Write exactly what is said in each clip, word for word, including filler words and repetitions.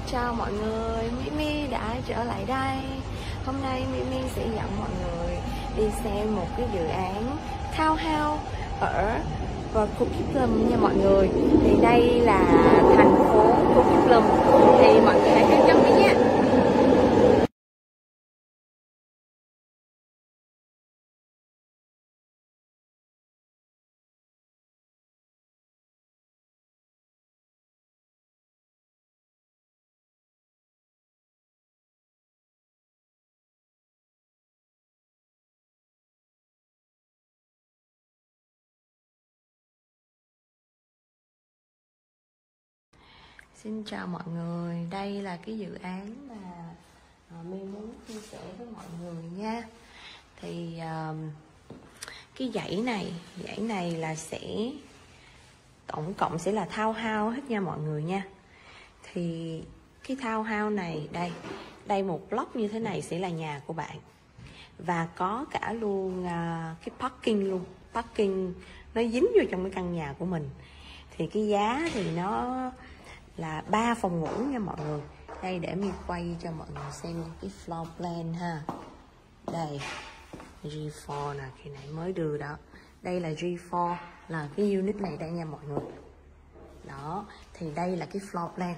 Chào mọi người, Mimi đã trở lại đây. Hôm nay Mimi sẽ dẫn mọi người đi xem một cái dự án townhouse ở Coquitlam nha mọi người. Thì đây là thành phố Coquitlam. Thì mọi người hãy theo chân đi nha. Xin chào mọi người, đây là cái dự án mà uh, mình muốn chia sẻ với mọi người nha. Thì uh, cái dãy này, dãy này là sẽ tổng cộng sẽ là townhouse hết nha mọi người nha. Thì cái townhouse này, đây, đây một block như thế này sẽ là nhà của bạn. Và có cả luôn uh, cái parking luôn, parking nó dính vô trong cái căn nhà của mình. Thì cái giá thì nó là ba phòng ngủ nha mọi người. Đây để mình quay cho mọi người xem cái floor plan ha. Đây G bốn nè, khi nãy mới đưa đó. Đây là G bốn, là cái unit này đây nha mọi người. Đó, thì đây là cái floor plan.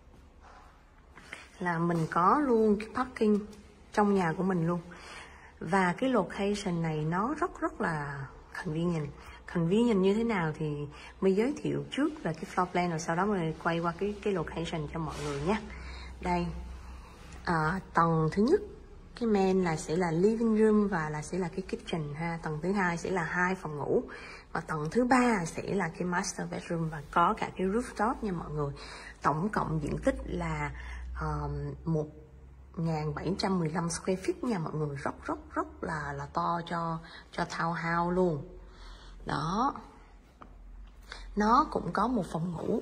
Là mình có luôn cái parking trong nhà của mình luôn. Và cái location này nó rất rất là convenient. Convenient như thế nào thì mình giới thiệu trước về cái floor plan, rồi sau đó mình quay qua cái cái location cho mọi người nhé. Đây, à, tầng thứ nhất cái main là sẽ là living room và là sẽ là cái kitchen ha. Tầng thứ hai sẽ là hai phòng ngủ và tầng thứ ba sẽ là cái master bedroom và có cả cái rooftop nha mọi người. Tổng cộng diện tích là um, một nghìn bảy trăm mười lăm square feet nha mọi người, rất rất rất là là to cho cho townhouse luôn. Đó, nó cũng có một phòng ngủ.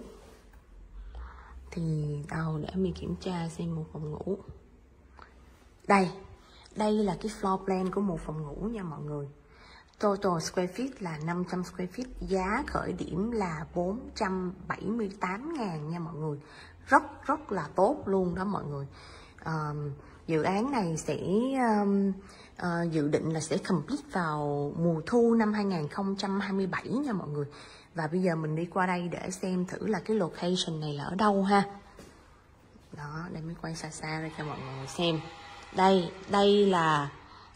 Thì đâu để mình kiểm tra xem một phòng ngủ. Đây, đây là cái floor plan của một phòng ngủ nha mọi người. Total square feet là năm trăm square feet, giá khởi điểm là bốn trăm bảy mươi tám ngàn nha mọi người. Rất rất là tốt luôn đó mọi người. Um, dự án này sẽ um, uh, dự định là sẽ complete vào mùa thu năm hai nghìn không trăm hai mươi bảy nha mọi người. Và bây giờ mình đi qua đây để xem thử là cái location này là ở đâu ha. Đó, để mình quay xa xa ra cho mọi người xem. Đây, đây là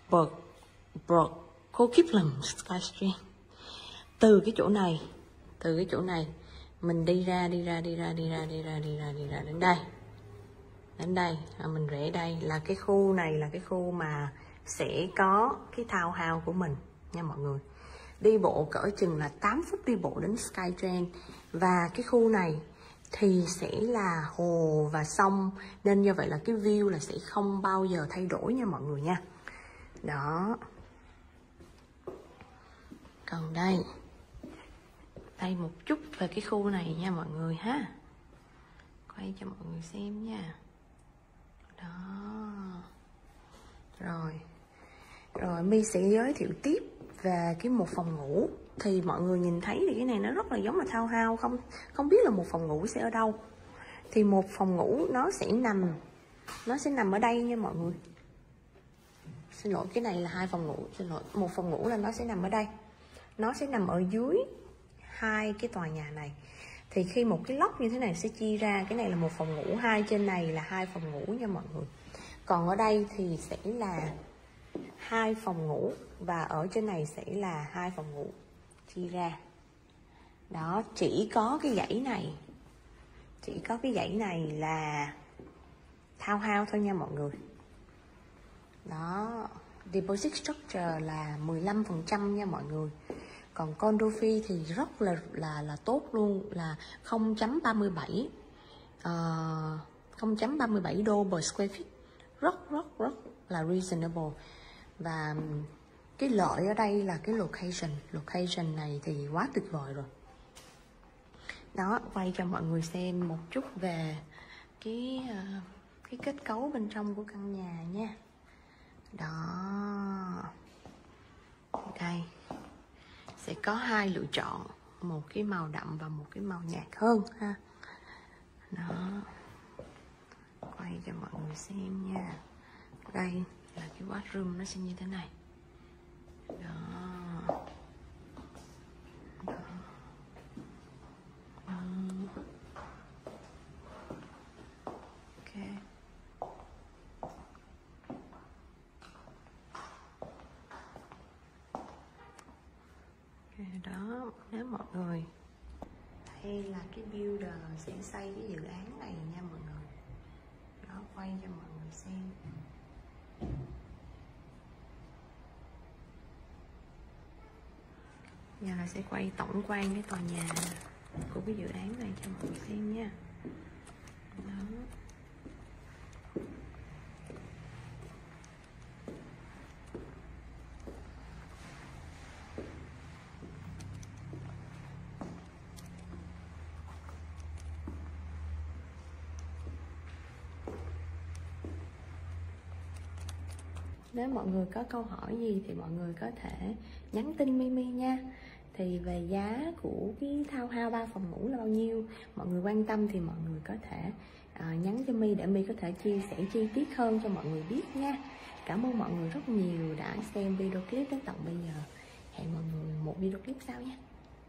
Coquitlam Skystream. Từ cái chỗ này, từ cái chỗ này mình đi ra, đi ra, đi ra, đi ra, đi ra, đi ra, đi ra đến đây. Đến đây, à, mình rẽ đây là cái khu này là cái khu mà sẽ có cái townhouse của mình nha mọi người. Đi bộ cỡ chừng là tám phút đi bộ đến Skytrend. Và cái khu này thì sẽ là hồ và sông, nên như vậy là cái view là sẽ không bao giờ thay đổi nha mọi người nha. Đó. Còn đây, đây một chút về cái khu này nha mọi người ha. Quay cho mọi người xem nha. Đó. Rồi. Rồi My sẽ giới thiệu tiếp về cái một phòng ngủ. Thì mọi người nhìn thấy thì cái này nó rất là giống là townhouse, không không biết là một phòng ngủ sẽ ở đâu. Thì một phòng ngủ nó sẽ nằm nó sẽ nằm ở đây nha mọi người. Xin lỗi, cái này là hai phòng ngủ, xin lỗi. Một phòng ngủ là nó sẽ nằm ở đây. Nó sẽ nằm ở dưới hai cái tòa nhà này. Thì khi một cái lốc như thế này sẽ chia ra, cái này là một phòng ngủ, hai trên này là hai phòng ngủ nha mọi người. Còn ở đây thì sẽ là hai phòng ngủ và ở trên này sẽ là hai phòng ngủ chia ra. Đó, chỉ có cái dãy này, chỉ có cái dãy này là townhouse thôi nha mọi người. Đó, deposit structure là mười lăm phần trăm nha mọi người. Còn condo fee thì rất là là là tốt luôn, là không chấm ba mươi bảy uh, không chấm ba mươi bảy đô per square feet. Rất rất rất là reasonable. Và cái lợi ở đây là cái location. Location này thì quá tuyệt vời rồi. Đó, quay cho mọi người xem một chút về cái uh, cái kết cấu bên trong của căn nhà nha. Đó. Đây sẽ có hai lựa chọn, một cái màu đậm và một cái màu nhạt hơn ha. Đó. cho mọi người xem nha. Đây là cái bathroom nó sẽ như thế này. Đó. Đó. Đó. Ok. Đó, nếu mọi người, đây là cái builder sẽ xây cái dự án này nha mọi người. Đó, quay cho mọi người xem. Giờ là sẽ quay tổng quan cái tòa nhà của cái dự án này cho mọi người xem nha. Đó. Nếu mọi người có câu hỏi gì thì mọi người có thể nhắn tin Mimi nha. Thì về giá của cái townhouse ba phòng ngủ là bao nhiêu, mọi người quan tâm thì mọi người có thể uh, nhắn cho My để My có thể chia sẻ chi tiết hơn cho mọi người biết nha. Cảm ơn mọi người rất nhiều đã xem video clip đến tận bây giờ. Hẹn mọi người một video clip sau nha.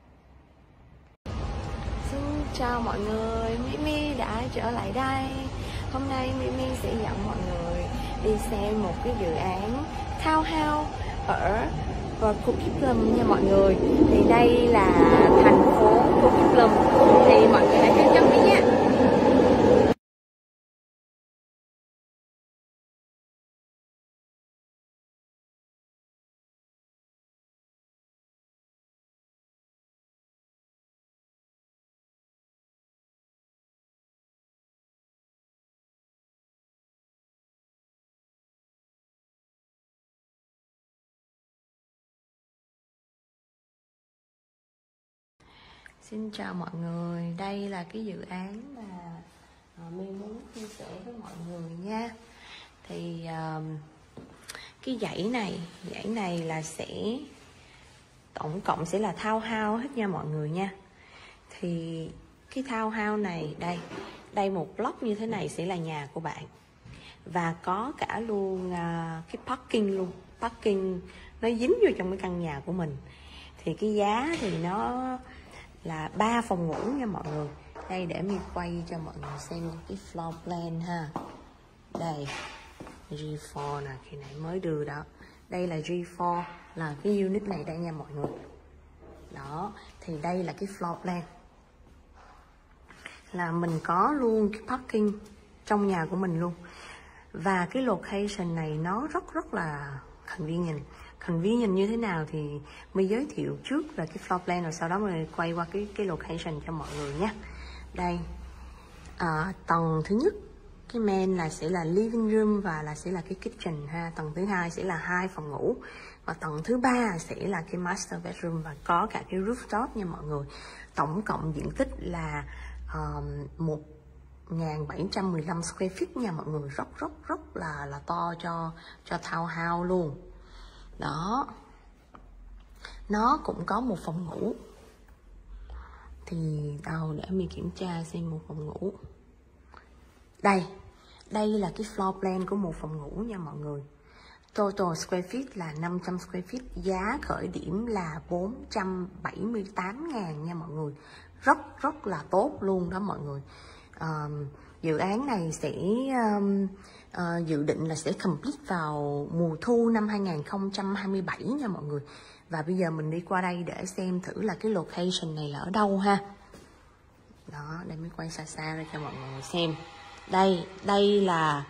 Xin chào mọi người, Mimi đã trở lại đây. Hôm nay Mimi sẽ dẫn mọi người đi xem một cái dự án townhouse ở Coquitlam nha mọi người. Thì đây là thành phố Coquitlam. Thì mọi người hãy theo chân đi nha. Xin chào mọi người, đây là cái dự án mà uh, My muốn chia sẻ với mọi người nha. Thì uh, cái dãy này, dãy này là sẽ tổng cộng sẽ là townhouse hết nha mọi người nha. Thì cái townhouse này, đây, đây một block như thế này sẽ là nhà của bạn. Và có cả luôn uh, cái parking luôn, parking nó dính vô trong cái căn nhà của mình. Thì cái giá thì nó là ba phòng ngủ nha mọi người. Đây để mình quay cho mọi người xem cái floor plan ha. Đây G bốn nè, khi nãy mới đưa đó. Đây là G bốn, là cái unit này đây nha mọi người. Đó, thì đây là cái floor plan. Là mình có luôn cái parking trong nhà của mình luôn. Và cái location này nó rất rất là convenient. Convenient như thế nào thì mình giới thiệu trước về cái floor plan, rồi sau đó mình quay qua cái cái location cho mọi người nhé. Đây, à, tầng thứ nhất cái main là sẽ là living room và là sẽ là cái kitchen ha. Tầng thứ hai sẽ là hai phòng ngủ và tầng thứ ba sẽ là cái master bedroom và có cả cái rooftop nha mọi người. Tổng cộng diện tích là uh, một nghìn bảy trăm mười lăm square feet nha mọi người, rất rất rất là là to cho cho townhouse luôn. Đó, nó cũng có một phòng ngủ. Thì đâu để mình kiểm tra xem một phòng ngủ. Đây, đây là cái floor plan của một phòng ngủ nha mọi người. Total square feet là năm trăm square feet, giá khởi điểm là bốn trăm bảy mươi tám ngàn nha mọi người. Rất rất là tốt luôn đó mọi người. Um, dự án này sẽ um, uh, dự định là sẽ complete vào mùa thu năm hai nghìn không trăm hai mươi bảy nha mọi người. Và bây giờ mình đi qua đây để xem thử là cái location này là ở đâu ha. Đó, để mình quay xa xa ra cho mọi người xem. Đây, đây là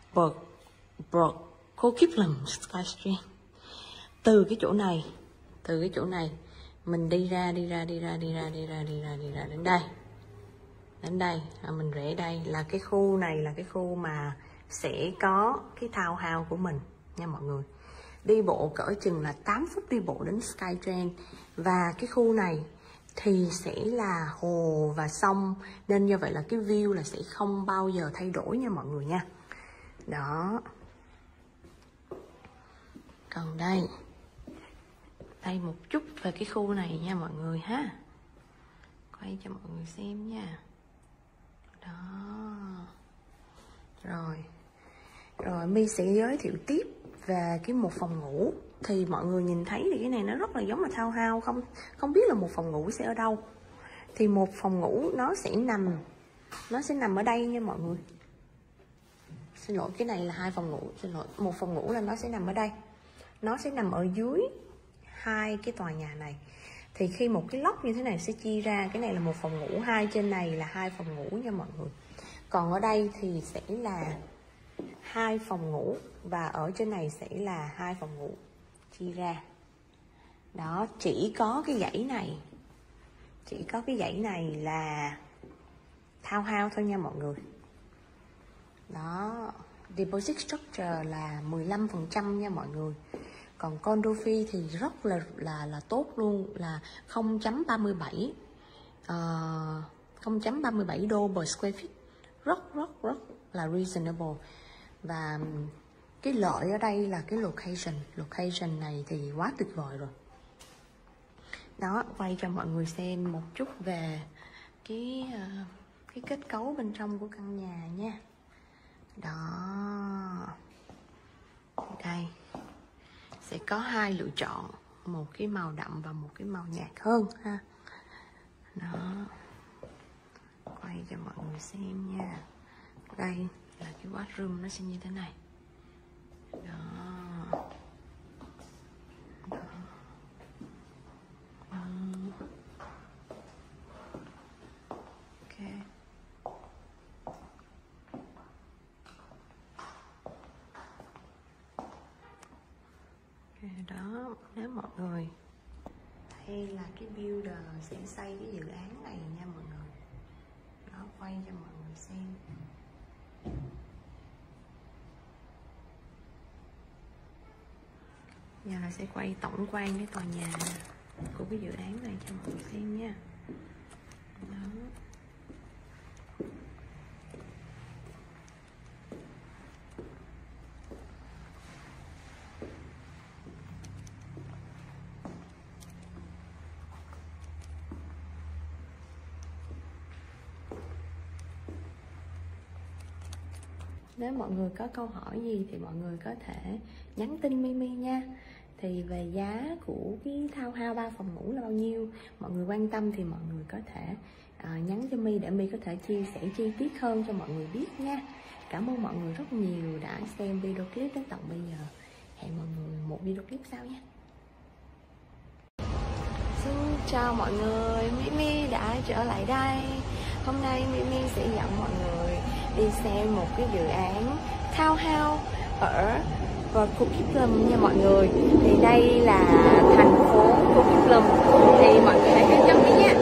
Coquitlam Sky Street. Từ cái chỗ này, từ cái chỗ này mình đi ra, đi ra, đi ra, đi ra, đi ra, đi ra, đi ra đến đây. Đến đây, à, mình rẽ đây là cái khu này là cái khu mà sẽ có cái townhouse của mình nha mọi người. Đi bộ cỡ chừng là tám phút đi bộ đến Skytrend. Và cái khu này thì sẽ là hồ và sông, nên như vậy là cái view là sẽ không bao giờ thay đổi nha mọi người nha. Đó. Còn đây, đây một chút về cái khu này nha mọi người ha. Quay cho mọi người xem nha. Đó. Rồi, rồi My sẽ giới thiệu tiếp về cái một phòng ngủ. Thì mọi người nhìn thấy thì cái này nó rất là giống là townhouse, không không biết là một phòng ngủ sẽ ở đâu. Thì một phòng ngủ nó sẽ nằm nó sẽ nằm ở đây nha mọi người. Xin lỗi, cái này là hai phòng ngủ, xin lỗi. Một phòng ngủ là nó sẽ nằm ở đây. Nó sẽ nằm ở dưới hai cái tòa nhà này. Thì khi một cái lốc như thế này sẽ chia ra, cái này là một phòng ngủ, hai trên này là hai phòng ngủ nha mọi người. Còn ở đây thì sẽ là hai phòng ngủ và ở trên này sẽ là hai phòng ngủ chia ra. Đó, chỉ có cái dãy này, chỉ có cái dãy này là townhouse thôi nha mọi người. Đó, deposit structure là mười lăm phần trăm nha mọi người. Còn condo fee thì rất là là là tốt luôn, là không chấm ba mươi bảy uh, không chấm ba mươi bảy đô per square feet, rất rất rất là reasonable. Và cái lợi ở đây là cái location, location này thì quá tuyệt vời rồi. Đó, quay cho mọi người xem một chút về cái uh, cái kết cấu bên trong của căn nhà nha. Đó, đây sẽ có hai lựa chọn, một cái màu đậm và một cái màu nhạt hơn ha. Đó, quay cho mọi người xem nha. Đây là cái bathroom, nó sẽ như thế này. Đó, đó. Đó. Ok. Đó, nếu mọi người hay là cái builder sẽ xây cái dự án này nha mọi người. Đó, quay cho mọi người xem. Giờ là sẽ quay tổng quan cái tòa nhà của cái dự án này cho mọi người xem nha. Đó. Nếu mọi người có câu hỏi gì thì mọi người có thể nhắn tin Mimi nha. Thì về giá của cái townhouse ba phòng ngủ là bao nhiêu, mọi người quan tâm thì mọi người có thể uh, nhắn cho My để My có thể chia sẻ chi tiết hơn cho mọi người biết nha. Cảm ơn mọi người rất nhiều đã xem video clip đến tận bây giờ. Hẹn mọi người một video clip sau nha. Xin chào mọi người, Mimi đã trở lại đây. Hôm nay Mimi sẽ dẫn mọi người đi xem một cái dự án townhouse ở Coquitlam nha mọi người. Thì đây là thành phố Coquitlam. Thì mọi người hãy theo chân đi nha.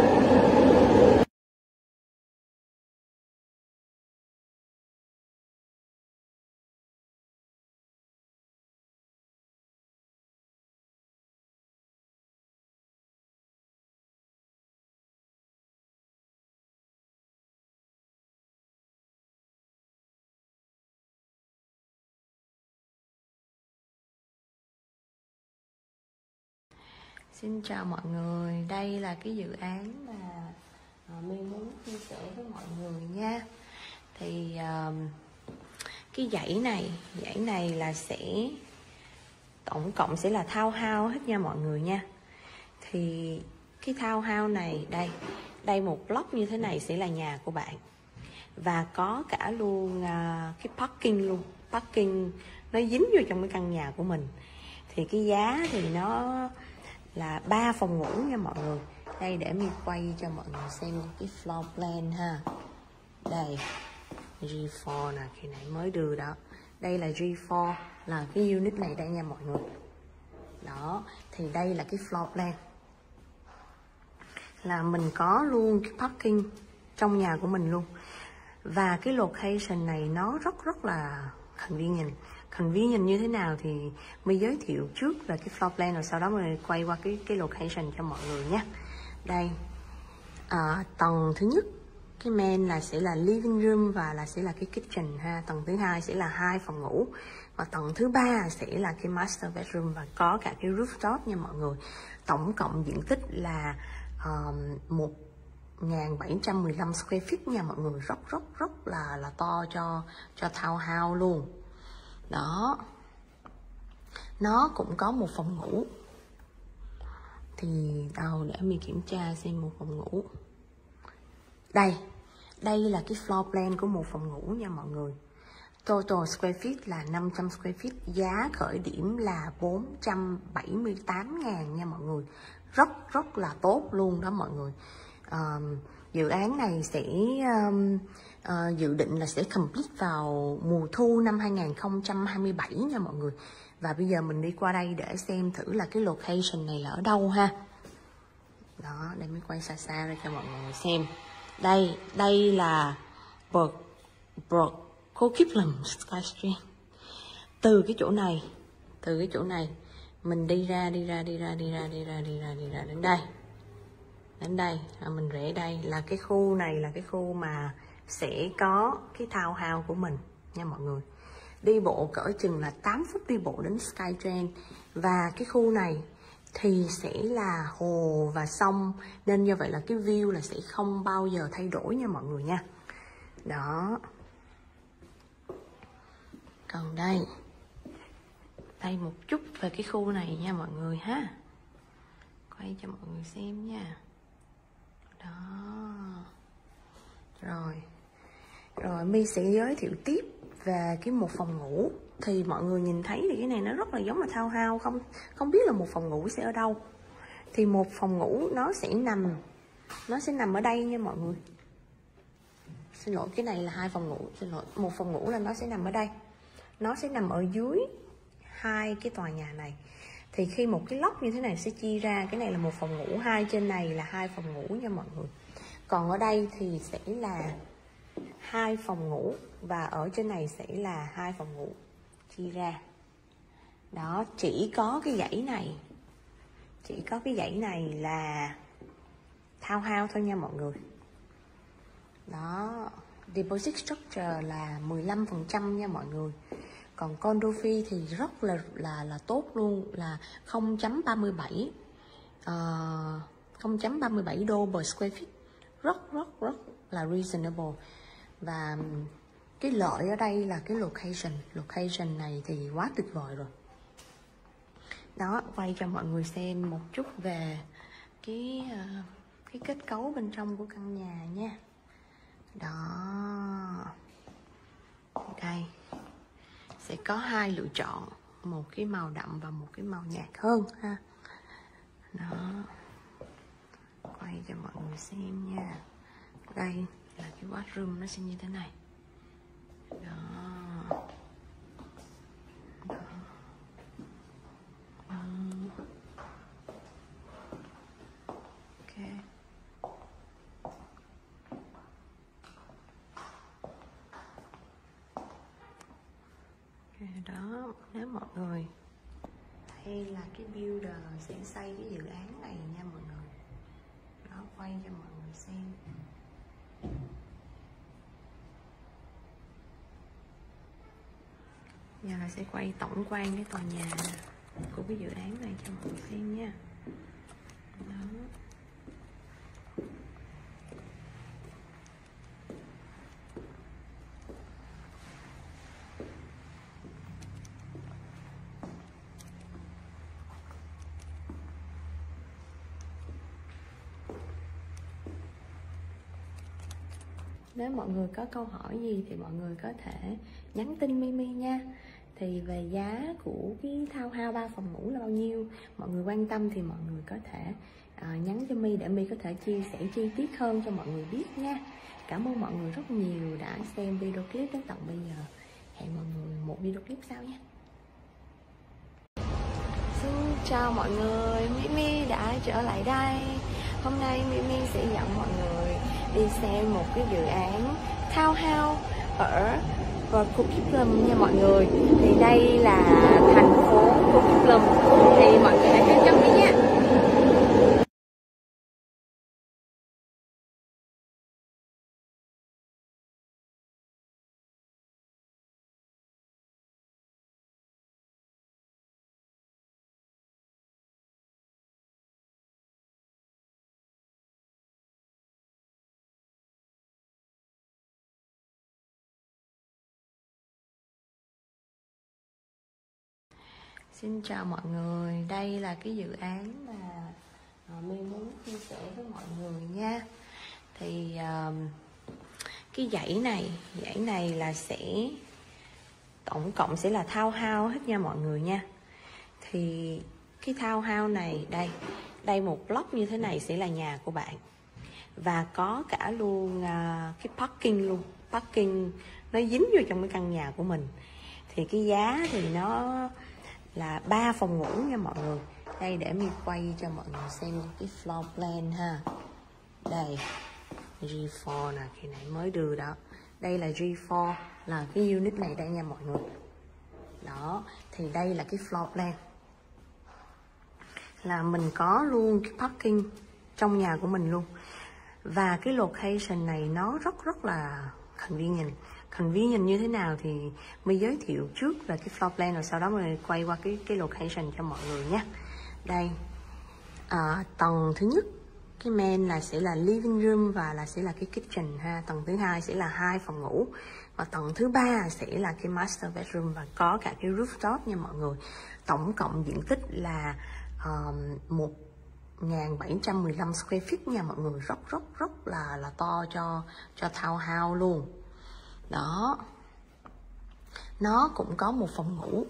Xin chào mọi người, đây là cái dự án mà uh, My muốn chia sẻ với mọi người nha. Thì uh, cái dãy này, dãy này là sẽ tổng cộng sẽ là townhouse hết nha mọi người nha. Thì cái townhouse này, đây, đây một block như thế này sẽ là nhà của bạn. Và có cả luôn uh, cái parking luôn, parking nó dính vô trong cái căn nhà của mình. Thì cái giá thì nó là ba phòng ngủ nha mọi người. Đây để mình quay cho mọi người xem cái floor plan ha. Đây G bốn nè, khi nãy mới đưa đó. Đây là G bốn, là cái unit này đây nha mọi người. Đó, thì đây là cái floor plan. Là mình có luôn cái parking trong nhà của mình luôn. Và cái location này nó rất rất là convenient. Convenient như thế nào thì mình giới thiệu trước về cái floor plan, rồi sau đó mình quay qua cái cái location cho mọi người nhé. Đây, à, tầng thứ nhất cái main là sẽ là living room và là sẽ là cái kitchen ha. Tầng thứ hai sẽ là hai phòng ngủ và tầng thứ ba sẽ là cái master bedroom và có cả cái rooftop nha mọi người. Tổng cộng diện tích là uh, một nghìn bảy trăm mười lăm square feet nha mọi người, rất rất rất là là to cho cho townhouse luôn. Đó, nó cũng có một phòng ngủ. Thì đâu để mình kiểm tra xem một phòng ngủ. Đây, đây là cái floor plan của một phòng ngủ nha mọi người. Total square feet là năm trăm square feet, giá khởi điểm là bốn trăm bảy mươi tám ngàn nha mọi người. Rất rất là tốt luôn đó mọi người. Um, dự án này sẽ um, uh, dự định là sẽ complete vào mùa thu năm hai nghìn không trăm hai mươi bảy nha mọi người. Và bây giờ mình đi qua đây để xem thử là cái location này là ở đâu ha. Đó, để mình quay xa xa ra cho mọi người xem. Đây, đây là Brook Brook Coquitlam Sky Street. Từ cái chỗ này, từ cái chỗ này mình đi ra đi ra đi ra đi ra đi ra đi ra đi ra đến đây. Đến đây, à, mình rẽ đây là cái khu này là cái khu mà sẽ có cái townhouse của mình nha mọi người. Đi bộ cỡ chừng là tám phút đi bộ đến Skytrend. Và cái khu này thì sẽ là hồ và sông, nên như vậy là cái view là sẽ không bao giờ thay đổi nha mọi người nha. Đó. Còn đây, đây một chút về cái khu này nha mọi người ha. Quay cho mọi người xem nha. Đó. Rồi. Rồi My sẽ giới thiệu tiếp về cái một phòng ngủ. Thì mọi người nhìn thấy thì cái này nó rất là giống là townhouse, không không biết là một phòng ngủ sẽ ở đâu. Thì một phòng ngủ nó sẽ nằm nó sẽ nằm ở đây nha mọi người. Xin lỗi, cái này là hai phòng ngủ, xin lỗi. Một phòng ngủ là nó sẽ nằm ở đây. Nó sẽ nằm ở dưới hai cái tòa nhà này. Thì khi một cái lốc như thế này sẽ chia ra, cái này là một phòng ngủ, hai trên này là hai phòng ngủ nha mọi người. Còn ở đây thì sẽ là hai phòng ngủ và ở trên này sẽ là hai phòng ngủ chia ra. Đó, chỉ có cái dãy này, chỉ có cái dãy này là townhouse thôi nha mọi người. Đó, deposit structure là mười lăm phần trăm nha mọi người. Còn condo fee thì rất là là là tốt luôn, là không chấm ba mươi bảy uh, không chấm ba mươi bảy đô per square feet. Rất rất rất là reasonable. Và cái lợi ở đây là cái location. Location này thì quá tuyệt vời rồi. Đó, quay cho mọi người xem một chút về cái uh, cái kết cấu bên trong của căn nhà nha. Đó. Đây sẽ có hai lựa chọn, một cái màu đậm và một cái màu nhạt hơn ha. Đó, quay cho mọi người xem nha. Đây là cái bathroom, nó sẽ như thế này. Đó. Đó. Đó. Ok. Đó, nếu mọi người hay là cái builder sẽ xây cái dự án này nha mọi người. Đó, quay cho mọi người xem. Giờ là sẽ quay tổng quan cái tòa nhà của cái dự án này cho mọi người xem nha. Đó. Nếu mọi người có câu hỏi gì thì mọi người có thể nhắn tin Mimi nha. Thì về giá của cái townhouse ba phòng ngủ là bao nhiêu, mọi người quan tâm thì mọi người có thể uh, nhắn cho My để My có thể chia sẻ chi tiết hơn cho mọi người biết nha. Cảm ơn mọi người rất nhiều đã xem video clip đến tận bây giờ. Hẹn mọi người một video clip sau nha. Xin chào mọi người, Mimi đã trở lại đây. Hôm nay Mimi sẽ dẫn mọi người đi xem một cái dự án townhouse ở Coquitlam nha mọi người. Thì đây là thành phố Coquitlam. Thì mọi người hãy theo chân đi nha. Xin chào mọi người, đây là cái dự án mà uh, My muốn chia sẻ với mọi người nha. Thì uh, cái dãy này, dãy này là sẽ tổng cộng sẽ là townhouse hết nha mọi người nha. Thì cái townhouse này, đây, đây một block như thế này sẽ là nhà của bạn. Và có cả luôn uh, cái parking luôn, parking nó dính vô trong cái căn nhà của mình. Thì cái giá thì nó là ba phòng ngủ nha mọi người. Đây để mình quay cho mọi người xem cái floor plan ha. Đây G bốn nè, khi nãy mới đưa đó. Đây là G bốn, là cái unit này đây nha mọi người. Đó, thì đây là cái floor plan. Là mình có luôn cái parking trong nhà của mình luôn. Và cái location này nó rất rất là convenient. Convenient như thế nào thì mình giới thiệu trước về cái floor plan, rồi sau đó mình quay qua cái cái location cho mọi người nhé. Đây, à, tầng thứ nhất cái main là sẽ là living room và là sẽ là cái kitchen ha. Tầng thứ hai sẽ là hai phòng ngủ và tầng thứ ba sẽ là cái master bedroom và có cả cái rooftop nha mọi người. Tổng cộng diện tích là um, một nghìn bảy trăm mười lăm square feet nha mọi người, rất rất rất là là to cho cho townhouse luôn. Đó, nó cũng có một phòng ngủ.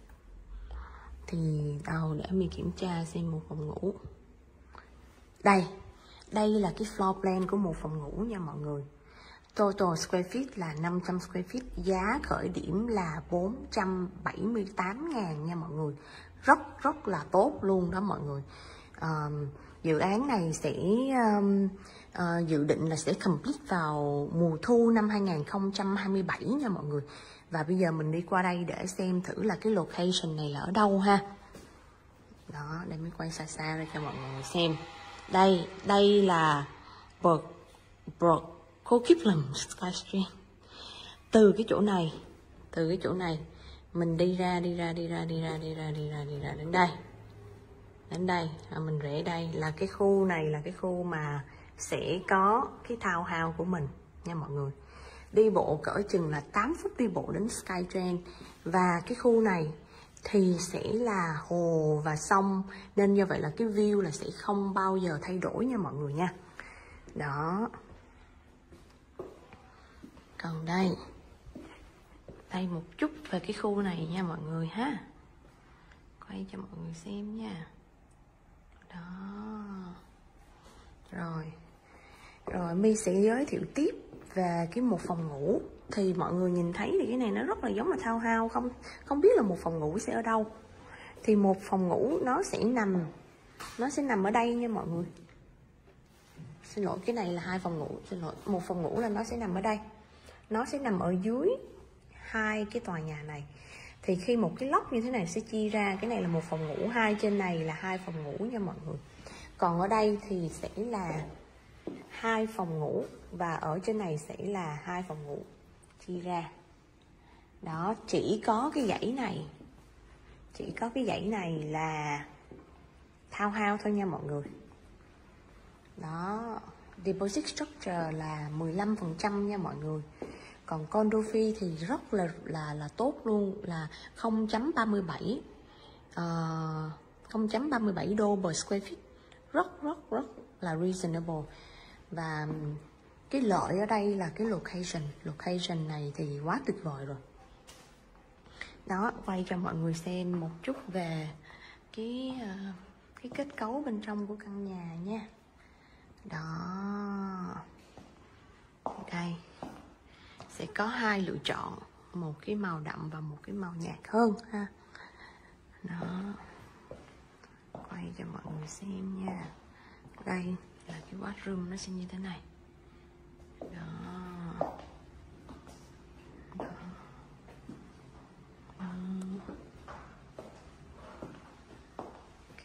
Thì đâu để mình kiểm tra xem một phòng ngủ. Đây, đây là cái floor plan của một phòng ngủ nha mọi người. Total square feet là năm trăm square feet, giá khởi điểm là bốn trăm bảy mươi tám ngàn nha mọi người. Rất rất là tốt luôn đó mọi người. Um, dự án này sẽ um, uh, dự định là sẽ complete vào mùa thu năm hai nghìn không trăm hai mươi bảy nha mọi người. Và bây giờ mình đi qua đây để xem thử là cái location này là ở đâu ha. Đó, để mình quay xa xa ra cho mọi người xem. Đây, đây là Brook Brook Coquitlam Sky Street. Từ cái chỗ này, từ cái chỗ này mình đi ra đi ra đi ra đi ra đi ra đi ra đi ra đến đây. Đến đây, à, mình rẽ đây là cái khu này là cái khu mà sẽ có cái townhouse của mình nha mọi người. Đi bộ cỡ chừng là tám phút đi bộ đến Skytrend. Và cái khu này thì sẽ là hồ và sông, nên như vậy là cái view là sẽ không bao giờ thay đổi nha mọi người nha. Đó. Còn đây, đây một chút về cái khu này nha mọi người ha. Quay cho mọi người xem nha. Đó. Rồi. Rồi My sẽ giới thiệu tiếp về cái một phòng ngủ. Thì mọi người nhìn thấy thì cái này nó rất là giống là townhouse, không không biết là một phòng ngủ sẽ ở đâu. Thì một phòng ngủ nó sẽ nằm nó sẽ nằm ở đây nha mọi người. Xin lỗi, cái này là hai phòng ngủ, xin lỗi. Một phòng ngủ là nó sẽ nằm ở đây. Nó sẽ nằm ở dưới hai cái tòa nhà này. Thì khi một cái lốc như thế này sẽ chia ra, cái này là một phòng ngủ, hai trên này là hai phòng ngủ nha mọi người. Còn ở đây thì sẽ là hai phòng ngủ và ở trên này sẽ là hai phòng ngủ chia ra. Đó, chỉ có cái dãy này, chỉ có cái dãy này là townhouse thôi nha mọi người. Đó, deposit structure là mười lăm phần trăm nha mọi người. Còn condo fee thì rất là là là tốt luôn, là không chấm ba mươi bảy uh, không chấm ba mươi bảy đô per square feet. Rất rất rất là reasonable. Và cái lợi ở đây là cái location. Location này thì quá tuyệt vời rồi. Đó, quay cho mọi người xem một chút về cái uh, cái kết cấu bên trong của căn nhà nha. Đó. Đây sẽ có hai lựa chọn, một cái màu đậm và một cái màu nhạt hơn ha. Đó, quay cho mọi người xem nha. Đây là cái bathroom, nó sẽ như thế này. Đó. Đó. Đó. Ok.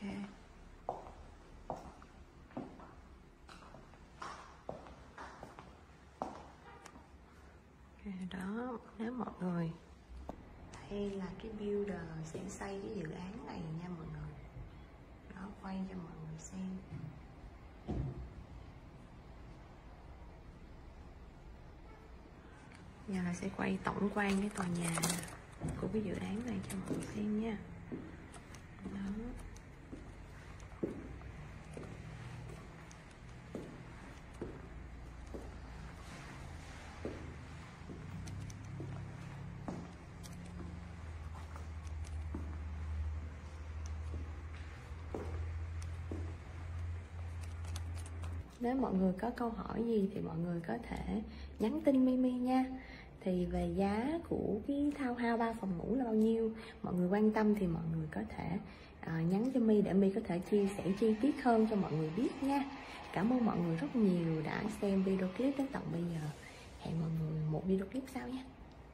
Đó, nếu mọi người hay là cái builder sẽ xây cái dự án này nha mọi người. Đó, quay cho mọi người xem. Giờ là sẽ quay tổng quan cái tòa nhà của cái dự án này cho mọi người xem nha. Nếu mọi người có câu hỏi gì thì mọi người có thể nhắn tin Mimi nha. Thì về giá của cái townhouse ba phòng ngủ là bao nhiêu, mọi người quan tâm thì mọi người có thể uh, nhắn cho My để My có thể chia sẻ chi tiết hơn cho mọi người biết nha. Cảm ơn mọi người rất nhiều đã xem video clip đến tận bây giờ. Hẹn mọi người một video clip sau nha.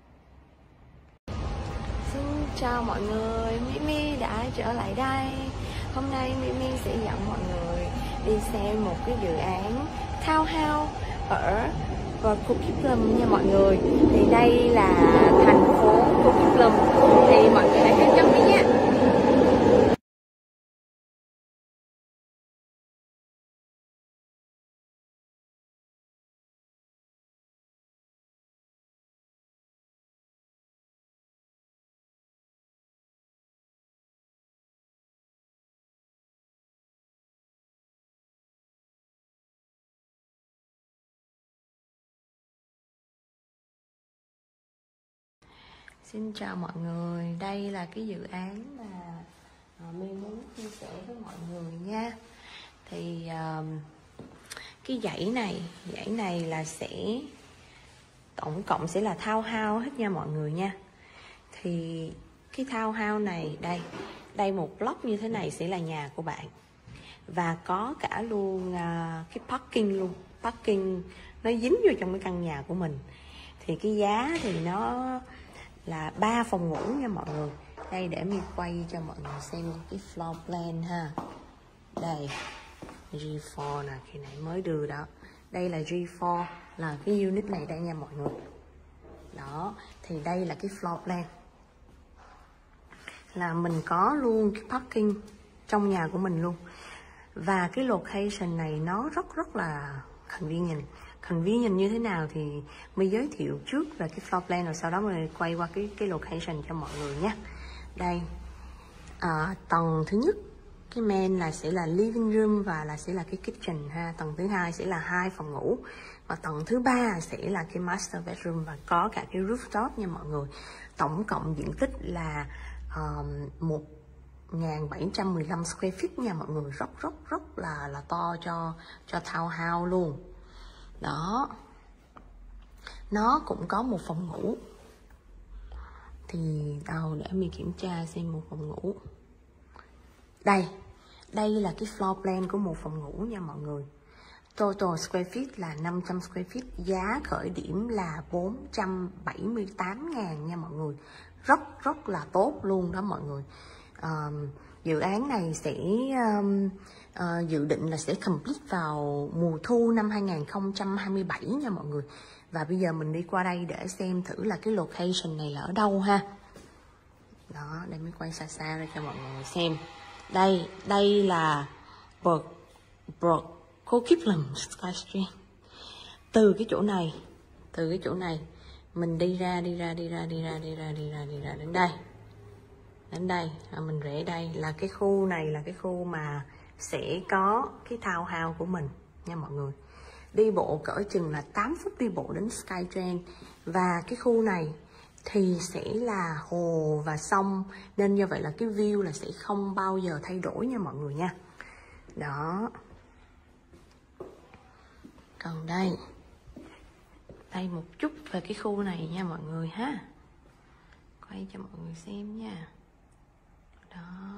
Xin chào mọi người, Mimi đã trở lại đây. Hôm nay Mimi sẽ dẫn mọi người đi xem một cái dự án townhouse ở Coquitlam nha mọi người. Thì đây là thành phố Coquitlam. Thì mọi người hãy theo chân đi nha. Xin chào mọi người, đây là cái dự án mà uh, My muốn chia sẻ với mọi người nha. Thì uh, cái dãy này, dãy này là sẽ tổng cộng sẽ là townhouse hết nha mọi người nha. Thì cái townhouse này, đây, đây một block như thế này sẽ là nhà của bạn. Và có cả luôn uh, cái parking luôn, parking nó dính vô trong cái căn nhà của mình. Thì cái giá thì nó là ba phòng ngủ nha mọi người. Đây để mình quay cho mọi người xem cái floor plan ha. Đây G bốn nè, khi nãy mới đưa đó. Đây là G bốn, là cái unit này đây nha mọi người. Đó, thì đây là cái floor plan. Là mình có luôn cái parking trong nhà của mình luôn. Và cái location này nó rất rất là convenient. Convenient như thế nào thì mình giới thiệu trước về cái floor plan, rồi sau đó mình quay qua cái cái location cho mọi người nhé. Đây, à, tầng thứ nhất cái main là sẽ là living room và là sẽ là cái kitchen ha. Tầng thứ hai sẽ là hai phòng ngủ và tầng thứ ba sẽ là cái master bedroom và có cả cái rooftop nha mọi người. Tổng cộng diện tích là um, một nghìn bảy trăm mười lăm square feet nha mọi người, rất rất rất là là to cho cho townhouse luôn. Đó, nó cũng có một phòng ngủ. Thì đâu để mình kiểm tra xem một phòng ngủ. Đây, đây là cái floor plan của một phòng ngủ nha mọi người. Total square feet là năm trăm square feet, giá khởi điểm là bốn trăm bảy mươi tám ngàn nha mọi người. Rất rất là tốt luôn đó mọi người. Um, dự án này sẽ um, uh, dự định là sẽ complete vào mùa thu năm hai nghìn không trăm hai mươi bảy nha mọi người. Và bây giờ mình đi qua đây để xem thử là cái location này là ở đâu ha. Đó, để mình quay xa xa ra cho mọi người xem. Đây, đây là Coquitlam Sky Street. Từ cái chỗ này, từ cái chỗ này mình đi ra, đi ra, đi ra, đi ra, đi ra, đi ra, đi ra đến đây. Đến đây, à, mình rẽ đây là cái khu này là cái khu mà sẽ có cái townhouse của mình nha mọi người. Đi bộ cỡ chừng là tám phút đi bộ đến Skytrend. Và cái khu này thì sẽ là hồ và sông, nên như vậy là cái view là sẽ không bao giờ thay đổi nha mọi người nha. Đó. Còn đây, đây một chút về cái khu này nha mọi người ha. Quay cho mọi người xem nha. Đó.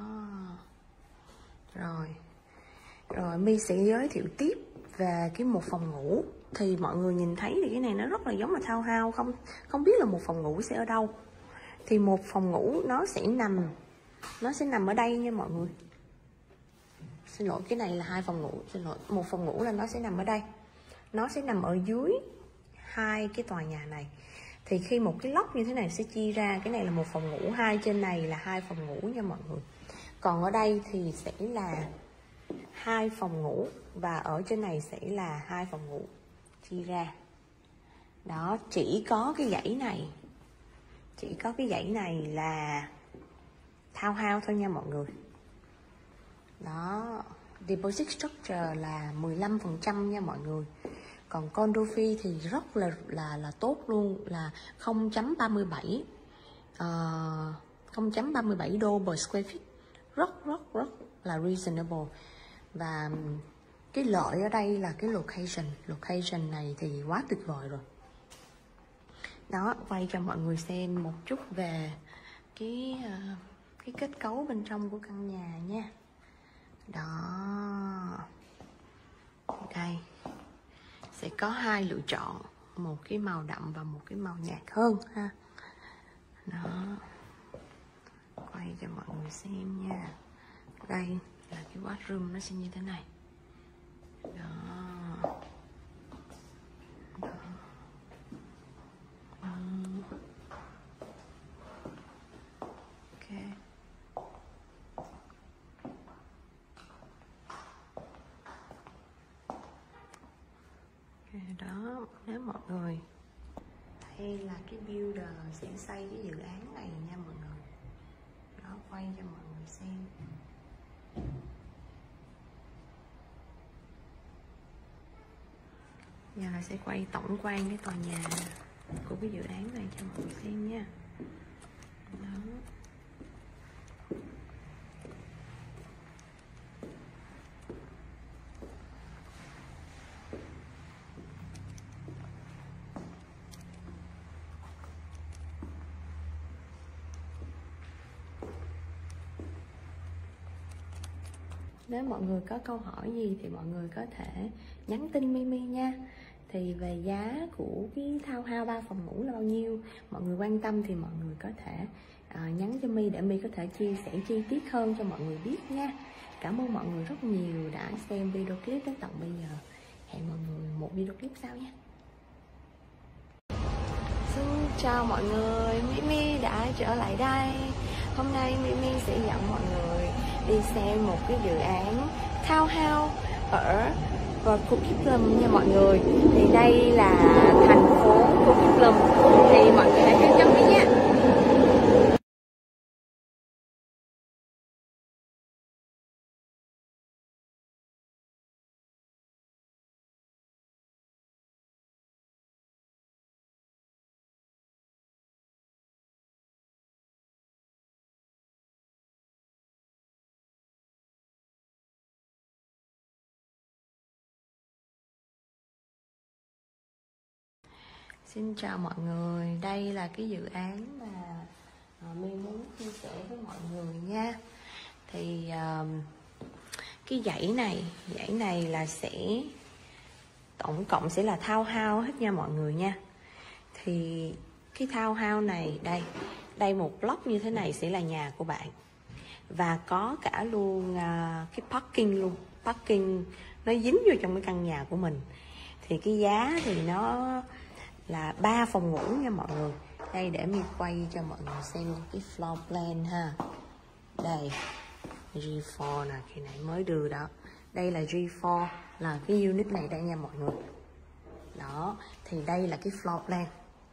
Rồi. Rồi My sẽ giới thiệu tiếp về cái một phòng ngủ. Thì mọi người nhìn thấy thì cái này nó rất là giống là townhouse, không không biết là một phòng ngủ sẽ ở đâu. Thì một phòng ngủ nó sẽ nằm nó sẽ nằm ở đây nha mọi người. Xin lỗi, cái này là hai phòng ngủ, xin lỗi. Một phòng ngủ là nó sẽ nằm ở đây. Nó sẽ nằm ở dưới hai cái tòa nhà này. Thì khi một cái lốc như thế này sẽ chia ra, cái này là một phòng ngủ, hai trên này là hai phòng ngủ nha mọi người. Còn ở đây thì sẽ là hai phòng ngủ và ở trên này sẽ là hai phòng ngủ chia ra. Đó, chỉ có cái dãy này, chỉ có cái dãy này là townhouse thôi nha mọi người. Đó, deposit structure là mười lăm phần trăm nha mọi người. Còn condo fee thì rất là là là tốt luôn, là không chấm ba mươi bảy uh, không chấm ba mươi bảy đô per square feet, rất rất rất là reasonable. Và cái lợi ở đây là cái location, location này thì quá tuyệt vời rồi. Đó, quay cho mọi người xem một chút về cái uh, cái kết cấu bên trong của căn nhà nha. Đó, đây sẽ có hai lựa chọn, một cái màu đậm và một cái màu nhạt hơn ha. Đó, quay cho mọi người xem nha. Đây là cái bathroom, nó sẽ như thế này. Đó, đó. Uhm. Ok. Đó, nếu mọi người, đây là cái builder sẽ xây cái dự án này nha mọi người. Đó, quay cho mọi người xem. Giờ là sẽ quay tổng quan cái tòa nhà của cái dự án này cho mọi người xem nha. Đó. Nếu mọi người có câu hỏi gì thì mọi người có thể nhắn tin Mimi nha. Thì về giá của cái townhouse ba phòng ngủ là bao nhiêu, mọi người quan tâm thì mọi người có thể uh, nhắn cho My để My có thể chia sẻ chi tiết hơn cho mọi người biết nha. Cảm ơn mọi người rất nhiều đã xem video clip đến tận bây giờ. Hẹn mọi người một video clip sau nha. Xin chào mọi người, Mimi đã trở lại đây. Hôm nay Mimi sẽ dẫn mọi người đi xem một cái dự án townhouse ở Coquitlam nha mọi người. Thì đây là thành phố Coquitlam, thì mọi người hãy theo chân đi nha. Xin chào mọi người, đây là cái dự án mà uh, My muốn chia sẻ với mọi người nha. Thì uh, cái dãy này, dãy này là sẽ tổng cộng sẽ là townhouse hết nha mọi người nha. Thì cái townhouse này, đây, đây một block như thế này sẽ là nhà của bạn. Và có cả luôn uh, cái parking luôn, parking nó dính vô trong cái căn nhà của mình. Thì cái giá thì nó là ba phòng ngủ nha mọi người. Đây để mình quay cho mọi người xem cái floor plan ha. Đây G bốn nè, khi nãy mới đưa đó. Đây là G bốn, là cái unit này đây nha mọi người. Đó, thì đây là cái floor plan,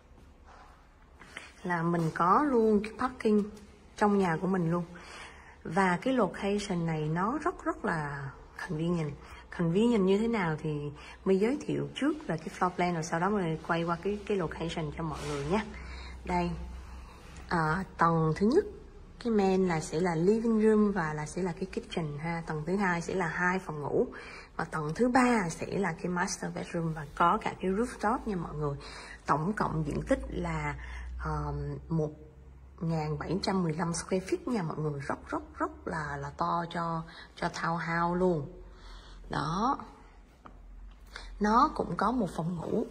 là mình có luôn cái parking trong nhà của mình luôn. Và cái location này nó rất rất là convenient. Convenient như thế nào thì mình giới thiệu trước là cái floor plan, rồi sau đó mình quay qua cái cái location cho mọi người nhé. Đây, à, tầng thứ nhất cái main là sẽ là living room và là sẽ là cái kitchen ha. Tầng thứ hai sẽ là hai phòng ngủ, và tầng thứ ba sẽ là cái master bedroom và có cả cái rooftop nha mọi người. Tổng cộng diện tích là uh, một nghìn bảy trăm mười lăm square feet nha mọi người, rất rất rất là là to cho cho townhouse luôn. Đó, nó cũng có một phòng ngủ.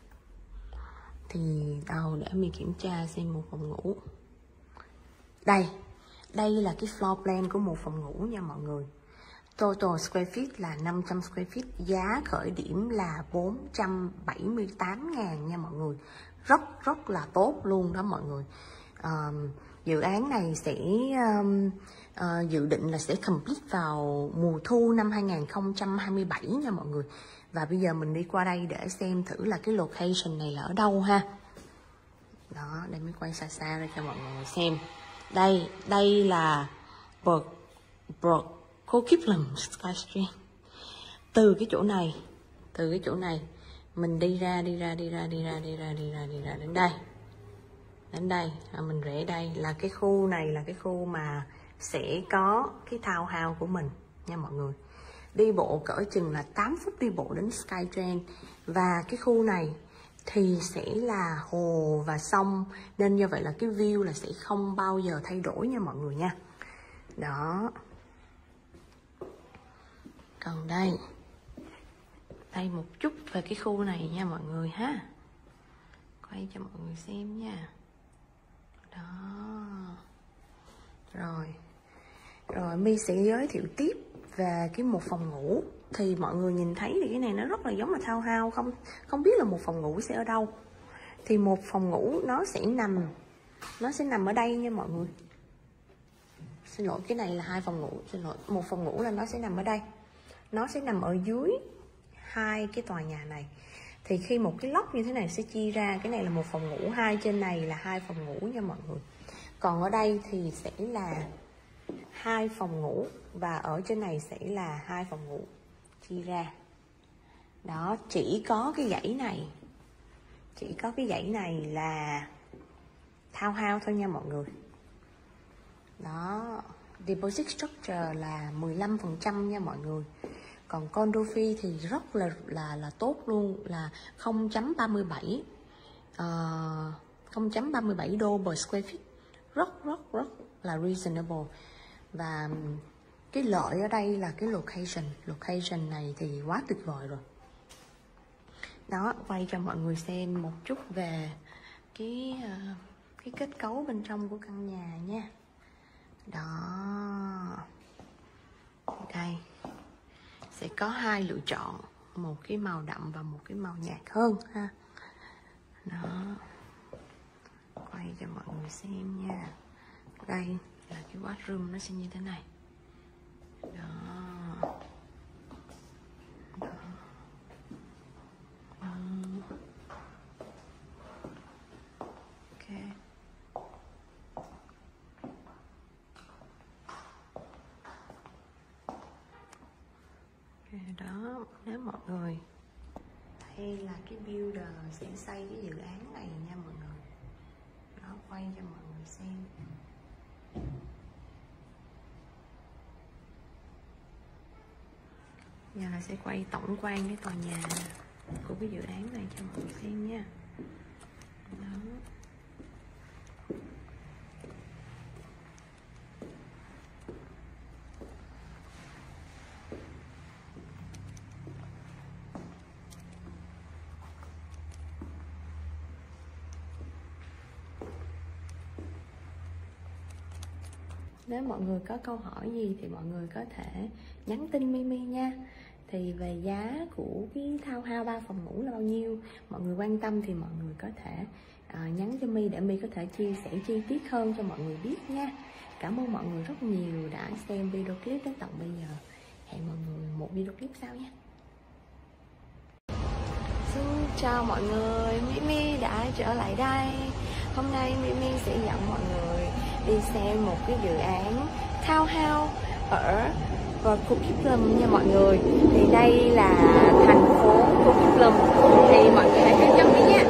Thì đâu để mình kiểm tra xem một phòng ngủ. Đây, đây là cái floor plan của một phòng ngủ nha mọi người. Total square feet là năm trăm square feet, giá khởi điểm là bốn trăm bảy mươi tám ngàn nha mọi người. Rất rất là tốt luôn đó mọi người. Um, dự án này sẽ um, uh, dự định là sẽ complete vào mùa thu năm hai nghìn không trăm hai mươi bảy nha mọi người. Và bây giờ mình đi qua đây để xem thử là cái location này là ở đâu ha. Đó, để mình quay xa xa ra cho mọi người xem. Đây, đây là Brook khu Kiplum Skystream. Từ cái chỗ này, từ cái chỗ này mình đi ra đi ra đi ra đi ra đi ra đi ra đi ra đến đây, đến đây à, mình rẽ đây là cái khu này là cái khu mà sẽ có cái townhouse của mình nha mọi người. Đi bộ cỡ chừng là tám phút đi bộ đến Skytrend. Và cái khu này thì sẽ là hồ và sông, nên như vậy là cái view là sẽ không bao giờ thay đổi nha mọi người nha. Đó. Còn đây, đây một chút về cái khu này nha mọi người ha. Quay cho mọi người xem nha. Đó. Rồi. Rồi My sẽ giới thiệu tiếp về cái một phòng ngủ. Thì mọi người nhìn thấy thì cái này nó rất là giống là townhouse, không không biết là một phòng ngủ sẽ ở đâu. Thì một phòng ngủ nó sẽ nằm nó sẽ nằm ở đây nha mọi người. Xin lỗi, cái này là hai phòng ngủ, xin lỗi. Một phòng ngủ là nó sẽ nằm ở đây. Nó sẽ nằm ở dưới hai cái tòa nhà này. Thì khi một cái lốc như thế này sẽ chia ra, cái này là một phòng ngủ, hai trên này là hai phòng ngủ nha mọi người. Còn ở đây thì sẽ là hai phòng ngủ và ở trên này sẽ là hai phòng ngủ chia ra. Đó, chỉ có cái dãy này, chỉ có cái dãy này là townhouse thôi nha mọi người. Đó, deposit structure là mười lăm phần trăm nha mọi người. Còn condo fee thì rất là là là tốt luôn, là không chấm ba mươi bảy uh, không chấm ba mươi bảy đô per square feet. Rất rất rất là reasonable. Và cái lợi ở đây là cái location. Location này thì quá tuyệt vời rồi. Đó, quay cho mọi người xem một chút về cái uh, cái kết cấu bên trong của căn nhà nha. Đó. Đây. Sẽ có hai lựa chọn, một cái màu đậm và một cái màu nhạt hơn ha. Đó. Quay cho mọi người xem nha. Đây là cái bathroom, nó sẽ như thế này. Đó. Đó. Đó. Ok. Đó, nếu mọi người, đây là cái builder sẽ xây cái dự án này nha mọi người. Đó, quay cho mọi người xem. Giờ là sẽ quay tổng quan cái tòa nhà của cái dự án này cho mọi người xem nha. Đó. Nếu mọi người có câu hỏi gì thì mọi người có thể nhắn tin Mimi nha. Thì về giá của cái townhouse ba phòng ngủ là bao nhiêu, mọi người quan tâm thì mọi người có thể uh, nhắn cho My để My có thể chia sẻ chi tiết hơn cho mọi người biết nha. Cảm ơn mọi người rất nhiều đã xem video clip đến tận bây giờ. Hẹn mọi người một video clip sau nha. Xin chào mọi người, Mimi đã trở lại đây. Hôm nay Mimi sẽ dẫn mọi người đi xem một cái dự án townhouse ở khu Kiplum nha mọi người. Thì đây là thành phố khu Kiplum. Thì mọi người hãy theo chân đi nha.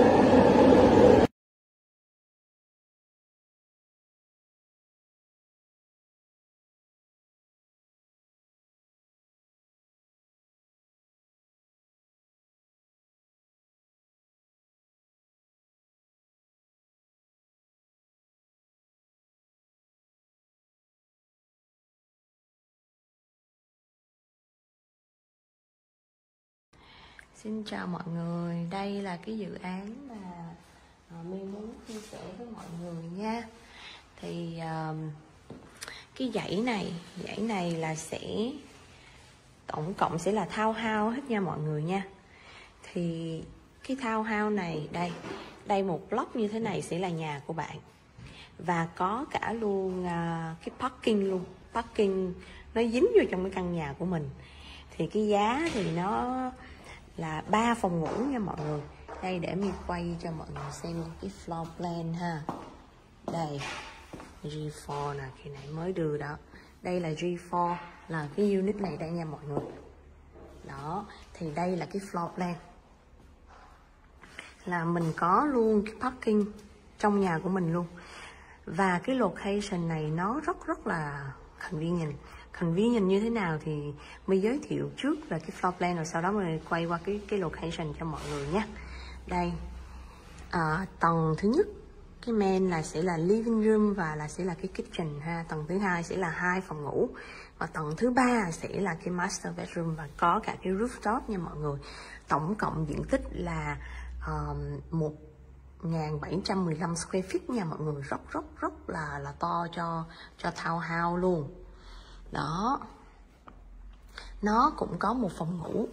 Xin chào mọi người, đây là cái dự án mà uh, My muốn chia sẻ với mọi người nha. Thì uh, cái dãy này, dãy này là sẽ tổng cộng sẽ là townhouse hết nha mọi người nha. Thì cái townhouse này, đây, đây một block như thế này sẽ là nhà của bạn. Và có cả luôn uh, cái parking luôn, parking nó dính vô trong cái căn nhà của mình. Thì cái giá thì nó là ba phòng ngủ nha mọi người. Đây để mình quay cho mọi người xem cái floor plan ha. Đây, G bốn nè, khi nãy mới đưa đó. đây là G bốn, là cái unit này đây nha mọi người. Đó, thì đây là cái floor plan, là mình có luôn cái parking trong nhà của mình luôn. Và cái location này nó rất rất là convenient. Convenient như thế nào thì mình giới thiệu trước về cái floor plan, rồi sau đó mình quay qua cái cái location cho mọi người nhé. Đây, à, tầng thứ nhất cái main là sẽ là living room và là sẽ là cái kitchen ha. Tầng thứ hai sẽ là hai phòng ngủ, và tầng thứ ba sẽ là cái master bedroom và có cả cái rooftop nha mọi người. Tổng cộng diện tích là uh, một nghìn bảy trăm mười lăm square feet nha mọi người, rất rất rất là là to cho cho townhouse luôn. Đó, nó cũng có một phòng ngủ.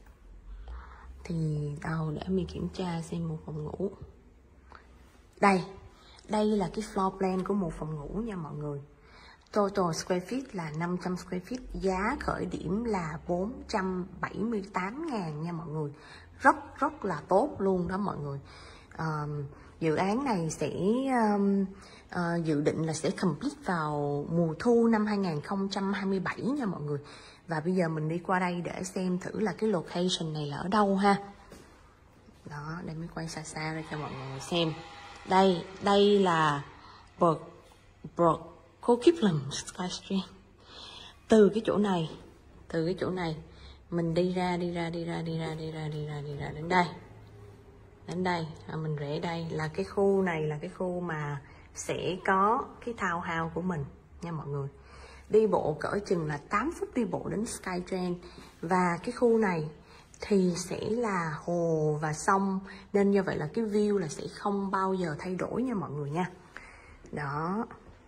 Thì đâu để mình kiểm tra xem một phòng ngủ. Đây, đây là cái floor plan của một phòng ngủ nha mọi người. Total square feet là năm trăm square feet, giá khởi điểm là bốn trăm bảy mươi tám ngàn nha mọi người. Rất rất là tốt luôn đó mọi người. Um, dự án này sẽ um, uh, dự định là sẽ complete vào mùa thu năm hai nghìn không trăm hai mươi bảy nha mọi người. Và bây giờ mình đi qua đây để xem thử là cái location này là ở đâu ha. Đó, để mình quay xa xa ra cho mọi người xem. Đây, đây là Brook Brook Coquitlam Sky Street. Từ cái chỗ này, từ cái chỗ này mình đi ra đi ra đi ra đi ra đi ra đi ra đi ra đến đây. Đến đây, à, mình rẽ đây là cái khu này là cái khu mà sẽ có cái townhouse của mình nha mọi người. Đi bộ cỡ chừng là tám phút đi bộ đến Skytrend. Và cái khu này thì sẽ là hồ và sông, nên như vậy là cái view là sẽ không bao giờ thay đổi nha mọi người nha. Đó.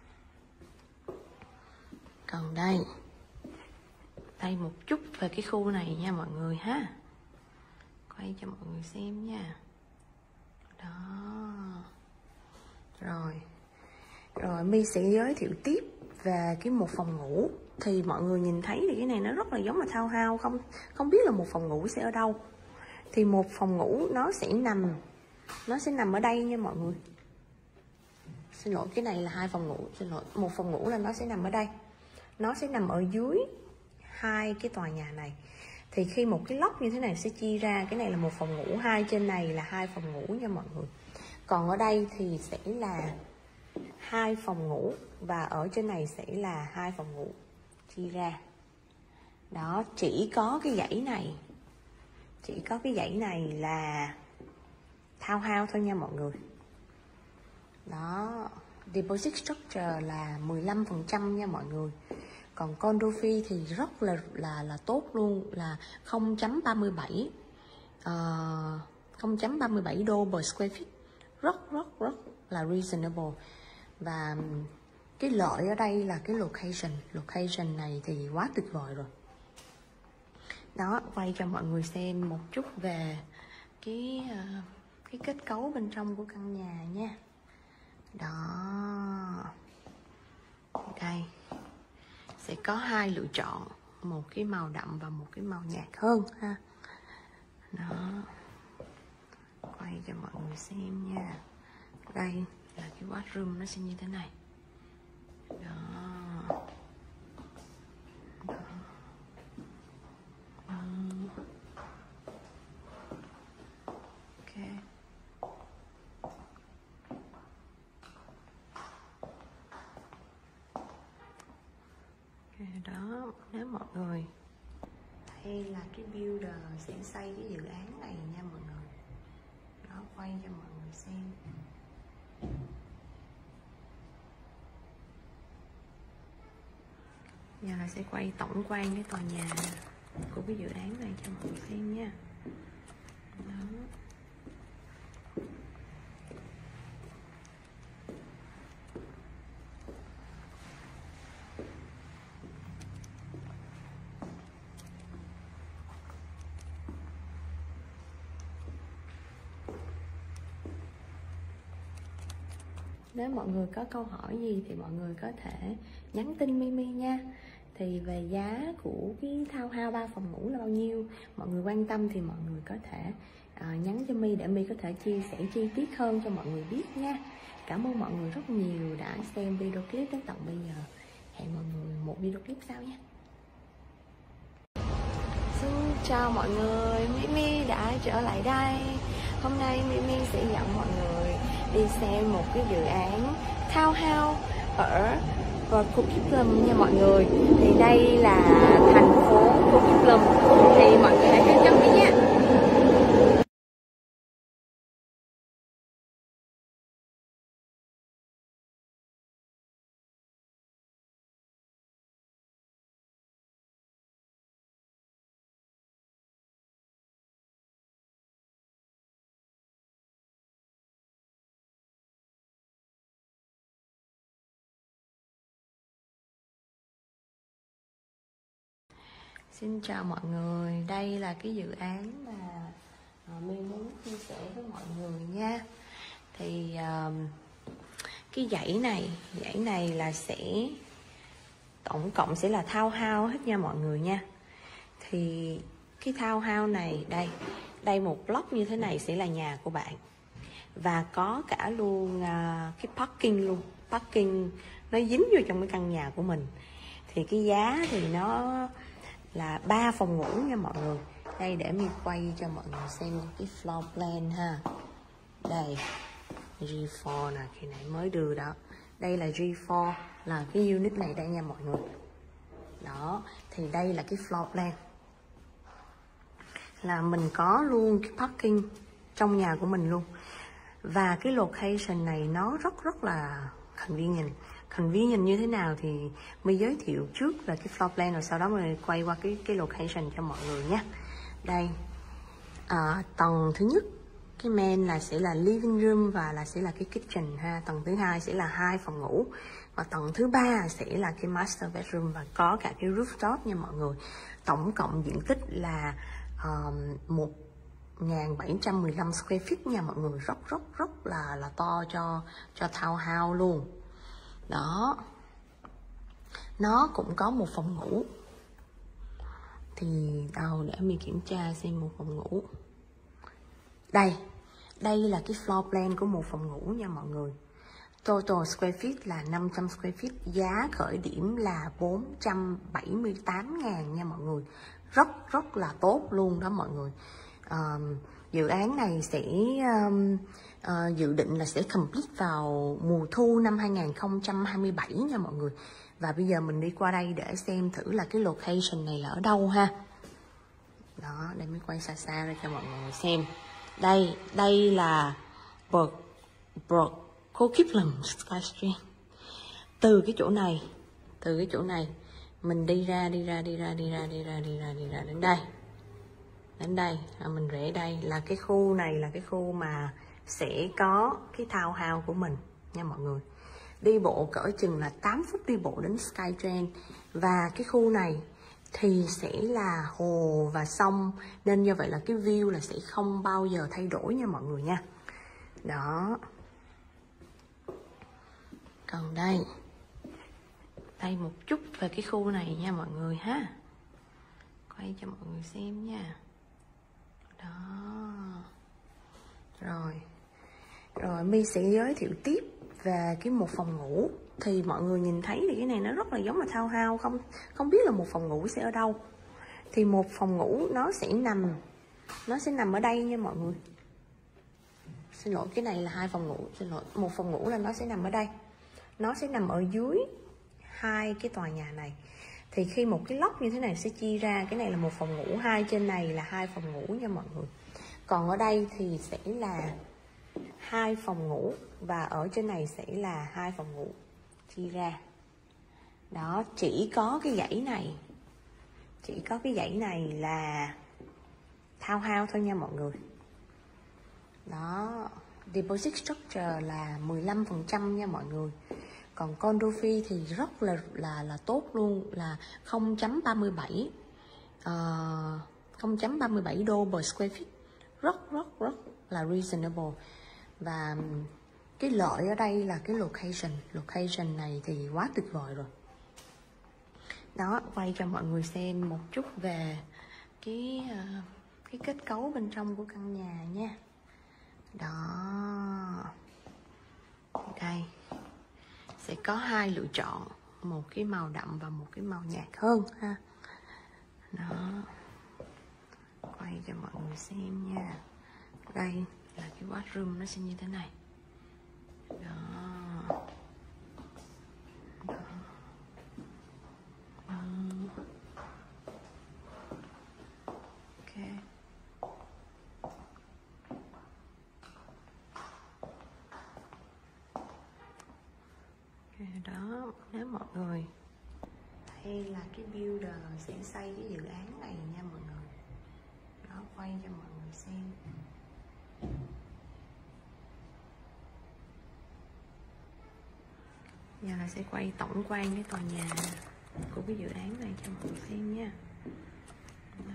Còn đây, đây một chút về cái khu này nha mọi người ha. Quay cho mọi người xem nha. Đó. Rồi. Rồi My sẽ giới thiệu tiếp về cái một phòng ngủ. Thì mọi người nhìn thấy thì cái này nó rất là giống là townhouse, không không biết là một phòng ngủ sẽ ở đâu. Thì một phòng ngủ nó sẽ nằm nó sẽ nằm ở đây nha mọi người. Xin lỗi, cái này là hai phòng ngủ, xin lỗi. Một phòng ngủ là nó sẽ nằm ở đây. Nó sẽ nằm ở dưới hai cái tòa nhà này. Thì khi một cái lốc như thế này sẽ chia ra, cái này là một phòng ngủ, hai trên này là hai phòng ngủ nha mọi người. Còn ở đây thì sẽ là hai phòng ngủ, và ở trên này sẽ là hai phòng ngủ chia ra. Đó, chỉ có cái dãy này, chỉ có cái dãy này là townhouse thôi nha mọi người. Đó, deposit structure là mười lăm phần trăm nha mọi người. Còn condo fee thì rất là là là tốt luôn, là không chấm ba mươi bảy uh, không chấm ba mươi bảy đô per square feet. Rất rất rất là reasonable. Và cái lợi ở đây là cái location. Location này thì quá tuyệt vời rồi. Đó, quay cho mọi người xem một chút về cái uh, cái kết cấu bên trong của căn nhà nha. Đó. Đây sẽ có hai lựa chọn, một cái màu đậm và một cái màu nhạt hơn ha. Đó, quay cho mọi người xem nha. Đây là cái bathroom, nó sẽ như thế này. Đó. Đó. Đó. Ok. Đó, nếu mọi người hay là cái builder sẽ xây cái dự án này nha mọi người. Đó, quay cho mọi người xem. Giờ là sẽ quay tổng quan cái tòa nhà của cái dự án này cho mọi người xem nha. Đó. Nếu mọi người có câu hỏi gì thì mọi người có thể nhắn tin Mimi nha. Thì về giá của cái townhouse ba phòng ngủ là bao nhiêu, mọi người quan tâm thì mọi người có thể uh, nhắn cho My để My có thể chia sẻ chi tiết hơn cho mọi người biết nha. Cảm ơn mọi người rất nhiều đã xem video clip đến tận bây giờ. hẹn mọi người một video clip sau nha. Xin chào mọi người, Mimi đã trở lại đây. Hôm nay Mimi sẽ dẫn mọi người đi xem một cái dự án townhouse ở Coquitlam nha mọi người. Thì đây là thành phố Coquitlam, thì mọi người hãy theo chân đi nha. Xin chào mọi người, đây là cái dự án mà uh, mình muốn chia sẻ với mọi người nha. Thì uh, cái dãy này, dãy này là sẽ tổng cộng sẽ là townhouse hết nha mọi người nha. Thì cái townhouse này, đây, đây một block như thế này sẽ là nhà của bạn. Và có cả luôn uh, cái parking luôn, parking nó dính vô trong cái căn nhà của mình. Thì cái giá thì nó là ba phòng ngủ nha mọi người. Đây để mình quay cho mọi người xem cái floor plan ha. Đây G bốn nè, khi nãy mới đưa đó. Đây là G bốn, là cái unit này đây nha mọi người. Đó, thì đây là cái floor plan. Là mình có luôn cái parking trong nhà của mình luôn. Và cái location này nó rất rất là convenient. Convenient như thế nào thì mình giới thiệu trước về cái floor plan, rồi sau đó mình quay qua cái cái location cho mọi người nhé. Đây, à, tầng thứ nhất cái main là sẽ là living room và là sẽ là cái kitchen ha. Tầng thứ hai sẽ là hai phòng ngủ, và tầng thứ ba sẽ là cái master bedroom và có cả cái rooftop nha mọi người. Tổng cộng diện tích là um, một nghìn bảy trăm mười lăm square feet nha mọi người, rất rất rất là là to cho cho townhouse luôn. Đó, nó cũng có một phòng ngủ. Thì đâu để mình kiểm tra xem một phòng ngủ. Đây, đây là cái floor plan của một phòng ngủ nha mọi người. Total square feet là năm trăm square feet, giá khởi điểm là bốn trăm bảy mươi tám ngàn nha mọi người. Rất rất là tốt luôn đó mọi người. Um, dự án này sẽ um, uh, dự định là sẽ complete vào mùa thu năm hai nghìn không trăm hai mươi bảy nha mọi người. Và bây giờ mình đi qua đây để xem thử là cái location này là ở đâu ha. Đó, để mình quay xa xa ra cho mọi người xem. Đây, đây là Coquitlam Sky Street. Từ cái chỗ này, từ cái chỗ này mình đi ra, đi ra, đi ra, đi ra, đi ra, đi ra, đi ra đến đây. Đến đây, à, mình rẽ đây là cái khu này là cái khu mà sẽ có cái townhouse của mình nha mọi người. Đi bộ cỡ chừng là tám phút đi bộ đến Skytrend. Và cái khu này thì sẽ là hồ và sông, nên như vậy là cái view là sẽ không bao giờ thay đổi nha mọi người nha. Đó. Còn đây, đây một chút về cái khu này nha mọi người ha. Quay cho mọi người xem nha. Đó. Rồi. Rồi My sẽ giới thiệu tiếp về cái một phòng ngủ. Thì mọi người nhìn thấy thì cái này nó rất là giống là townhouse, không không biết là một phòng ngủ sẽ ở đâu. Thì một phòng ngủ nó sẽ nằm nó sẽ nằm ở đây nha mọi người. Xin lỗi, cái này là hai phòng ngủ, xin lỗi. Một phòng ngủ là nó sẽ nằm ở đây. Nó sẽ nằm ở dưới hai cái tòa nhà này. Thì khi một cái lốc như thế này sẽ chia ra, cái này là một phòng ngủ, hai trên này là hai phòng ngủ nha mọi người. Còn ở đây thì sẽ là hai phòng ngủ, và ở trên này sẽ là hai phòng ngủ chia ra. Đó, chỉ có cái dãy này, chỉ có cái dãy này là townhouse thôi nha mọi người. Đó, deposit structure là mười lăm phần trăm nha mọi người. Còn condo fee thì rất là là là tốt luôn, là không chấm ba mươi bảy uh, không chấm ba mươi bảy đô per square feet. Rất rất rất là reasonable. Và cái lợi ở đây là cái location. Location này thì quá tuyệt vời rồi. Đó, quay cho mọi người xem một chút về cái uh, cái kết cấu bên trong của căn nhà nha. Đó, đây sẽ có hai lựa chọn. một cái màu đậm và một cái màu nhạt hơn ha. Đó, quay cho mọi người xem nha. Đây là cái washroom nó sẽ như thế này. Đó. Đó. Đó. Ok. Đó, nếu mọi người, đây là cái builder sẽ xây cái dự án này nha mọi người. Đó, quay cho mọi người xem. Giờ là sẽ quay tổng quan cái tòa nhà của cái dự án này cho mọi người xem nha. Đó.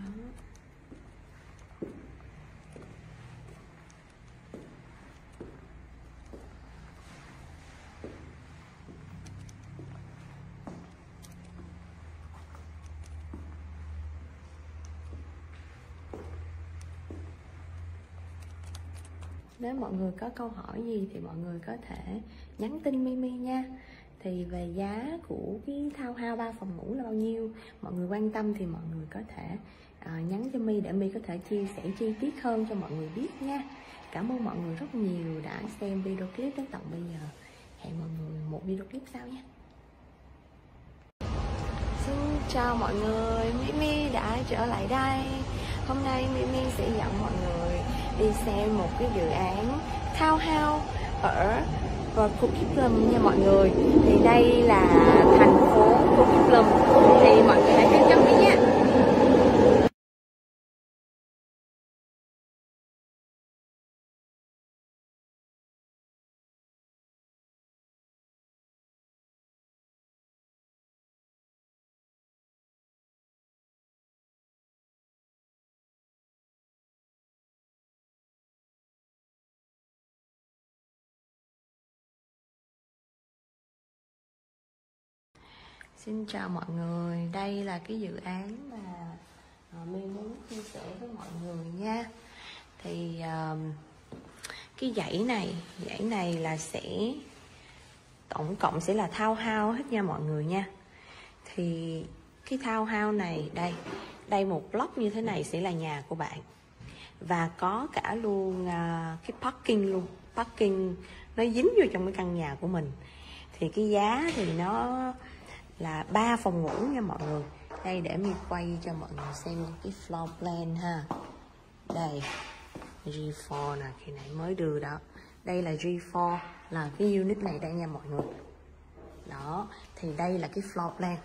Nếu mọi người có câu hỏi gì thì mọi người có thể nhắn tin Mimi nha. Thì về giá của cái townhouse ba phòng ngủ là bao nhiêu, mọi người quan tâm thì mọi người có thể uh, nhắn cho My để My có thể chia sẻ chi tiết hơn cho mọi người biết nha. Cảm ơn mọi người rất nhiều đã xem video clip đến tận bây giờ. Hẹn mọi người một video clip sau nha. Xin chào mọi người, Mimi đã trở lại đây. Hôm nay Mimi sẽ dẫn mọi người đi xem một cái dự án townhouse ở Coquitlam nha mọi người. Thì đây là thành phố Coquitlam. Thì mọi người hãy theo dõi nha. Xin chào mọi người, đây là cái dự án mà uh, My muốn chia sẻ với mọi người nha. Thì uh, cái dãy này, dãy này là sẽ tổng cộng sẽ là townhouse hết nha mọi người nha. Thì cái townhouse này, đây, đây một block như thế này sẽ là nhà của bạn. Và có cả luôn uh, cái parking luôn, parking nó dính vô trong cái căn nhà của mình. Thì cái giá thì nó là ba phòng ngủ nha mọi người. Đây để mình quay cho mọi người xem cái floor plan ha. Đây G bốn nè, khi nãy mới đưa đó. Đây là G bốn, là cái unit này đây nha mọi người. Đó, thì đây là cái floor plan.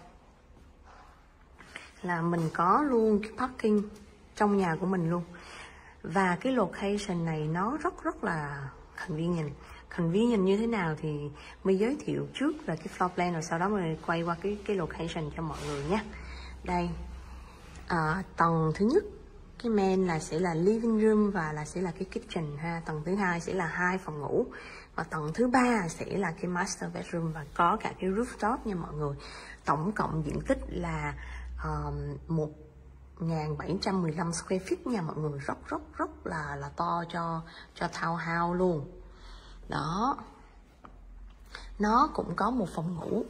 Là mình có luôn cái parking trong nhà của mình luôn. Và cái location này nó rất rất là convenient. Convenient như thế nào thì mình giới thiệu trước là cái floor plan, rồi sau đó mình quay qua cái cái location cho mọi người nhé. Đây, à, tầng thứ nhất cái main là sẽ là living room và là sẽ là cái kitchen ha. Tầng thứ hai sẽ là hai phòng ngủ và tầng thứ ba sẽ là cái master bedroom và có cả cái rooftop nha mọi người. Tổng cộng diện tích là um, một nghìn bảy trăm mười lăm square feet nha mọi người, rất rất rất là là to cho cho townhouse luôn. Đó, nó cũng có một phòng ngủ.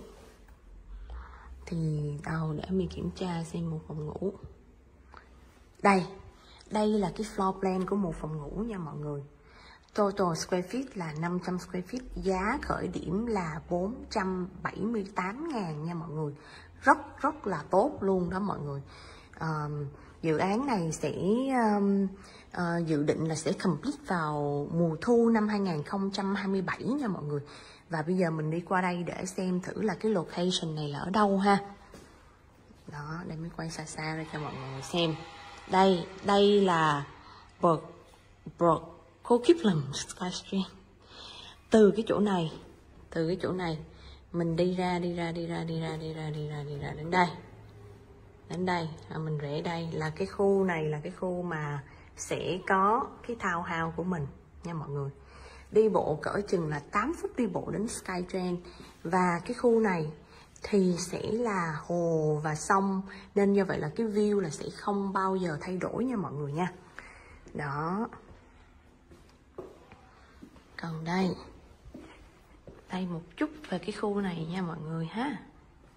Thì đâu để mình kiểm tra xem một phòng ngủ. Đây, đây là cái floor plan của một phòng ngủ nha mọi người. Total square feet là năm trăm square feet, giá khởi điểm là bốn trăm bảy mươi tám ngàn nha mọi người. Rất rất là tốt luôn đó mọi người. Um, dự án này sẽ um, uh, dự định là sẽ complete vào mùa thu năm hai nghìn không trăm hai mươi bảy nha mọi người. Và bây giờ mình đi qua đây để xem thử là cái location này là ở đâu ha. Đó, để mình quay xa xa ra cho mọi người xem. Đây, đây là Brook, Brook Coquitlam Sky Street. Từ cái chỗ này, từ cái chỗ này mình đi ra, đi ra, đi ra, đi ra, đi ra, đi ra, đi ra đến đây. Đến đây, à, mình rẽ đây là cái khu này là cái khu mà sẽ có cái townhouse của mình nha mọi người. Đi bộ cỡ chừng là tám phút đi bộ đến Skytrend. Và cái khu này thì sẽ là hồ và sông, nên như vậy là cái view là sẽ không bao giờ thay đổi nha mọi người nha. Đó. Còn đây, đây một chút về cái khu này nha mọi người ha.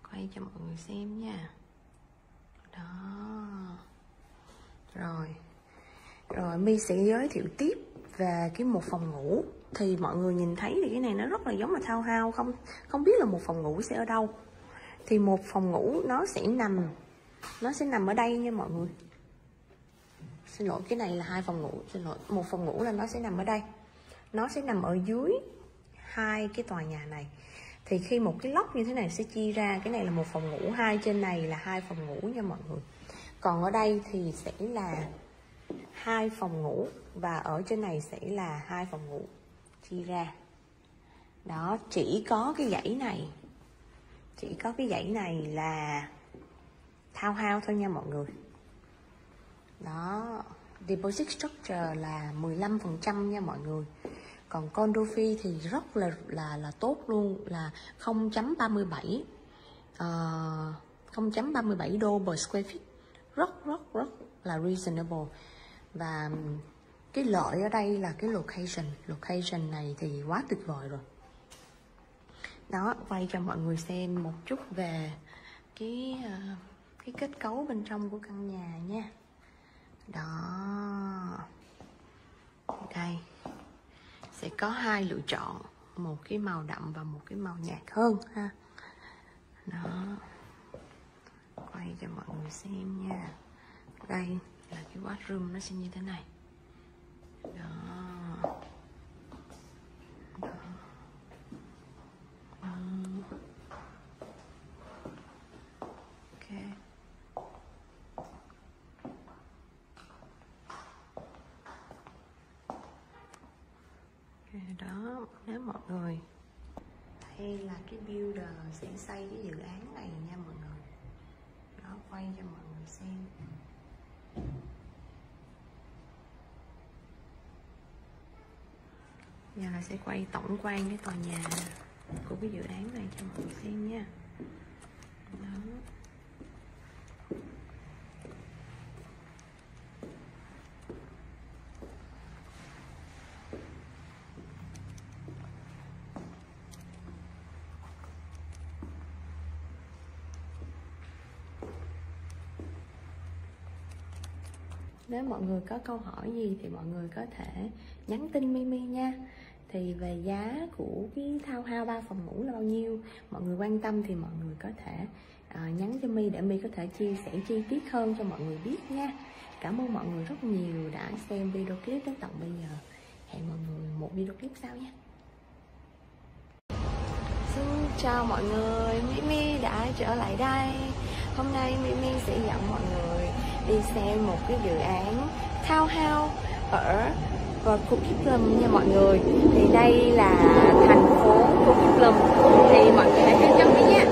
quay cho mọi người xem nha. Đó. Rồi. Rồi My sẽ giới thiệu tiếp về cái một phòng ngủ. Thì mọi người nhìn thấy thì cái này nó rất là giống là townhouse, không không biết là một phòng ngủ sẽ ở đâu. Thì một phòng ngủ nó sẽ nằm nó sẽ nằm ở đây nha mọi người. Xin lỗi, cái này là hai phòng ngủ, xin lỗi. Một phòng ngủ là nó sẽ nằm ở đây. Nó sẽ nằm ở dưới hai cái tòa nhà này. Thì khi một cái lốc như thế này sẽ chia ra, cái này là một phòng ngủ, hai trên này là hai phòng ngủ nha mọi người. Còn ở đây thì sẽ là hai phòng ngủ và ở trên này sẽ là hai phòng ngủ chia ra. Đó, chỉ có cái dãy này, chỉ có cái dãy này là townhouse thôi nha mọi người. Đó, deposit structure là mười lăm phần trăm nha mọi người. Còn condo fee thì rất là là là tốt luôn, là không chấm ba mươi bảy uh, không chấm ba mươi bảy đô per square feet. Rất rất rất là reasonable. Và cái lợi ở đây là cái location. Location này thì quá tuyệt vời rồi. Đó, quay cho mọi người xem một chút về cái uh, cái kết cấu bên trong của căn nhà nha. Đó. Đây sẽ có hai lựa chọn, một cái màu đậm và một cái màu nhạt hơn ha. Đó, quay cho mọi người xem nha. Đây là cái bathroom, nó sẽ như thế này. Đó. Đó. Đó. Ok. Đó, nếu mọi người hay là cái builder sẽ xây cái dự án này nha mọi người. Đó, quay cho mọi người xem. Giờ là sẽ quay tổng quan cái tòa nhà của cái dự án này cho mọi người xem nha. Đó. Nếu mọi người có câu hỏi gì thì mọi người có thể nhắn tin Mimi nha. Thì về giá của cái townhouse ba phòng ngủ là bao nhiêu, mọi người quan tâm thì mọi người có thể uh, nhắn cho My để My có thể chia sẻ chi tiết hơn cho mọi người biết nha. Cảm ơn mọi người rất nhiều đã xem video clip đến tận bây giờ. Hẹn mọi người một video clip sau nha. Xin chào mọi người, Mimi đã trở lại đây. Hôm nay Mimi sẽ dẫn mọi người đi xem một cái dự án townhouse ở Coquitlam nha mọi người. Thì đây là thành phố Coquitlam. Thì mọi người hãy theo chân đi nha.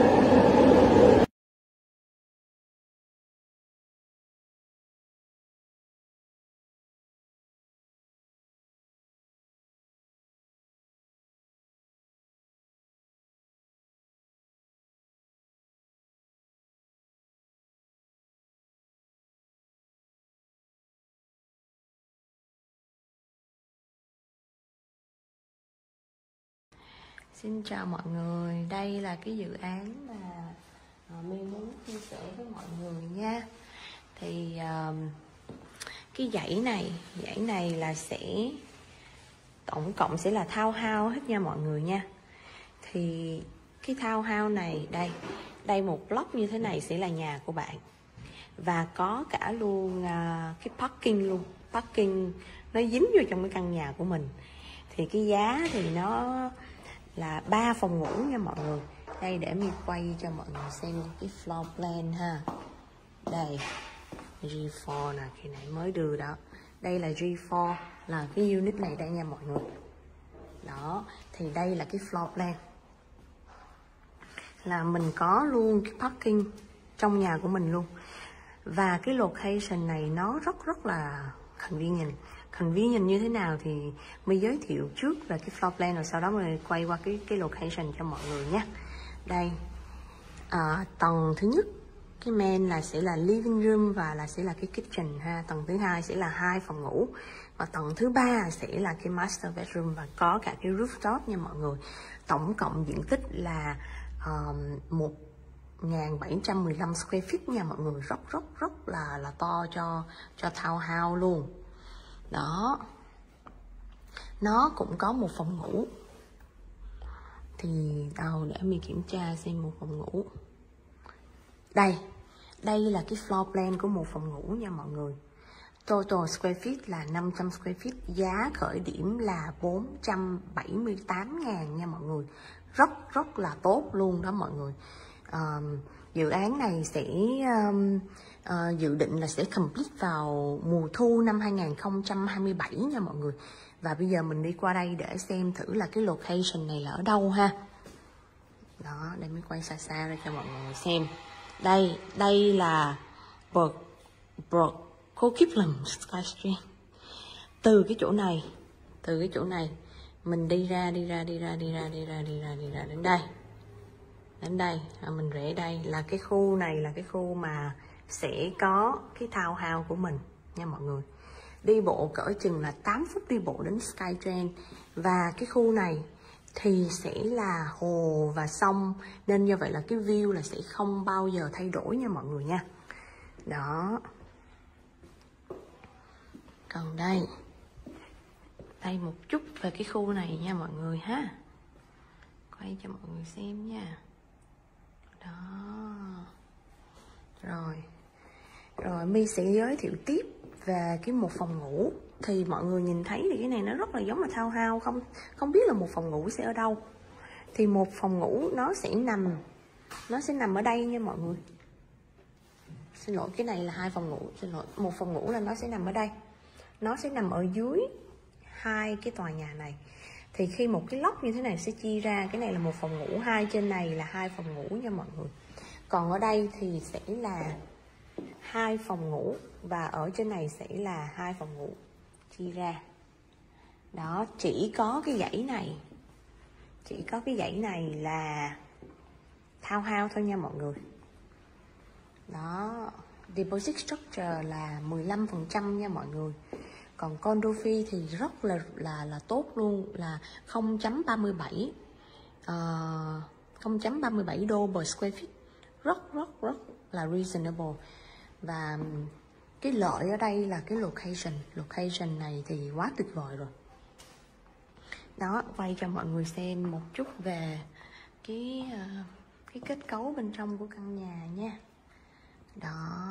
Xin chào mọi người, đây là cái dự án mà uh, My muốn chia sẻ với mọi người nha. Thì uh, cái dãy này, dãy này là sẽ tổng cộng sẽ là townhouse hết nha mọi người nha. Thì cái townhouse này, đây, đây một block như thế này sẽ là nhà của bạn. Và có cả luôn uh, cái parking luôn, parking nó dính vô trong cái căn nhà của mình. Thì cái giá thì nó là ba phòng ngủ nha mọi người. Đây để mình quay cho mọi người xem cái floor plan ha. Đây G bốn nè, khi nãy mới đưa đó. Đây là G bốn, là cái unit này đây nha mọi người. Đó, thì đây là cái floor plan. Là mình có luôn cái parking trong nhà của mình luôn. Và cái location này nó rất rất là convenient. Convenient như thế nào thì mình giới thiệu trước về cái floor plan, rồi sau đó mình quay qua cái cái location cho mọi người nhé. Đây, à, tầng thứ nhất cái main là sẽ là living room và là sẽ là cái kitchen ha. Tầng thứ hai sẽ là hai phòng ngủ và tầng thứ ba sẽ là cái master bedroom và có cả cái rooftop nha mọi người. Tổng cộng diện tích là uh, một nghìn bảy trăm mười lăm square feet nha mọi người, rất rất rất là là to cho cho townhouse luôn. Đó, nó cũng có một phòng ngủ. Thì đâu để mình kiểm tra xem một phòng ngủ. Đây, đây là cái floor plan của một phòng ngủ nha mọi người. Total square feet là năm trăm square feet, giá khởi điểm là bốn trăm bảy mươi tám ngàn nha mọi người. Rất rất là tốt luôn đó mọi người. Um, dự án này sẽ um, uh, dự định là sẽ complete vào mùa thu năm hai nghìn không trăm hai mươi bảy nha mọi người. Và bây giờ mình đi qua đây để xem thử là cái location này là ở đâu ha. Đó, để mình quay xa xa ra cho mọi người xem. Đây, đây là Brook Brook Coquitlam Sky Street. Từ cái chỗ này, từ cái chỗ này mình đi ra đi ra đi ra đi ra đi ra đi ra đi ra đến đây. Đến đây, à, mình rẽ đây là cái khu này là cái khu mà sẽ có cái townhouse của mình nha mọi người. Đi bộ cỡ chừng là tám phút đi bộ đến Skytrend. Và cái khu này thì sẽ là hồ và sông, nên như vậy là cái view là sẽ không bao giờ thay đổi nha mọi người nha. Đó. Còn đây, đây một chút về cái khu này nha mọi người ha. Quay cho mọi người xem nha. Đó. Rồi. Rồi My sẽ giới thiệu tiếp về cái một phòng ngủ. Thì mọi người nhìn thấy thì cái này nó rất là giống là townhouse, không không biết là một phòng ngủ sẽ ở đâu. Thì một phòng ngủ nó sẽ nằm nó sẽ nằm ở đây nha mọi người. Xin lỗi, cái này là hai phòng ngủ, xin lỗi. Một phòng ngủ là nó sẽ nằm ở đây. Nó sẽ nằm ở dưới hai cái tòa nhà này. Thì khi một cái lốc như thế này sẽ chia ra, cái này là một phòng ngủ, hai trên này là hai phòng ngủ nha mọi người. Còn ở đây thì sẽ là hai phòng ngủ và ở trên này sẽ là hai phòng ngủ chia ra. Đó, chỉ có cái dãy này, chỉ có cái dãy này là townhouse thôi nha mọi người. Đó, deposit structure là mười lăm phần trăm nha mọi người. Còn condo fee thì rất là là là tốt luôn, là không chấm ba mươi bảy uh, không chấm ba mươi bảy đô per square feet. Rất rất rất là reasonable. Và cái lợi ở đây là cái location. Location này thì quá tuyệt vời rồi. Đó, quay cho mọi người xem một chút về cái uh, cái kết cấu bên trong của căn nhà nha. Đó.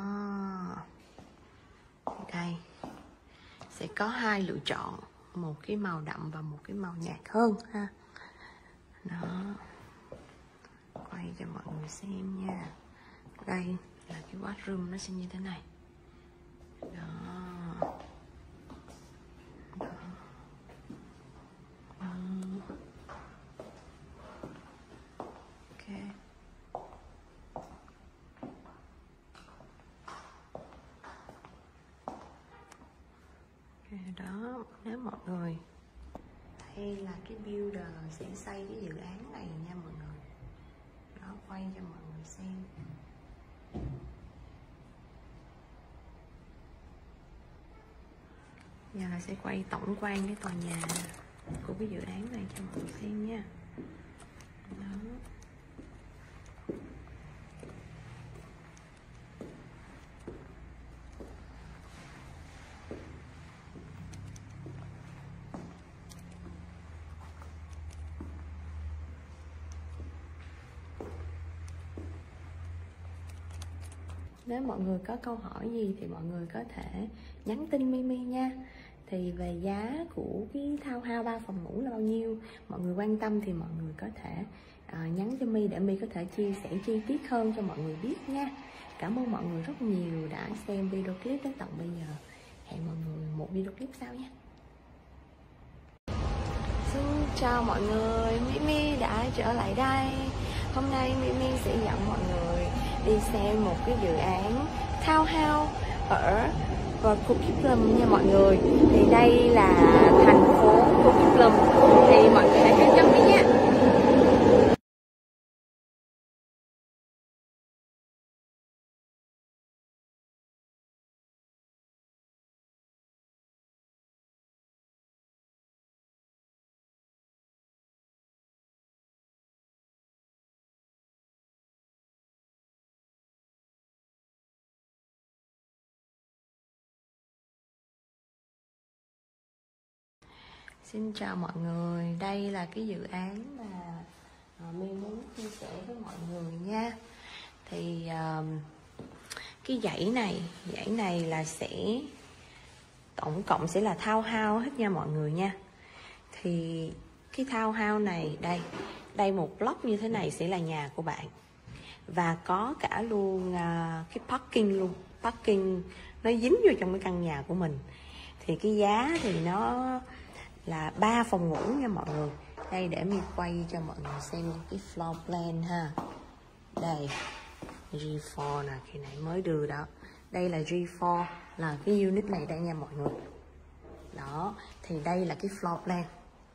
Đây. Sẽ có hai lựa chọn, một cái màu đậm và một cái màu nhạt hơn ha. Đó. Quay cho mọi người xem nha. Đây là cái bathroom, nó sẽ như thế này. Đó. Đó. Đó. Ok. Đó, nếu mọi người hay là cái builder sẽ xây cái dự án này nha mọi người. Đó, quay cho mọi người xem. Giờ là sẽ quay tổng quan cái tòa nhà của cái dự án này cho mọi người xem nha. Đó. Nếu mọi người có câu hỏi gì thì mọi người có thể nhắn tin Mimi nha. Thì về giá của cái townhouse ba phòng ngủ là bao nhiêu, mọi người quan tâm thì mọi người có thể uh, nhắn cho My để My có thể chia sẻ chi tiết hơn cho mọi người biết nha. Cảm ơn mọi người rất nhiều đã xem video clip đến tận bây giờ. Hẹn mọi người một video clip sau nha. Xin chào mọi người, Mimi đã trở lại đây. Hôm nay Mimi sẽ dẫn mọi người đi xem một cái dự án townhouse ở Coquitlam nha mọi người. Thì đây là thành phố Coquitlam. Thì mọi người hãy theo chân đi nha. Xin chào mọi người, đây là cái dự án mà uh, My muốn chia sẻ với mọi người nha. Thì uh, cái dãy này, dãy này là sẽ tổng cộng sẽ là townhouse hết nha mọi người nha. Thì cái townhouse này, đây, đây một block như thế này sẽ là nhà của bạn. Và có cả luôn uh, cái parking luôn, parking nó dính vô trong cái căn nhà của mình. Thì cái giá thì nó là ba phòng ngủ nha mọi người. Đây để mình quay cho mọi người xem cái floor plan ha. Đây G bốn nè, khi nãy mới đưa đó. Đây là G bốn, là cái unit này đây nha mọi người. Đó, thì đây là cái floor plan.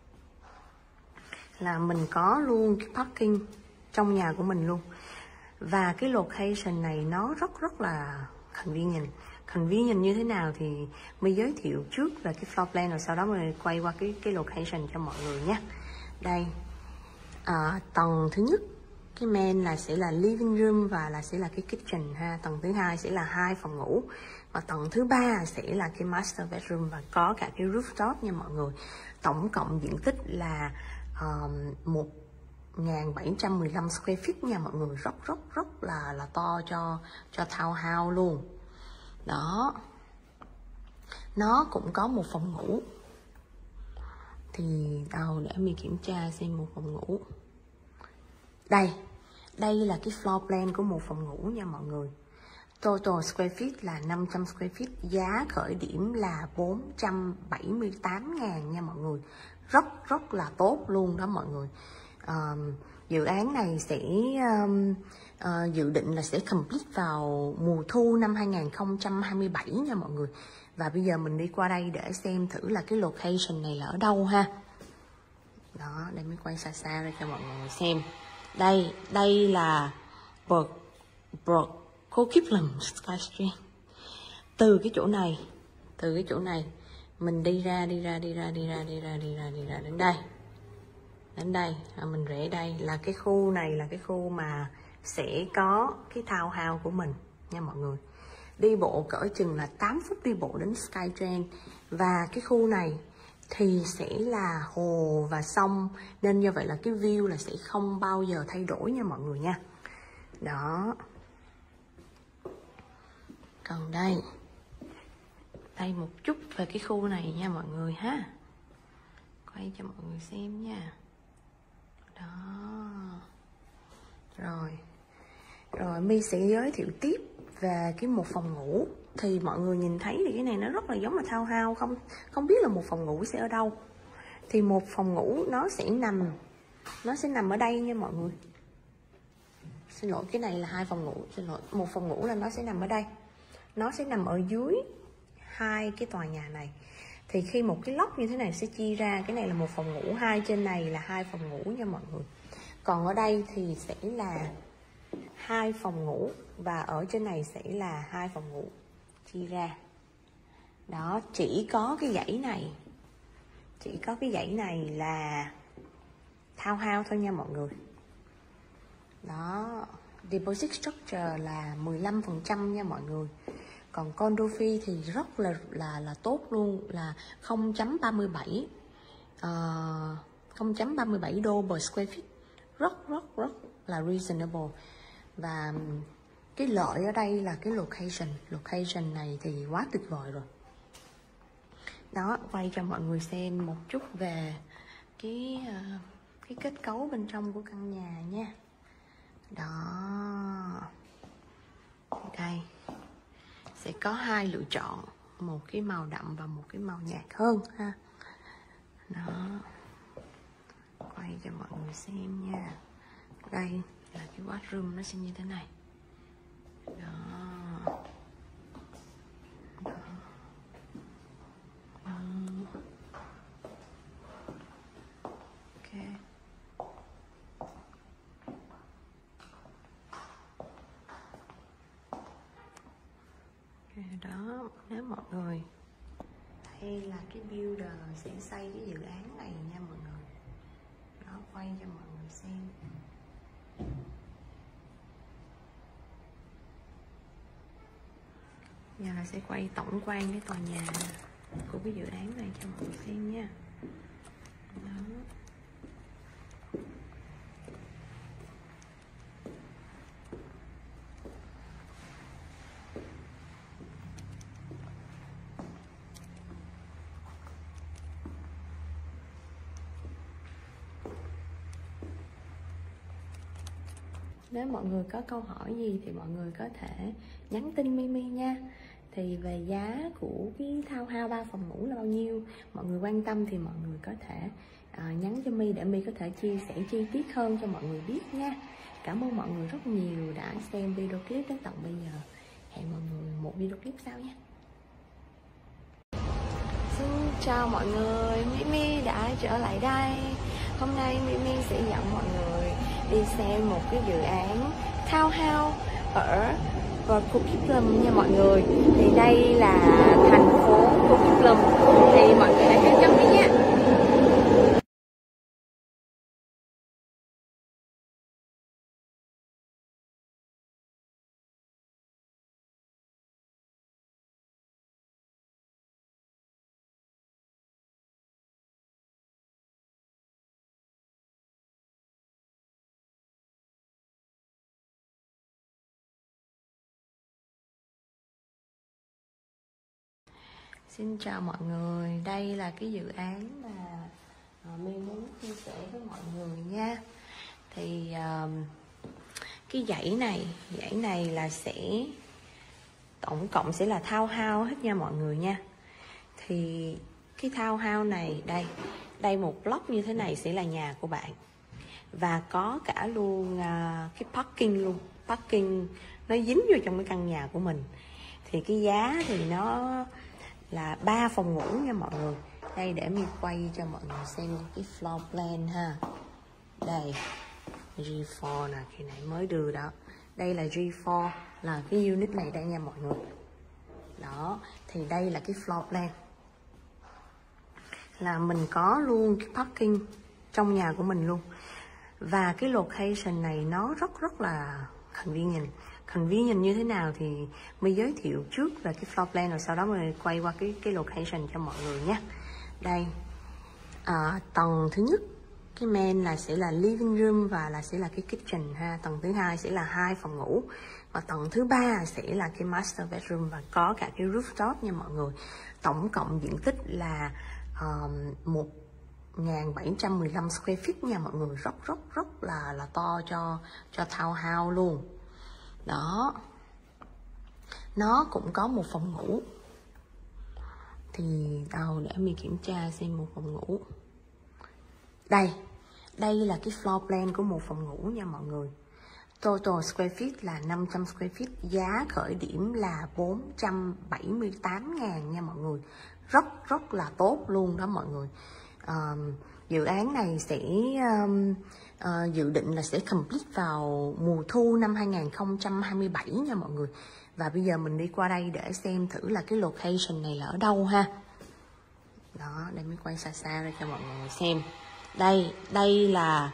Là mình có luôn cái parking trong nhà của mình luôn. Và cái location này nó rất rất là convenient. Convenient như thế nào thì mình giới thiệu trước về cái floor plan, rồi sau đó mình quay qua cái cái location cho mọi người nhé. Đây, à, tầng thứ nhất cái main là sẽ là living room và là sẽ là cái kitchen ha. Tầng thứ hai sẽ là hai phòng ngủ và tầng thứ ba sẽ là cái master bedroom và có cả cái rooftop nha mọi người. Tổng cộng diện tích là um, một nghìn bảy trăm mười lăm square feet nha mọi người, rất rất rất là là to cho cho townhouse luôn. Đó, nó cũng có một phòng ngủ. Thì đâu để mình kiểm tra xem một phòng ngủ. Đây, đây là cái floor plan của một phòng ngủ nha mọi người. Total square feet là năm trăm square feet, giá khởi điểm là bốn trăm bảy mươi tám ngàn nha mọi người. Rất rất là tốt luôn đó mọi người. Um, dự án này sẽ um, uh, dự định là sẽ complete vào mùa thu năm hai nghìn không trăm hai mươi bảy nha mọi người. Và bây giờ mình đi qua đây để xem thử là cái location này là ở đâu ha. Đó, để mình quay xa xa ra cho mọi người xem. Đây, đây là Brook Coquitlam Sky Street. Từ cái chỗ này, từ cái chỗ này mình đi ra, đi ra, đi ra, đi ra, đi ra, đi ra, đi ra đến đây. Đến đây, à, mình rẽ đây là cái khu này là cái khu mà sẽ có cái townhouse của mình nha mọi người. Đi bộ cỡ chừng là tám phút đi bộ đến Skytrend. Và cái khu này thì sẽ là hồ và sông, nên như vậy là cái view là sẽ không bao giờ thay đổi nha mọi người nha. Đó. Còn đây, đây một chút về cái khu này nha mọi người ha. Quay cho mọi người xem nha. Đó. Rồi. Rồi My sẽ giới thiệu tiếp về cái một phòng ngủ. Thì mọi người nhìn thấy thì cái này nó rất là giống là townhouse, không không biết là một phòng ngủ sẽ ở đâu. Thì một phòng ngủ nó sẽ nằm nó sẽ nằm ở đây nha mọi người. Xin lỗi, cái này là hai phòng ngủ, xin lỗi. Một phòng ngủ là nó sẽ nằm ở đây. Nó sẽ nằm ở dưới hai cái tòa nhà này. Thì khi một cái lốc như thế này sẽ chia ra, cái này là một phòng ngủ, hai trên này là hai phòng ngủ nha mọi người. Còn ở đây thì sẽ là hai phòng ngủ và ở trên này sẽ là hai phòng ngủ chia ra. Đó, chỉ có cái dãy này, chỉ có cái dãy này là townhouse thôi nha mọi người. Đó, deposit structure là mười lăm phần trăm nha mọi người. Còn condo fee thì rất là là là tốt luôn, là không chấm ba mươi bảy uh, không chấm ba mươi bảy đô per square feet. Rất rất rất là reasonable. Và cái lợi ở đây là cái location. Location này thì quá tuyệt vời rồi. Đó, quay cho mọi người xem một chút về cái uh, cái kết cấu bên trong của căn nhà nha. Đó. Đây sẽ có hai lựa chọn, một cái màu đậm và một cái màu nhạt hơn ha. Đó, quay cho mọi người xem nha. Đây là cái bathroom, nó sẽ như thế này. Đó. Đó. Đó. Ok. Đó, nếu mọi người hay là cái builder sẽ xây cái dự án này nha mọi người. Đó, quay cho mọi người xem. Giờ là sẽ quay tổng quan cái tòa nhà của cái dự án này cho mọi người xem nha. Nếu mọi người có câu hỏi gì thì mọi người có thể nhắn tin Mimi nha. Thì về giá của cái townhouse ba phòng ngủ là bao nhiêu, mọi người quan tâm thì mọi người có thể uh, nhắn cho My để My có thể chia sẻ chi tiết hơn cho mọi người biết nha. Cảm ơn mọi người rất nhiều đã xem video clip đến tận bây giờ. Hẹn mọi người một video clip sau nha. Xin chào mọi người, Mimi đã trở lại đây. Hôm nay Mimi sẽ dẫn mọi người đi xem một cái dự án townhouse ở Coquitlam nha mọi người. Thì đây là thành phố Coquitlam. Thì mọi người hãy theo chân đi nha. Xin chào mọi người, đây là cái dự án mà uh, My muốn chia sẻ với mọi người nha. Thì uh, cái dãy này, dãy này là sẽ tổng cộng sẽ là townhouse hết nha mọi người nha. Thì cái townhouse này, đây, đây một block như thế này sẽ là nhà của bạn. Và có cả luôn uh, cái parking luôn, parking nó dính vô trong cái căn nhà của mình. Thì cái giá thì nó là ba phòng ngủ nha mọi người. Đây để mình quay cho mọi người xem cái floor plan ha. Đây G bốn nè, khi nãy mới đưa đó. Đây là G bốn, là cái unit này đây nha mọi người. Đó, thì đây là cái floor plan. Là mình có luôn cái parking trong nhà của mình luôn. Và cái location này nó rất rất là convenient. Convenient như thế nào thì mình giới thiệu trước về cái floor plan, rồi sau đó mình quay qua cái cái location cho mọi người nhé. Đây, à, tầng thứ nhất cái main là sẽ là living room và là sẽ là cái kitchen ha. Tầng thứ hai sẽ là hai phòng ngủ và tầng thứ ba sẽ là cái master bedroom và có cả cái rooftop nha mọi người. Tổng cộng diện tích là um, một nghìn bảy trăm mười lăm square feet nha mọi người, rất rất rất là là to cho cho townhouse luôn. Đó, nó cũng có một phòng ngủ. Thì đâu để mình kiểm tra xem một phòng ngủ. Đây, đây là cái floor plan của một phòng ngủ nha mọi người. Total square feet là năm trăm square feet, giá khởi điểm là bốn trăm bảy mươi tám ngàn nha mọi người. Rất rất là tốt luôn đó mọi người. Um, dự án này sẽ um, uh, dự định là sẽ complete vào mùa thu năm hai nghìn không trăm hai mươi bảy nha mọi người. Và bây giờ mình đi qua đây để xem thử là cái location này là ở đâu ha. Đó, để mình quay xa xa ra cho mọi người xem. Đây, đây là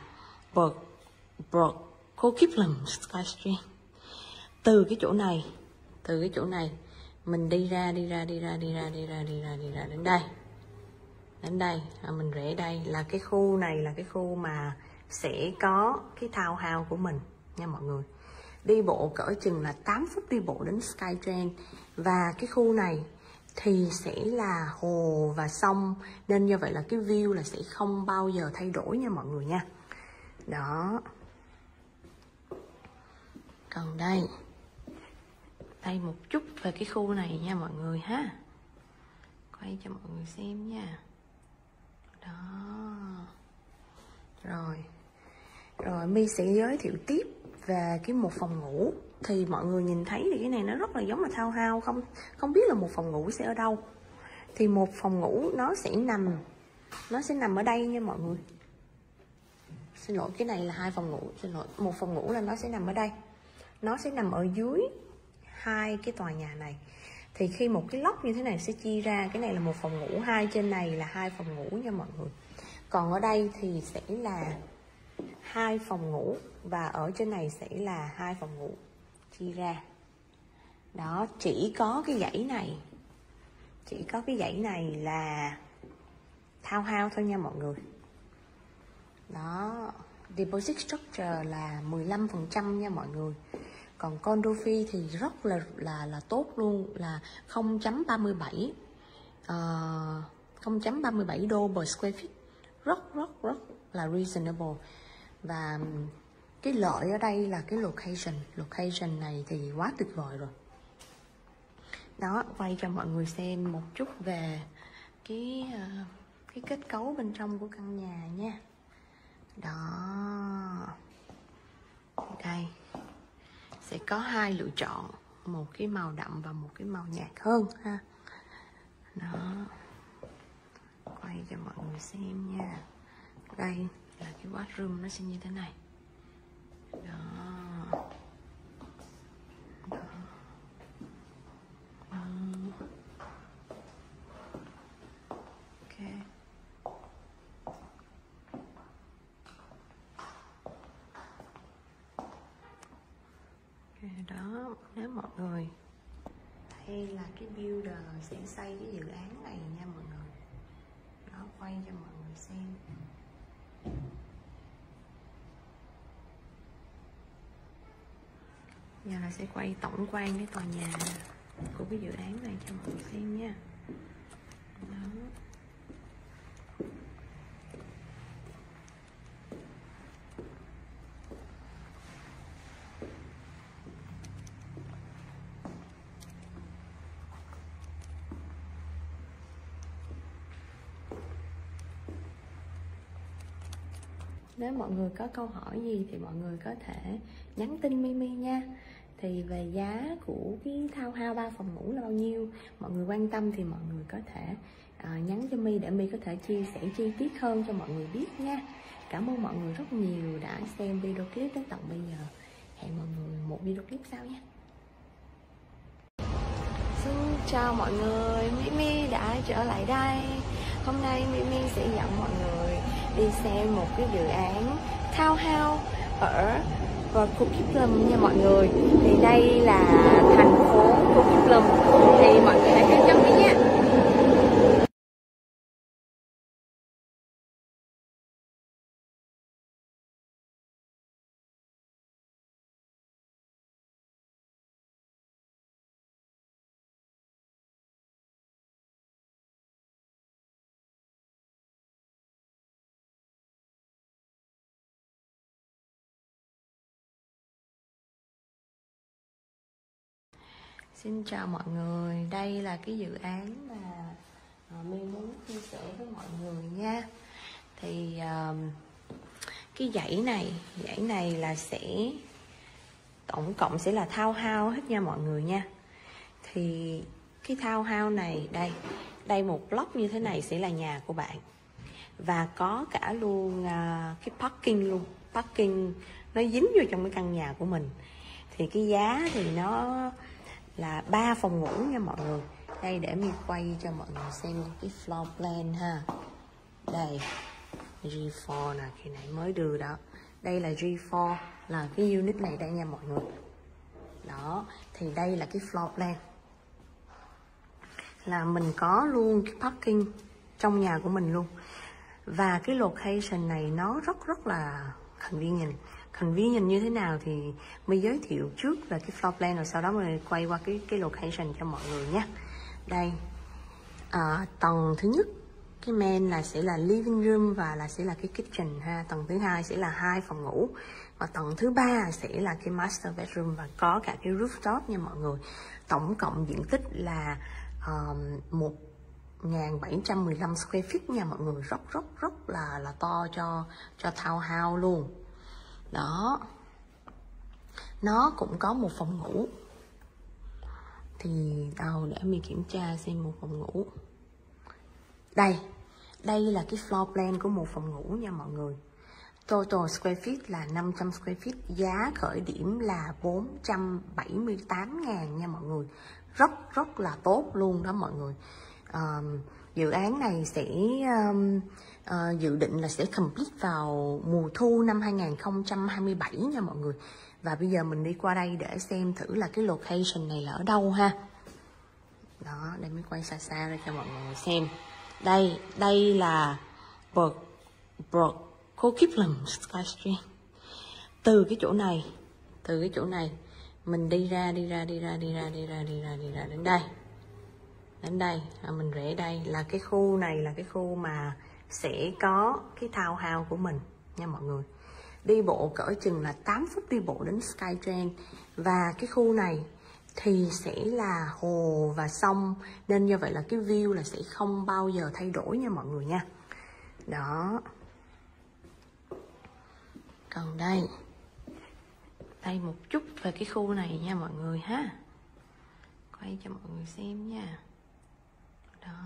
Coquitlam Sky Street. Từ cái chỗ này, từ cái chỗ này mình đi ra, đi ra, đi ra, đi ra, đi ra, đi ra, đi ra đến đây. Đến đây, à, mình rẽ đây là cái khu này là cái khu mà sẽ có cái townhouse của mình nha mọi người. Đi bộ cỡ chừng là tám phút đi bộ đến Skytrend. Và cái khu này thì sẽ là hồ và sông, nên như vậy là cái view là sẽ không bao giờ thay đổi nha mọi người nha. Đó. Còn đây, đây một chút về cái khu này nha mọi người ha. Quay cho mọi người xem nha. Đó. Rồi. Rồi My sẽ giới thiệu tiếp về cái một phòng ngủ. Thì mọi người nhìn thấy thì cái này nó rất là giống là townhouse, không không biết là một phòng ngủ sẽ ở đâu. Thì một phòng ngủ nó sẽ nằm nó sẽ nằm ở đây nha mọi người. Xin lỗi, cái này là hai phòng ngủ, xin lỗi. Một phòng ngủ là nó sẽ nằm ở đây. Nó sẽ nằm ở dưới hai cái tòa nhà này. Thì khi một cái lốc như thế này sẽ chia ra, cái này là một phòng ngủ, hai trên này là hai phòng ngủ nha mọi người. Còn ở đây thì sẽ là hai phòng ngủ và ở trên này sẽ là hai phòng ngủ chia ra. Đó, chỉ có cái dãy này, chỉ có cái dãy này là townhouse thôi nha mọi người. Đó, deposit structure là mười lăm phần trăm nha mọi người. Còn condo fee thì rất là là là tốt luôn, là không chấm ba mươi bảy uh, không chấm ba mươi bảy đô per square feet, rất rất rất là reasonable. Và cái lợi ở đây là cái location. Location này thì quá tuyệt vời rồi. Đó, quay cho mọi người xem một chút về cái uh, cái kết cấu bên trong của căn nhà nha. Đó, đây sẽ có hai lựa chọn, một cái màu đậm và một cái màu nhạt hơn ha. Đó, quay cho mọi người xem nha. Đây là cái bathroom, nó sẽ như thế này. Đó, đó. Um, ok. Đó, nếu mọi người, đây là cái builder sẽ xây cái dự án này nha mọi người. Đó, quay cho mọi người xem. Giờ là sẽ quay tổng quan cái tòa nhà của cái dự án này cho mọi người xem nha. Đó. Nếu mọi người có câu hỏi gì thì mọi người có thể nhắn tin Mimi nha. Thì về giá của cái townhouse ba phòng ngủ là bao nhiêu, mọi người quan tâm thì mọi người có thể uh, nhắn cho My để My có thể chia sẻ chi tiết hơn cho mọi người biết nha. Cảm ơn mọi người rất nhiều đã xem video clip đến tận bây giờ. Hẹn mọi người một video clip sau nha. Xin chào mọi người, Mimi đã trở lại đây. Hôm nay Mimi sẽ dẫn mọi người đi xem một cái dự án townhouse ở Coquitlam nha mọi người. Thì đây là thành phố Coquitlam. Thì mọi người hãy theo chân đi nha. Xin chào mọi người, đây là cái dự án mà uh, My muốn chia sẻ với mọi người nha. Thì uh, cái dãy này, dãy này là sẽ tổng cộng sẽ là townhouse hết nha mọi người nha. Thì cái townhouse này, đây, đây một block như thế này sẽ là nhà của bạn. Và có cả luôn uh, cái parking luôn, parking nó dính vô trong cái căn nhà của mình. Thì cái giá thì nó là ba phòng ngủ nha mọi người. Đây để mình quay cho mọi người xem cái floor plan ha. Đây G bốn nè, khi nãy mới đưa đó. Đây là G bốn, là cái unit này đây nha mọi người. Đó, thì đây là cái floor plan. Là mình có luôn cái parking trong nhà của mình luôn. Và cái location này nó rất rất là convenient. Convenient như thế nào thì mình giới thiệu trước về cái floor plan, rồi sau đó mình quay qua cái cái location cho mọi người nhé. Đây, à, tầng thứ nhất cái main là sẽ là living room và là sẽ là cái kitchen ha. Tầng thứ hai sẽ là hai phòng ngủ và tầng thứ ba sẽ là cái master bedroom và có cả cái rooftop nha mọi người. Tổng cộng diện tích là um, một nghìn bảy trăm mười lăm square feet nha mọi người, rất rất rất là là to cho cho townhouse luôn. Đó, nó cũng có một phòng ngủ. Thì đâu để mình kiểm tra xem một phòng ngủ. Đây, đây là cái floor plan của một phòng ngủ nha mọi người. Total square feet là năm trăm square feet, giá khởi điểm là bốn trăm bảy mươi tám ngàn nha mọi người. Rất rất là tốt luôn đó mọi người. Um, dự án này sẽ um, uh, dự định là sẽ complete vào mùa thu năm hai nghìn không trăm hai mươi bảy nha mọi người. Và bây giờ mình đi qua đây để xem thử là cái location này là ở đâu ha. Đó, để mình quay xa xa ra cho mọi người xem. Đây, đây là Coquitlam Sky Street. Từ cái chỗ này, từ cái chỗ này mình đi ra, đi ra, đi ra, đi ra, đi ra, đi ra, đi ra đến đây. Đến đây, à, mình rẽ đây là cái khu này là cái khu mà sẽ có cái townhouse của mình nha mọi người. đi bộ cỡ chừng là tám phút đi bộ đến Skytrend. Và cái khu này thì sẽ là hồ và sông, nên như vậy là cái view là sẽ không bao giờ thay đổi nha mọi người nha. Đó. Còn đây, đây một chút về cái khu này nha mọi người ha. Quay cho mọi người xem nha. Đó.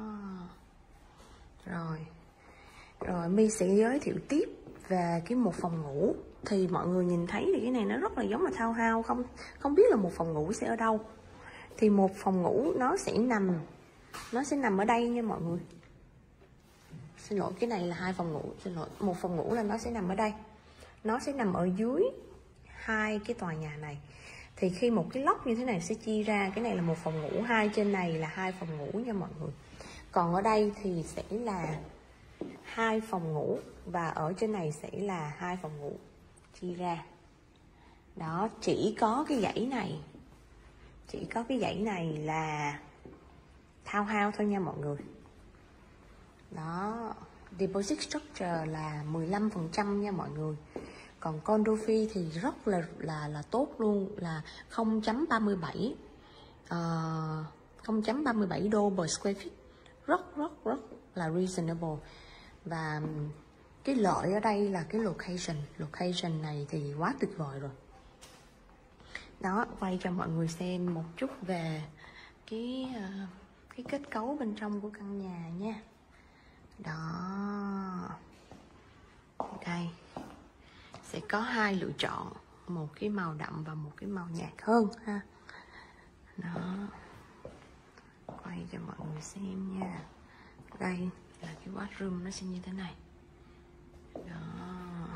Rồi. Rồi My sẽ giới thiệu tiếp về cái một phòng ngủ. Thì mọi người nhìn thấy thì cái này nó rất là giống là townhouse, không không biết là một phòng ngủ sẽ ở đâu. Thì một phòng ngủ nó sẽ nằm nó sẽ nằm ở đây nha mọi người. Xin lỗi, cái này là hai phòng ngủ, xin lỗi. Một phòng ngủ là nó sẽ nằm ở đây. Nó sẽ nằm ở dưới hai cái tòa nhà này. Thì khi một cái lốc như thế này sẽ chia ra, cái này là một phòng ngủ, hai trên này là hai phòng ngủ nha mọi người. Còn ở đây thì sẽ là hai phòng ngủ, và ở trên này sẽ là hai phòng ngủ chia ra. Đó, chỉ có cái dãy này, chỉ có cái dãy này là townhouse thôi nha mọi người. Đó, deposit structure là mười lăm phần trăm nha mọi người. Còn condo fee thì rất là là là tốt luôn, là không chấm ba mươi bảy uh, không chấm ba mươi bảy đô per square feet. Rất rất rất là reasonable. Và cái lợi ở đây là cái location. Location này thì quá tuyệt vời rồi. Đó, quay cho mọi người xem một chút về cái uh, cái kết cấu bên trong của căn nhà nha. Đó. Đây. Sẽ có hai lựa chọn, một cái màu đậm và một cái màu nhạt hơn ha. Đó. Quay cho mọi người xem nha. Đây là cái bathroom, nó sẽ như thế này. Đó.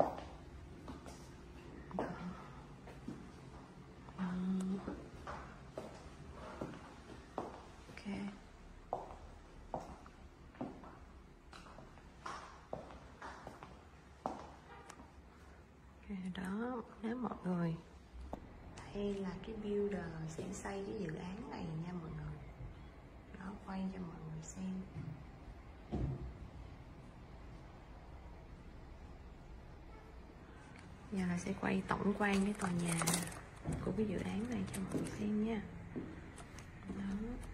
Đó. Đó. Ok. Đó, nếu mọi người, đây là cái builder sẽ xây cái dự án này nha mọi người. Đó, quay cho mọi người xem. Giờ là sẽ quay tổng quan cái tòa nhà của cái dự án này cho mọi người xem nha. Đó.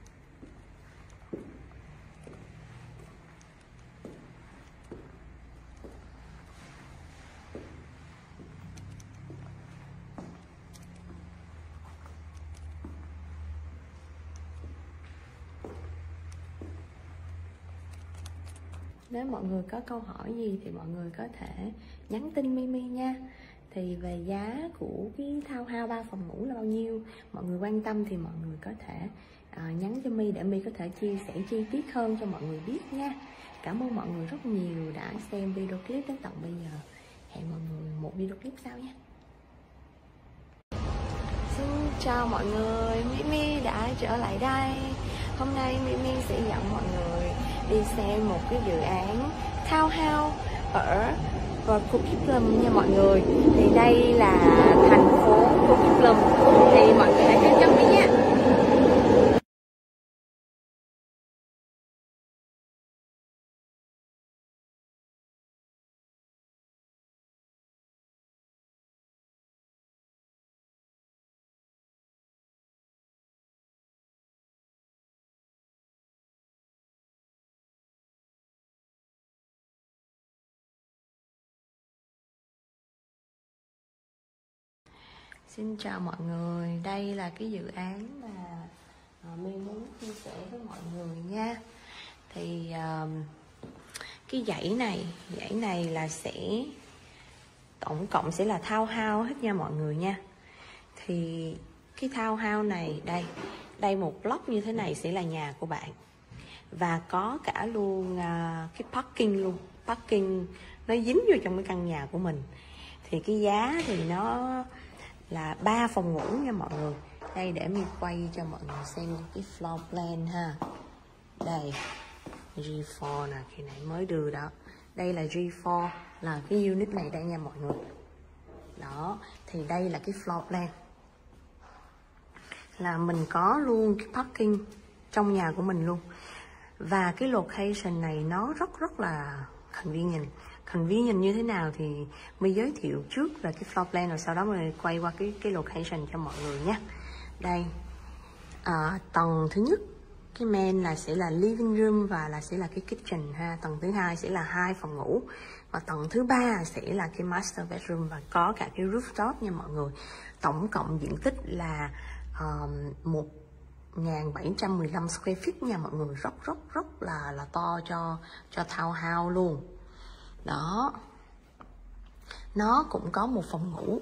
Nếu mọi người có câu hỏi gì thì mọi người có thể nhắn tin Mimi nha. Thì về giá của cái townhouse ba phòng ngủ là bao nhiêu, mọi người quan tâm thì mọi người có thể uh, nhắn cho My để My có thể chia sẻ chi tiết hơn cho mọi người biết nha. Cảm ơn mọi người rất nhiều đã xem video clip đến tận bây giờ. Hẹn mọi người một video clip sau nha. Xin chào mọi người, Mimi đã trở lại đây. Hôm nay Mimi sẽ dẫn mọi người đi xem một cái dự án townhouse ở Coquitlam nha mọi người. Thì đây là thành phố Coquitlam. Thì mọi người hãy theo chân đi nha. Xin chào mọi người, đây là cái dự án mà uh, My muốn chia sẻ với mọi người nha. Thì uh, cái dãy này, dãy này là sẽ tổng cộng sẽ là townhouse hết nha mọi người nha. Thì cái townhouse này, đây, đây một block như thế này sẽ là nhà của bạn. Và có cả luôn uh, cái parking luôn, parking nó dính vô trong cái căn nhà của mình. Thì cái giá thì nó là ba phòng ngủ nha mọi người. Đây để mình quay cho mọi người xem cái floor plan ha. Đây G bốn nè, khi nãy mới đưa đó. Đây là G bốn, là cái unit này đây nha mọi người. Đó, thì đây là cái floor plan. Là mình có luôn cái parking trong nhà của mình luôn. Và cái location này nó rất rất là convenient. convenient như thế nào thì My giới thiệu trước về cái floor plan, rồi sau đó mình quay qua cái cái location cho mọi người nhé. Đây, à, tầng thứ nhất cái main là sẽ là living room và là sẽ là cái kitchen ha. Tầng thứ hai sẽ là hai phòng ngủ, và tầng thứ ba sẽ là cái master bedroom và có cả cái rooftop nha mọi người. Tổng cộng diện tích là uh, một nghìn bảy trăm mười lăm square feet nha mọi người, rất rất rất là là to cho cho townhouse luôn. Đó, nó cũng có một phòng ngủ.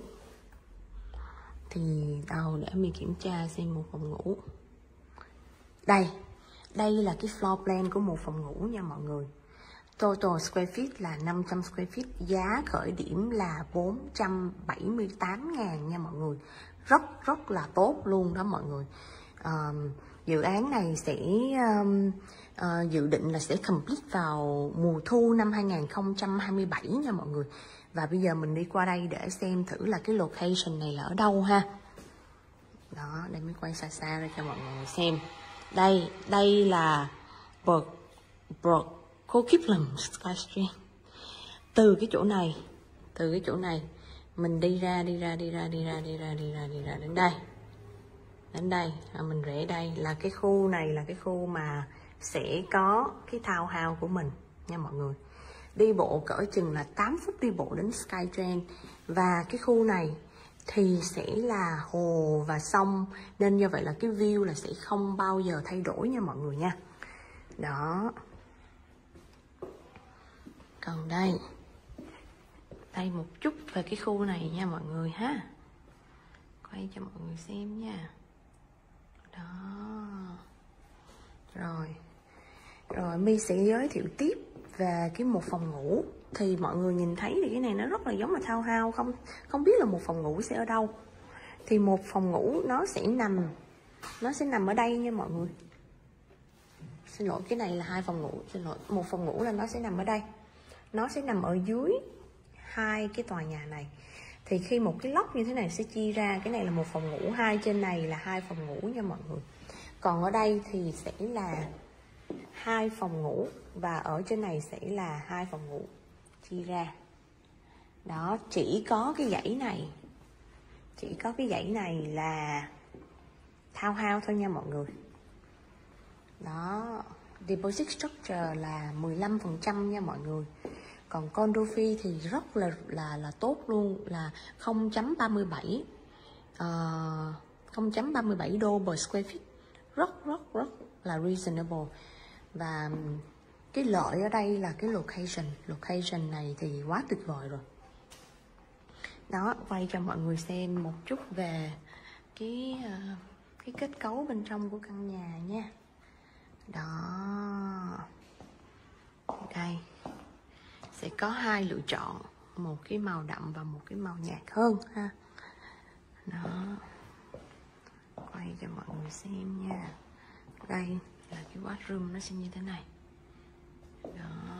Thì đâu để mình kiểm tra xem một phòng ngủ. Đây, đây là cái floor plan của một phòng ngủ nha mọi người. Total square feet là năm trăm square feet, giá khởi điểm là bốn trăm bảy mươi tám ngàn nha mọi người. Rất rất là tốt luôn đó mọi người. Um, dự án này sẽ um, uh, dự định là sẽ complete vào mùa thu năm hai nghìn không trăm hai mươi bảy nha mọi người. Và bây giờ mình đi qua đây để xem thử là cái location này là ở đâu ha. Đó, để mình quay xa xa ra cho mọi người xem. Đây, đây là Brook Brook Coquitlam Sky Street. Từ cái chỗ này, từ cái chỗ này mình đi ra đi ra đi ra đi ra đi ra đi ra đi ra đến đây. Đến đây, à, mình rẽ đây là cái khu này là cái khu mà sẽ có cái townhouse của mình nha mọi người. Đi bộ cỡ chừng là tám phút đi bộ đến Skytrend. Và cái khu này thì sẽ là hồ và sông, nên như vậy là cái view là sẽ không bao giờ thay đổi nha mọi người nha. Đó. Còn đây, đây một chút về cái khu này nha mọi người ha. Quay cho mọi người xem nha. Đó. Rồi. Rồi My sẽ giới thiệu tiếp về cái một phòng ngủ. Thì mọi người nhìn thấy thì cái này nó rất là giống là townhouse, không không biết là một phòng ngủ sẽ ở đâu. Thì một phòng ngủ nó sẽ nằm nó sẽ nằm ở đây nha mọi người. Xin lỗi, cái này là hai phòng ngủ, xin lỗi. Một phòng ngủ là nó sẽ nằm ở đây. Nó sẽ nằm ở dưới hai cái tòa nhà này. Thì khi một cái lốc như thế này sẽ chia ra, cái này là một phòng ngủ, hai trên này là hai phòng ngủ nha mọi người. Còn ở đây thì sẽ là hai phòng ngủ, và ở trên này sẽ là hai phòng ngủ chia ra. Đó, chỉ có cái dãy này, chỉ có cái dãy này là townhouse thôi nha mọi người. Đó, deposit structure là mười lăm phần trăm nha mọi người. Còn condo fee thì rất là là là tốt luôn, là không chấm ba mươi bảy uh, không chấm ba mươi bảy đô per square feet. Rất rất rất là reasonable. Và cái lợi ở đây là cái location. Location này thì quá tuyệt vời rồi. Đó, quay cho mọi người xem một chút về cái uh, cái kết cấu bên trong của căn nhà nha. Đó. Đây sẽ có hai lựa chọn, một cái màu đậm và một cái màu nhạt hơn ha. Đó, quay cho mọi người xem nha. Đây là cái bathroom, nó sẽ như thế này. Đó.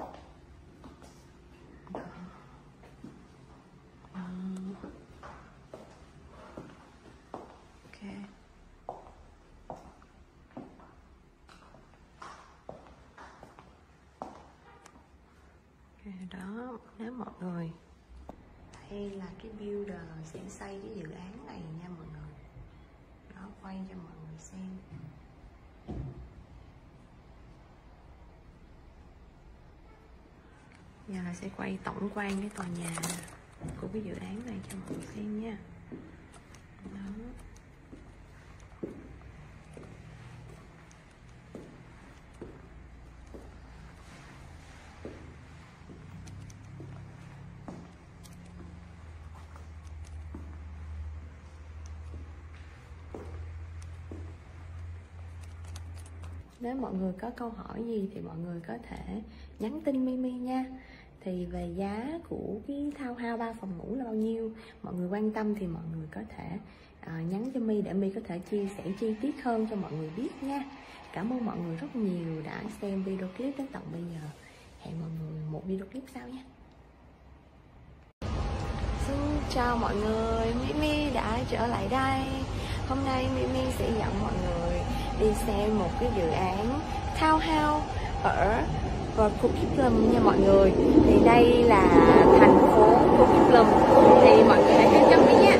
Đó. Đó. Ok. Đó, nếu mọi người hay là cái builder sẽ xây cái dự án này nha mọi người. Đó, quay cho mọi người xem. Giờ là sẽ quay tổng quan cái tòa nhà của cái dự án này cho mọi người xem nha. Đó. Nếu mọi người có câu hỏi gì thì mọi người có thể nhắn tin Mimi nha. Thì về giá của cái townhouse ba phòng ngủ là bao nhiêu, mọi người quan tâm thì mọi người có thể uh, nhắn cho My để My có thể chia sẻ chi tiết hơn cho mọi người biết nha. Cảm ơn mọi người rất nhiều đã xem video clip đến tận bây giờ. Hẹn mọi người một video clip sau nha. Xin chào mọi người, Mimi đã trở lại đây. Hôm nay Mimi sẽ dẫn mọi người đi xem một cái dự án townhouse ở và Coquet Plum nha mọi người. Thì đây là thành phố Coquet Plum, thì mọi người hãy theo dõi nhé.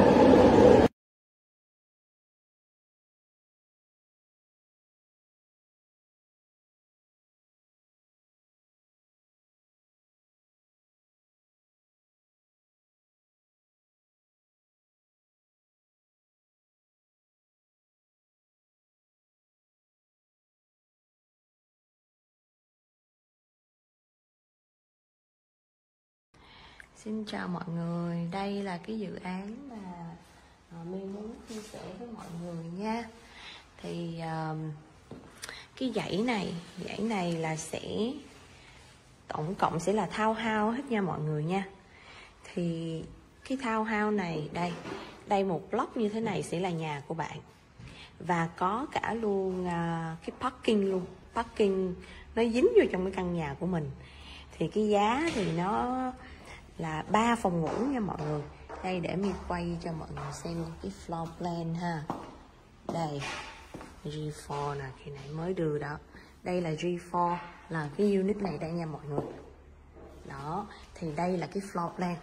Xin chào mọi người, đây là cái dự án mà uh, My muốn chia sẻ với mọi người nha. Thì uh, cái dãy này, dãy này là sẽ tổng cộng sẽ là townhouse hết nha mọi người nha. Thì cái townhouse này, đây, đây một block như thế này sẽ là nhà của bạn. Và có cả luôn uh, cái parking luôn, parking nó dính vô trong cái căn nhà của mình. Thì cái giá thì nó là ba phòng ngủ nha mọi người. Đây để mình quay cho mọi người xem cái floor plan ha. Đây G bốn nè, khi nãy mới đưa đó. Đây là G bốn, là cái unit này đây nha mọi người. Đó, thì đây là cái floor plan.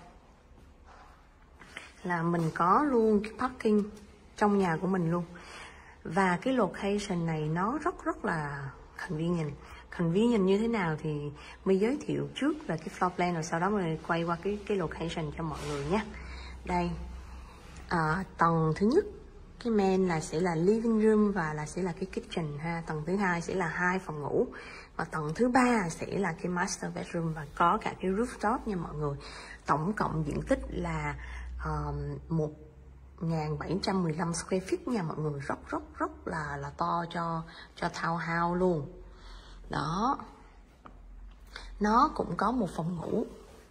Là mình có luôn cái parking trong nhà của mình luôn. Và cái location này nó rất rất là convenient. Convenient như thế nào thì mình giới thiệu trước về cái floor plan, rồi sau đó mình quay qua cái cái location cho mọi người nhé. Đây, à, tầng thứ nhất cái main là sẽ là living room và là sẽ là cái kitchen ha. Tầng thứ hai sẽ là hai phòng ngủ, và tầng thứ ba sẽ là cái master bedroom và có cả cái rooftop nha mọi người. Tổng cộng diện tích là um, một nghìn bảy trăm mười lăm square feet nha mọi người, rất rất rất là là to cho cho townhouse luôn. Đó, nó cũng có một phòng ngủ.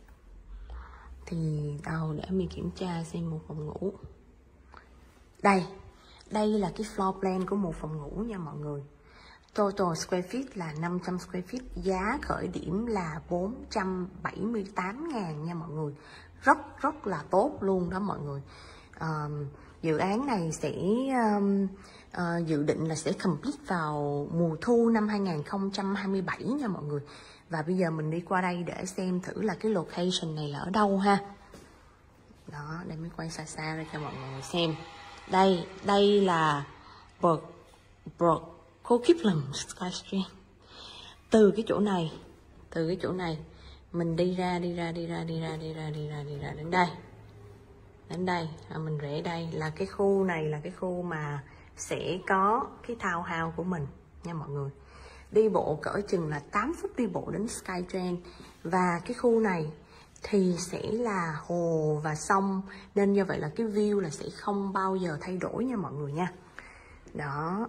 Thì đâu để mình kiểm tra xem một phòng ngủ. Đây, đây là cái floor plan của một phòng ngủ nha mọi người. Total square feet là năm trăm square feet, giá khởi điểm là bốn trăm bảy mươi tám ngàn nha mọi người. Rất rất là tốt luôn đó mọi người. Um, dự án này sẽ um, uh, dự định là sẽ complete vào mùa thu năm hai nghìn không trăm hai mươi bảy nha mọi người. Và bây giờ mình đi qua đây để xem thử là cái location này là ở đâu ha. Đó, để mình quay xa xa ra cho mọi người xem. Đây, đây là Brook, Brook Coquet Plum Sky Street. Từ cái chỗ này, từ cái chỗ này mình đi ra, đi ra, đi ra, đi ra, đi ra, đi ra, đi ra đến đây. Đến đây, à, mình rẽ đây là cái khu này là cái khu mà sẽ có cái townhouse của mình nha mọi người. Đi bộ cỡ chừng là tám phút đi bộ đến Skytrend. Và cái khu này thì sẽ là hồ và sông, nên như vậy là cái view là sẽ không bao giờ thay đổi nha mọi người nha. Đó.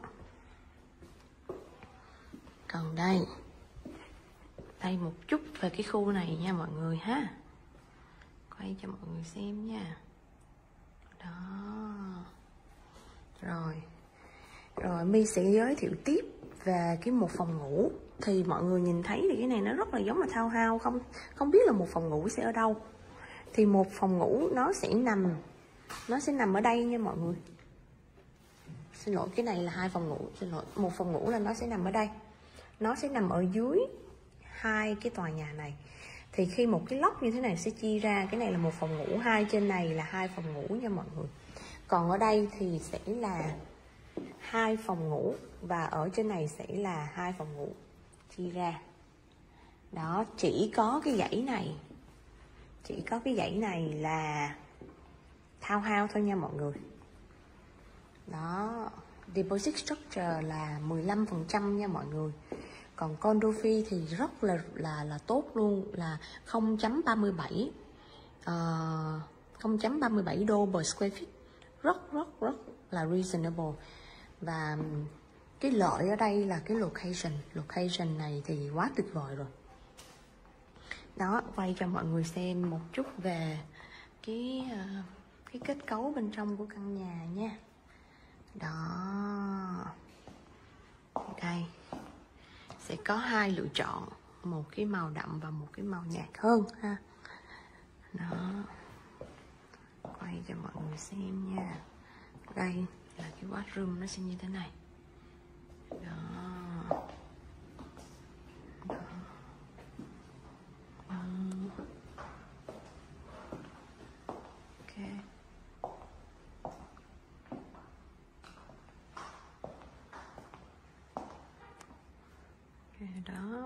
Còn đây, đây một chút về cái khu này nha mọi người ha. Quay cho mọi người xem nha. Đó. Rồi. Rồi My sẽ giới thiệu tiếp về cái một phòng ngủ. Thì mọi người nhìn thấy thì cái này nó rất là giống là townhouse, không không biết là một phòng ngủ sẽ ở đâu. Thì một phòng ngủ nó sẽ nằm nó sẽ nằm ở đây nha mọi người. Xin lỗi, cái này là hai phòng ngủ, xin lỗi. Một phòng ngủ là nó sẽ nằm ở đây. Nó sẽ nằm ở dưới hai cái tòa nhà này. Thì khi một cái lốc như thế này sẽ chia ra, cái này là một phòng ngủ, hai trên này là hai phòng ngủ nha mọi người. Còn ở đây thì sẽ là hai phòng ngủ, và ở trên này sẽ là hai phòng ngủ chia ra. Đó, chỉ có cái dãy này, chỉ có cái dãy này là townhouse thôi nha mọi người. Đó, deposit structure là mười lăm phần trăm nha mọi người. Còn condo fee thì rất là là là tốt luôn, là không chấm ba mươi bảy uh, không chấm ba mươi bảy đô per square feet. Rất rất rất là reasonable. Và cái lợi ở đây là cái location. Location này thì quá tuyệt vời rồi. Đó, quay cho mọi người xem một chút về cái uh, cái kết cấu bên trong của căn nhà nha. Đó, đây sẽ có hai lựa chọn, một cái màu đậm và một cái màu nhạt hơn ha. Đó, quay cho mọi người xem nha. Đây là cái bathroom, nó sẽ như thế này. Đó. Đó.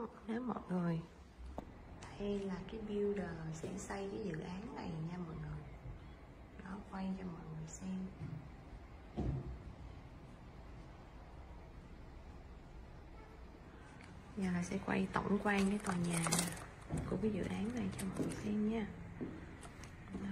nếu mọi người hay là cái builder sẽ xây cái dự án này nha mọi người. Đó, quay cho mọi người xem. Giờ là sẽ quay tổng quan cái tòa nhà của cái dự án này cho mọi người xem nha. Đó.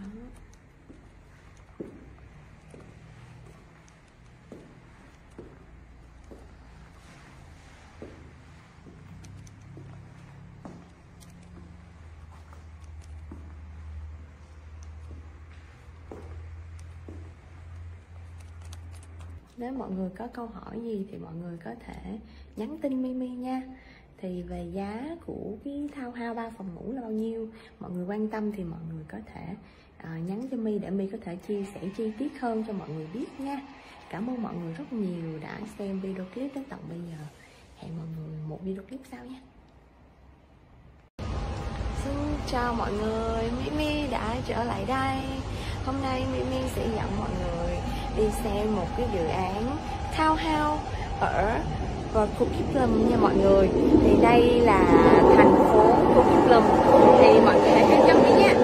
Nếu mọi người có câu hỏi gì thì mọi người có thể nhắn tin Mimi nha. Thì về giá của cái townhouse ba phòng ngủ là bao nhiêu, mọi người quan tâm thì mọi người có thể uh, nhắn cho My để My có thể chia sẻ chi tiết hơn cho mọi người biết nha. Cảm ơn mọi người rất nhiều đã xem video clip đến tận bây giờ. Hẹn mọi người một video clip sau nha. Xin chào mọi người, Mimi đã trở lại đây. Hôm nay Mimi sẽ dẫn mọi người đi xem một cái dự án townhouse ở Coquitlam nha mọi người. Thì đây là thành phố Coquitlam. Thì mọi người hãy theo chân đi nha.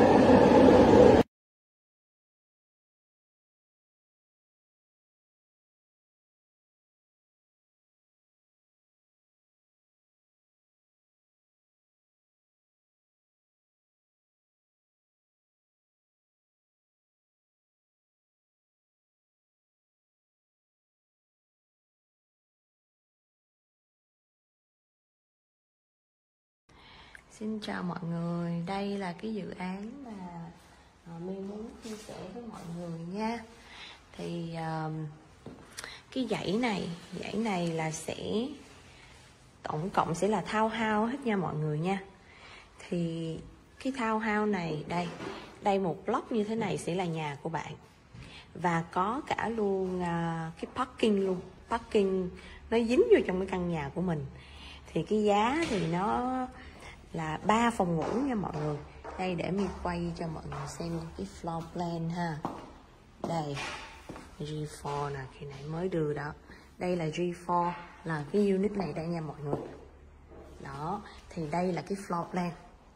Xin chào mọi người, đây là cái dự án mà uh, My muốn chia sẻ với mọi người nha. Thì uh, cái dãy này, dãy này là sẽ tổng cộng sẽ là townhouse hết nha mọi người nha. Thì cái townhouse này, đây, đây một block như thế này sẽ là nhà của bạn. Và có cả luôn uh, cái parking luôn, parking nó dính vô trong cái căn nhà của mình. Thì cái giá thì nó là ba phòng ngủ nha mọi người. Đây để mình quay cho mọi người xem cái floor plan ha. Đây G bốn nè, khi nãy mới đưa đó. Đây là G bốn, là cái unit này đây nha mọi người. Đó, thì đây là cái floor plan.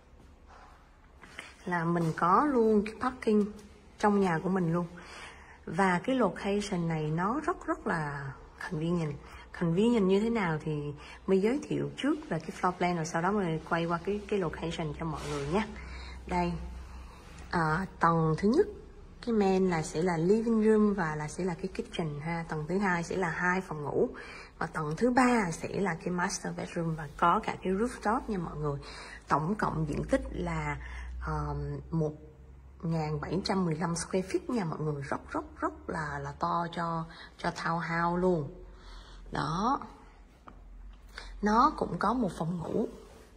Là mình có luôn cái parking trong nhà của mình luôn. Và cái location này nó rất rất là convenient. Convenient như thế nào thì mình giới thiệu trước về cái floor plan, rồi sau đó mình quay qua cái cái location cho mọi người nhé. Đây, à, tầng thứ nhất cái main là sẽ là living room và là sẽ là cái kitchen ha. Tầng thứ hai sẽ là hai phòng ngủ và tầng thứ ba sẽ là cái master bedroom và có cả cái rooftop nha mọi người. Tổng cộng diện tích là um, một nghìn bảy trăm mười lăm square feet nha mọi người, rất rất rất là là to cho cho townhouse luôn. Đó, nó cũng có một phòng ngủ.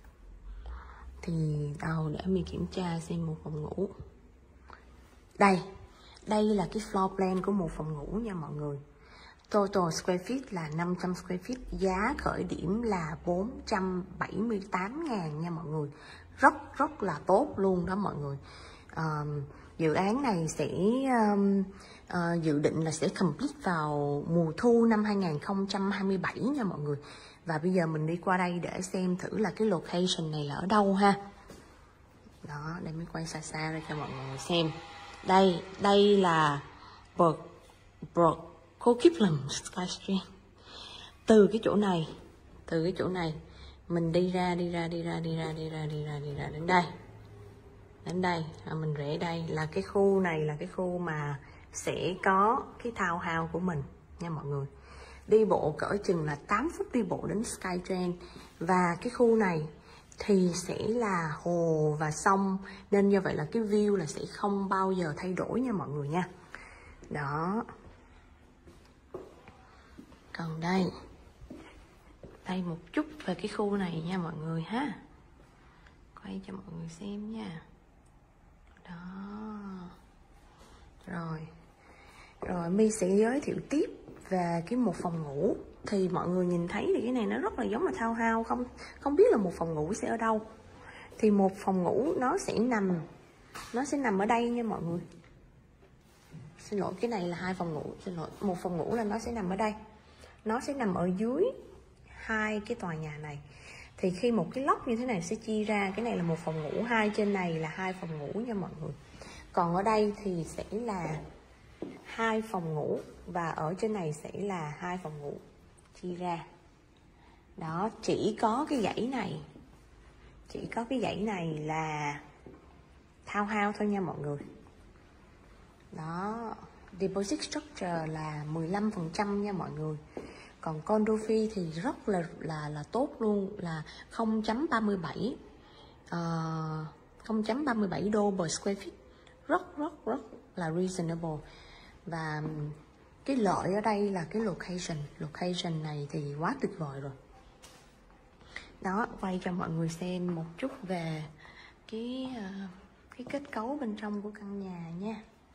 Thì đâu để mình kiểm tra xem một phòng ngủ. Đây, đây là cái floor plan của một phòng ngủ nha mọi người. Total square feet là năm trăm square feet, giá khởi điểm là bốn trăm bảy mươi tám ngàn nha mọi người. Rất rất là tốt luôn đó mọi người. Um, dự án này sẽ um, uh, dự định là sẽ complete vào mùa thu năm hai nghìn không trăm hai mươi bảy nha mọi người. Và bây giờ mình đi qua đây để xem thử là cái location này là ở đâu ha. Đó, để mình quay xa xa ra cho mọi người xem. Đây, đây là Coquitlam Sky Street. Từ cái chỗ này, từ cái chỗ này mình đi ra, đi ra, đi ra, đi ra, đi ra, đi ra, đi ra đến đây. Đến đây, à, mình rẽ đây là cái khu này là cái khu mà sẽ có cái townhouse của mình nha mọi người. Đi bộ cỡ chừng là tám phút đi bộ đến Skytrend. Và cái khu này thì sẽ là hồ và sông, nên như vậy là cái view là sẽ không bao giờ thay đổi nha mọi người nha. Đó. Còn đây, đây một chút về cái khu này nha mọi người ha. Quay cho mọi người xem nha. Đó. Rồi. Rồi My sẽ giới thiệu tiếp về cái một phòng ngủ. Thì mọi người nhìn thấy thì cái này nó rất là giống là townhouse, không không biết là một phòng ngủ sẽ ở đâu. Thì một phòng ngủ nó sẽ nằm nó sẽ nằm ở đây nha mọi người. Xin lỗi, cái này là hai phòng ngủ, xin lỗi. Một phòng ngủ là nó sẽ nằm ở đây. Nó sẽ nằm ở dưới hai cái tòa nhà này. Thì khi một cái lốc như thế này sẽ chia ra, cái này là một phòng ngủ, hai trên này là hai phòng ngủ nha mọi người. Còn ở đây thì sẽ là hai phòng ngủ và ở trên này sẽ là hai phòng ngủ chia ra. Đó, chỉ có cái dãy này, chỉ có cái dãy này là townhouse thôi nha mọi người. Đó, deposit structure là mười lăm phần trăm nha mọi người. Còn condo fee thì rất là là là tốt luôn, là không chấm ba mươi bảy uh, không chấm ba mươi bảy đô per square feet, rất rất rất là reasonable. Và cái lợi ở đây là cái location, location này thì quá tuyệt vời rồi. Đó, quay cho mọi người xem một chút về cái uh, cái kết cấu bên trong của căn nhà nha.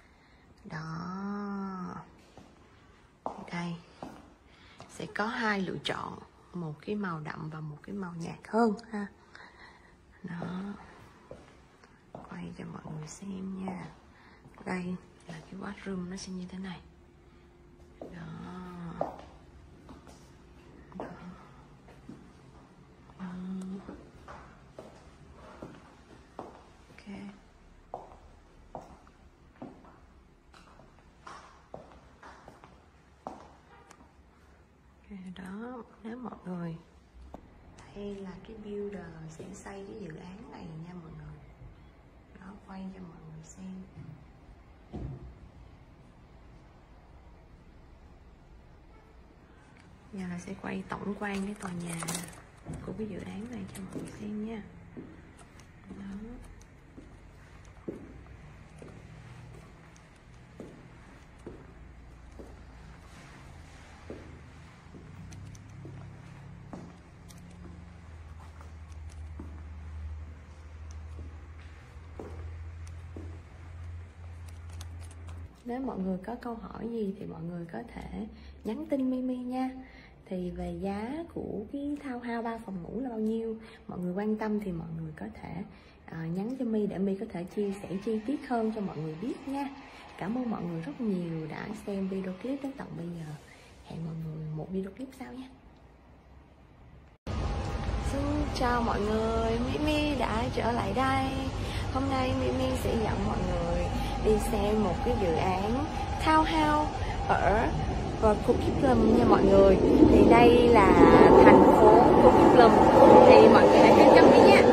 Đó, đây sẽ có hai lựa chọn, một cái màu đậm và một cái màu nhạt hơn ha. Đó, quay cho mọi người xem nha. Đây là cái bathroom, nó sẽ như thế này. Đó, đó. Uhm. Ok. Đó, nếu mọi người hay là cái builder sẽ xây cái dự án này nha mọi người. Đó, quay cho mọi người xem. Giờ là sẽ quay tổng quan cái tòa nhà của cái dự án này cho mọi người xem nha. Đó. Nếu mọi người có câu hỏi gì thì mọi người có thể nhắn tin Mimi nha. Thì về giá của cái townhouse ba phòng ngủ là bao nhiêu, mọi người quan tâm thì mọi người có thể uh, nhắn cho My để My có thể chia sẻ chi tiết hơn cho mọi người biết nha. Cảm ơn mọi người rất nhiều đã xem video clip đến tận bây giờ. Hẹn mọi người một video clip sau nha. Xin chào mọi người, Mimi đã trở lại đây. Hôm nay Mimi sẽ dẫn mọi người đi xem một cái dự án townhouse ở Coquitlam nha mọi người. Thì đây là thành phố Coquitlam, thì mọi người hãy theo dõi đi nha.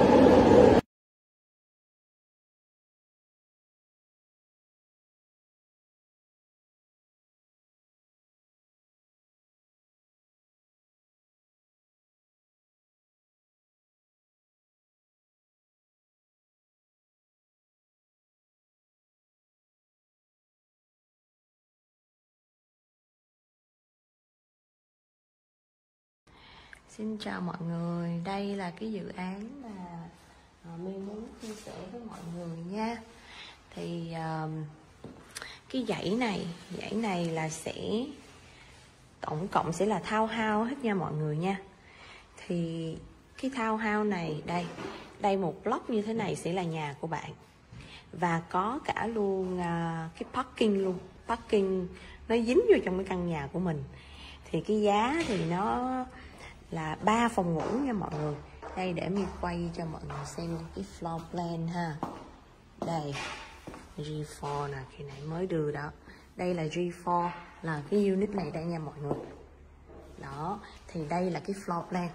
Xin chào mọi người, đây là cái dự án mà uh, My muốn chia sẻ với mọi người nha. Thì uh, cái dãy này, dãy này là sẽ tổng cộng sẽ là townhouse hết nha mọi người nha. Thì cái townhouse này, đây, đây một block như thế này sẽ là nhà của bạn. Và có cả luôn uh, cái parking luôn, parking nó dính vô trong cái căn nhà của mình. Thì cái giá thì nó là ba phòng ngủ nha mọi người. Đây để mình quay cho mọi người xem cái floor plan ha. Đây G bốn nè, khi nãy mới đưa đó. Đây là G bốn, là cái unit này đây nha mọi người. Đó, thì đây là cái floor plan,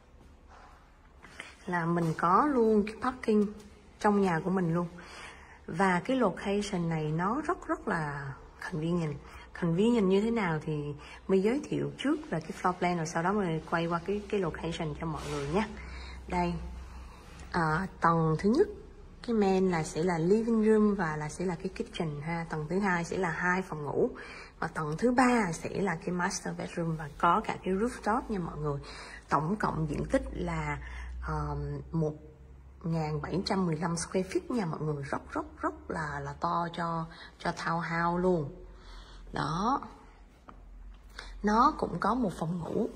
là mình có luôn cái parking trong nhà của mình luôn. Và cái location này nó rất rất là convenient. Convenient như thế nào thì mình giới thiệu trước về cái floor plan, rồi sau đó mình quay qua cái cái location cho mọi người nhé. Đây, à, tầng thứ nhất cái main là sẽ là living room và là sẽ là cái kitchen ha. Tầng thứ hai sẽ là hai phòng ngủ, và tầng thứ ba sẽ là cái master bedroom và có cả cái rooftop nha mọi người. Tổng cộng diện tích là um, một nghìn bảy trăm mười lăm square feet nha mọi người, rất rất rất là là to cho cho townhouse luôn. Đó, nó cũng có một phòng ngủ.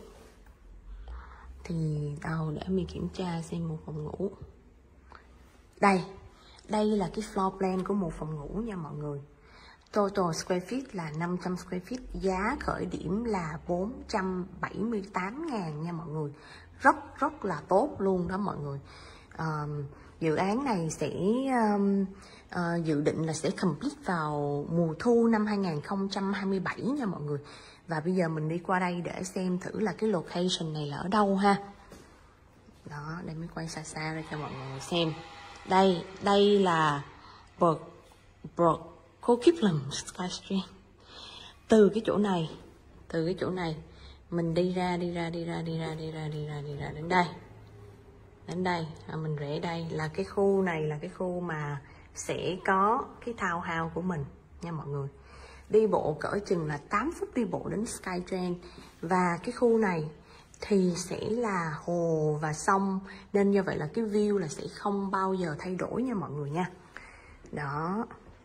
Thì đâu để mình kiểm tra xem một phòng ngủ. Đây, đây là cái floor plan của một phòng ngủ nha mọi người. Total square feet là năm trăm square feet, giá khởi điểm là bốn trăm bảy mươi tám ngàn nha mọi người. rất rất là tốt luôn đó mọi người. uh, Dự án này sẽ um, uh, dự định là sẽ complete vào mùa thu năm hai nghìn không trăm hai mươi bảy nha mọi người. Và bây giờ mình đi qua đây để xem thử là cái location này là ở đâu ha. Đó, để mình quay xa xa ra cho mọi người xem. Đây, đây là Brook Brook Coquitlam Skystream. Từ cái chỗ này, từ cái chỗ này mình đi ra đi ra đi ra đi ra đi ra đi ra đi ra đến đây. Đến đây, à, mình rẽ đây là cái khu này là cái khu mà sẽ có cái townhouse của mình nha mọi người. Đi bộ cỡ chừng là tám phút đi bộ đến Skytrend. Và cái khu này thì sẽ là hồ và sông, nên như vậy là cái view là sẽ không bao giờ thay đổi nha mọi người nha. Đó.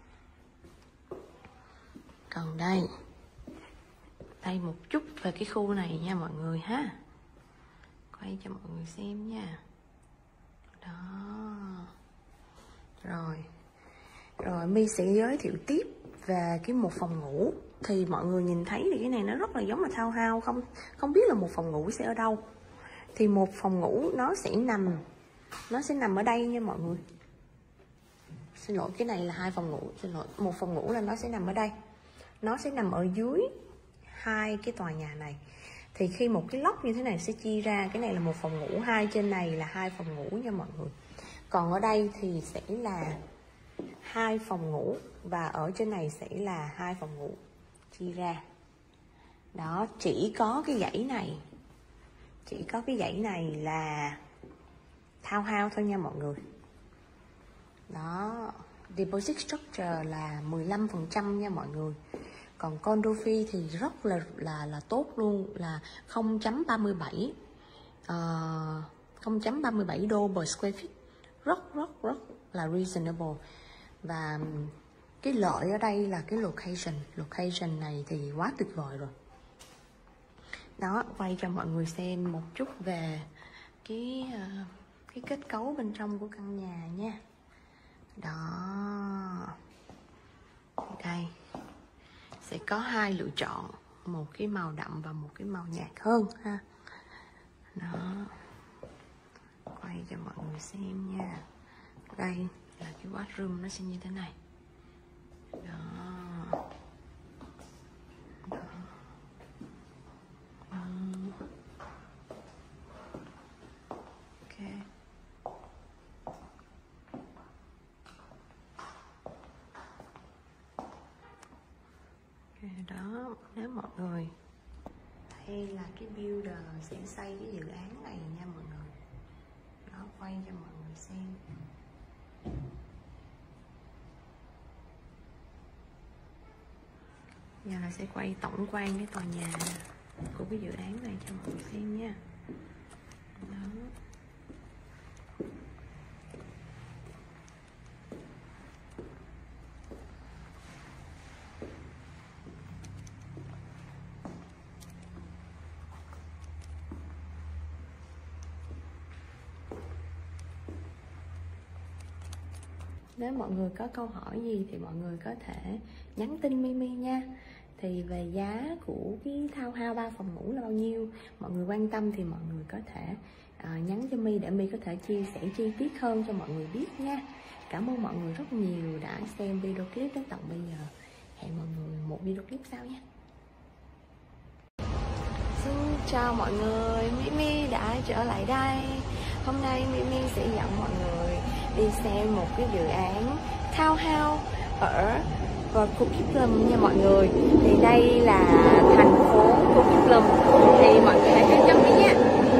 Còn đây, đây một chút về cái khu này nha mọi người ha. Quay cho mọi người xem nha. Đó. Rồi. Rồi My sẽ giới thiệu tiếp về cái một phòng ngủ. Thì mọi người nhìn thấy thì cái này nó rất là giống là townhouse, không không biết là một phòng ngủ sẽ ở đâu. Thì một phòng ngủ nó sẽ nằm nó sẽ nằm ở đây nha mọi người. Xin lỗi, cái này là hai phòng ngủ, xin lỗi. Một phòng ngủ là nó sẽ nằm ở đây. Nó sẽ nằm ở dưới hai cái tòa nhà này. Thì khi một cái lốc như thế này sẽ chia ra, cái này là một phòng ngủ, hai trên này là hai phòng ngủ nha mọi người. Còn ở đây thì sẽ là hai phòng ngủ, và ở trên này sẽ là hai phòng ngủ chia ra. Đó, chỉ có cái dãy này, chỉ có cái dãy này là townhouse thôi nha mọi người. Đó, deposit structure là mười lăm phần trăm nha mọi người. Còn condo fee thì rất là là là tốt luôn, là không chấm ba mươi bảy uh, không chấm ba mươi bảy đô per square feet. Rất rất rất là reasonable. Và cái lợi ở đây là cái location. Location này thì quá tuyệt vời rồi. Đó, quay cho mọi người xem một chút về cái uh, cái kết cấu bên trong của căn nhà nha. Đó. Đây sẽ có hai lựa chọn, một cái màu đậm và một cái màu nhạt hơn ha. Đó, quay cho mọi người xem nha. Đây là cái bathroom, nó sẽ như thế này. Đó. Đó. Đó. Ok. Đó, nếu mọi người, đây là cái builder sẽ xây cái dự án này nha mọi người. Đó, quay cho mọi người xem. Giờ là sẽ quay tổng quan cái tòa nhà của cái dự án này cho mọi người xem nha. Đó. Nếu mọi người có câu hỏi gì thì mọi người có thể nhắn tin Mimi nha. Thì về giá của cái townhouse ba phòng ngủ là bao nhiêu, mọi người quan tâm thì mọi người có thể uh, nhắn cho My để My có thể chia sẻ chi tiết hơn cho mọi người biết nha. Cảm ơn mọi người rất nhiều đã xem video clip đến tận bây giờ. Hẹn mọi người một video clip sau nha. Xin chào mọi người, Mimi đã trở lại đây. Hôm nay Mimi sẽ dẫn mọi người đi xem một cái dự án townhouse ở Coquitlam nha mọi người. Thì đây là thành phố Coquitlam. Thì mọi người hãy theo chân đi nha.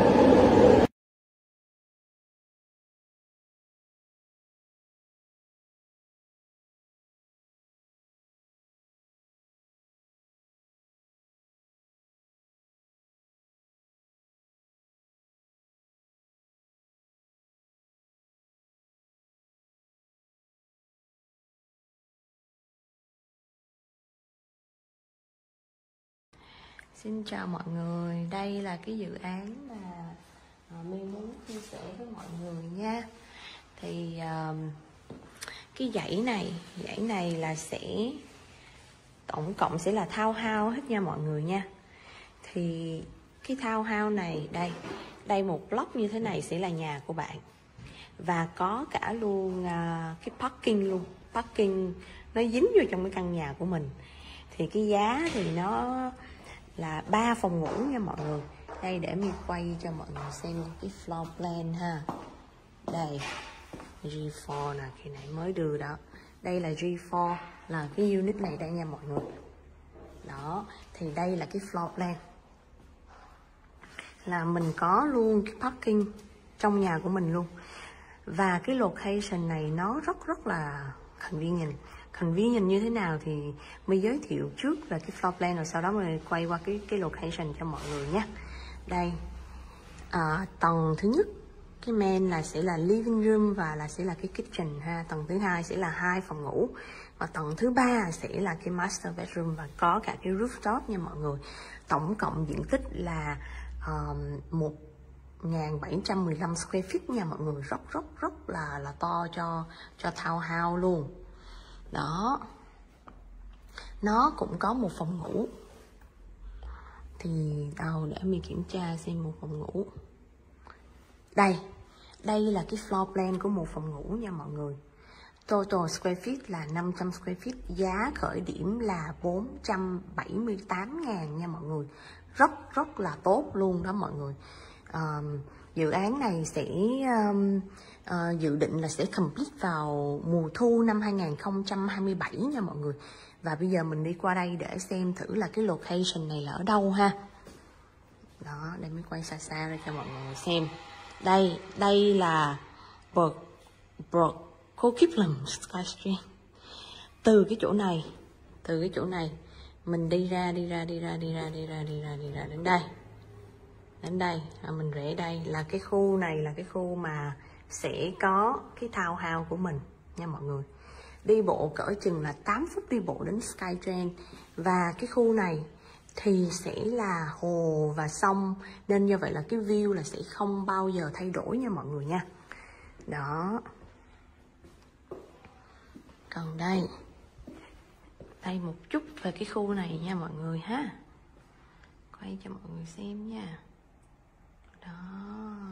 Xin chào mọi người, đây là cái dự án mà uh, My muốn chia sẻ với mọi người nha. Thì uh, cái dãy này, dãy này là sẽ tổng cộng sẽ là townhouse hết nha mọi người nha. Thì cái townhouse này, đây đây một block như thế này sẽ là nhà của bạn, và có cả luôn uh, cái parking luôn, parking nó dính vô trong cái căn nhà của mình. Thì cái giá thì nó là ba phòng ngủ nha mọi người. Đây để mình quay cho mọi người xem cái floor plan ha. Đây G bốn nè, khi nãy mới đưa đó. Đây là G bốn, là cái unit này đây nha mọi người. Đó, thì đây là cái floor plan, là mình có luôn cái parking trong nhà của mình luôn. Và cái location này nó rất rất là convenient. Convenient như thế nào thì mình giới thiệu trước về cái floor plan, rồi sau đó mình quay qua cái cái location cho mọi người nhé. Đây, à, tầng thứ nhất cái main là sẽ là living room và là sẽ là cái kitchen ha. Tầng thứ hai sẽ là hai phòng ngủ, và tầng thứ ba sẽ là cái master bedroom và có cả cái rooftop nha mọi người. Tổng cộng diện tích là um, một nghìn bảy trăm mười lăm square feet nha mọi người, rất rất rất là là to cho cho townhouse luôn. Đó, nó cũng có một phòng ngủ. Thì đâu để mình kiểm tra xem một phòng ngủ. Đây, đây là cái floor plan của một phòng ngủ nha mọi người. Total square feet là năm trăm square feet, giá khởi điểm là bốn trăm bảy mươi tám ngàn nha mọi người. Rất rất là tốt luôn đó mọi người. Um, dự án này sẽ um, uh, dự định là sẽ complete vào mùa thu năm hai nghìn không trăm hai mươi bảy nha mọi người. Và bây giờ mình đi qua đây để xem thử là cái location này là ở đâu ha. Đó, để mình quay xa xa ra cho mọi người xem. Đây, đây là Brook Brook Coquitlam Skystream. Từ cái chỗ này, từ cái chỗ này mình đi ra đi ra đi ra đi ra đi ra đi ra đi ra đến đây. Đến đây, à, mình rẽ đây là cái khu này là cái khu mà sẽ có cái townhouse của mình nha mọi người. Đi bộ cỡ chừng là tám phút đi bộ đến Skytrend. Và cái khu này thì sẽ là hồ và sông, nên như vậy là cái view là sẽ không bao giờ thay đổi nha mọi người nha. Đó. Còn đây, đây một chút về cái khu này nha mọi người ha. Quay cho mọi người xem nha. Đó.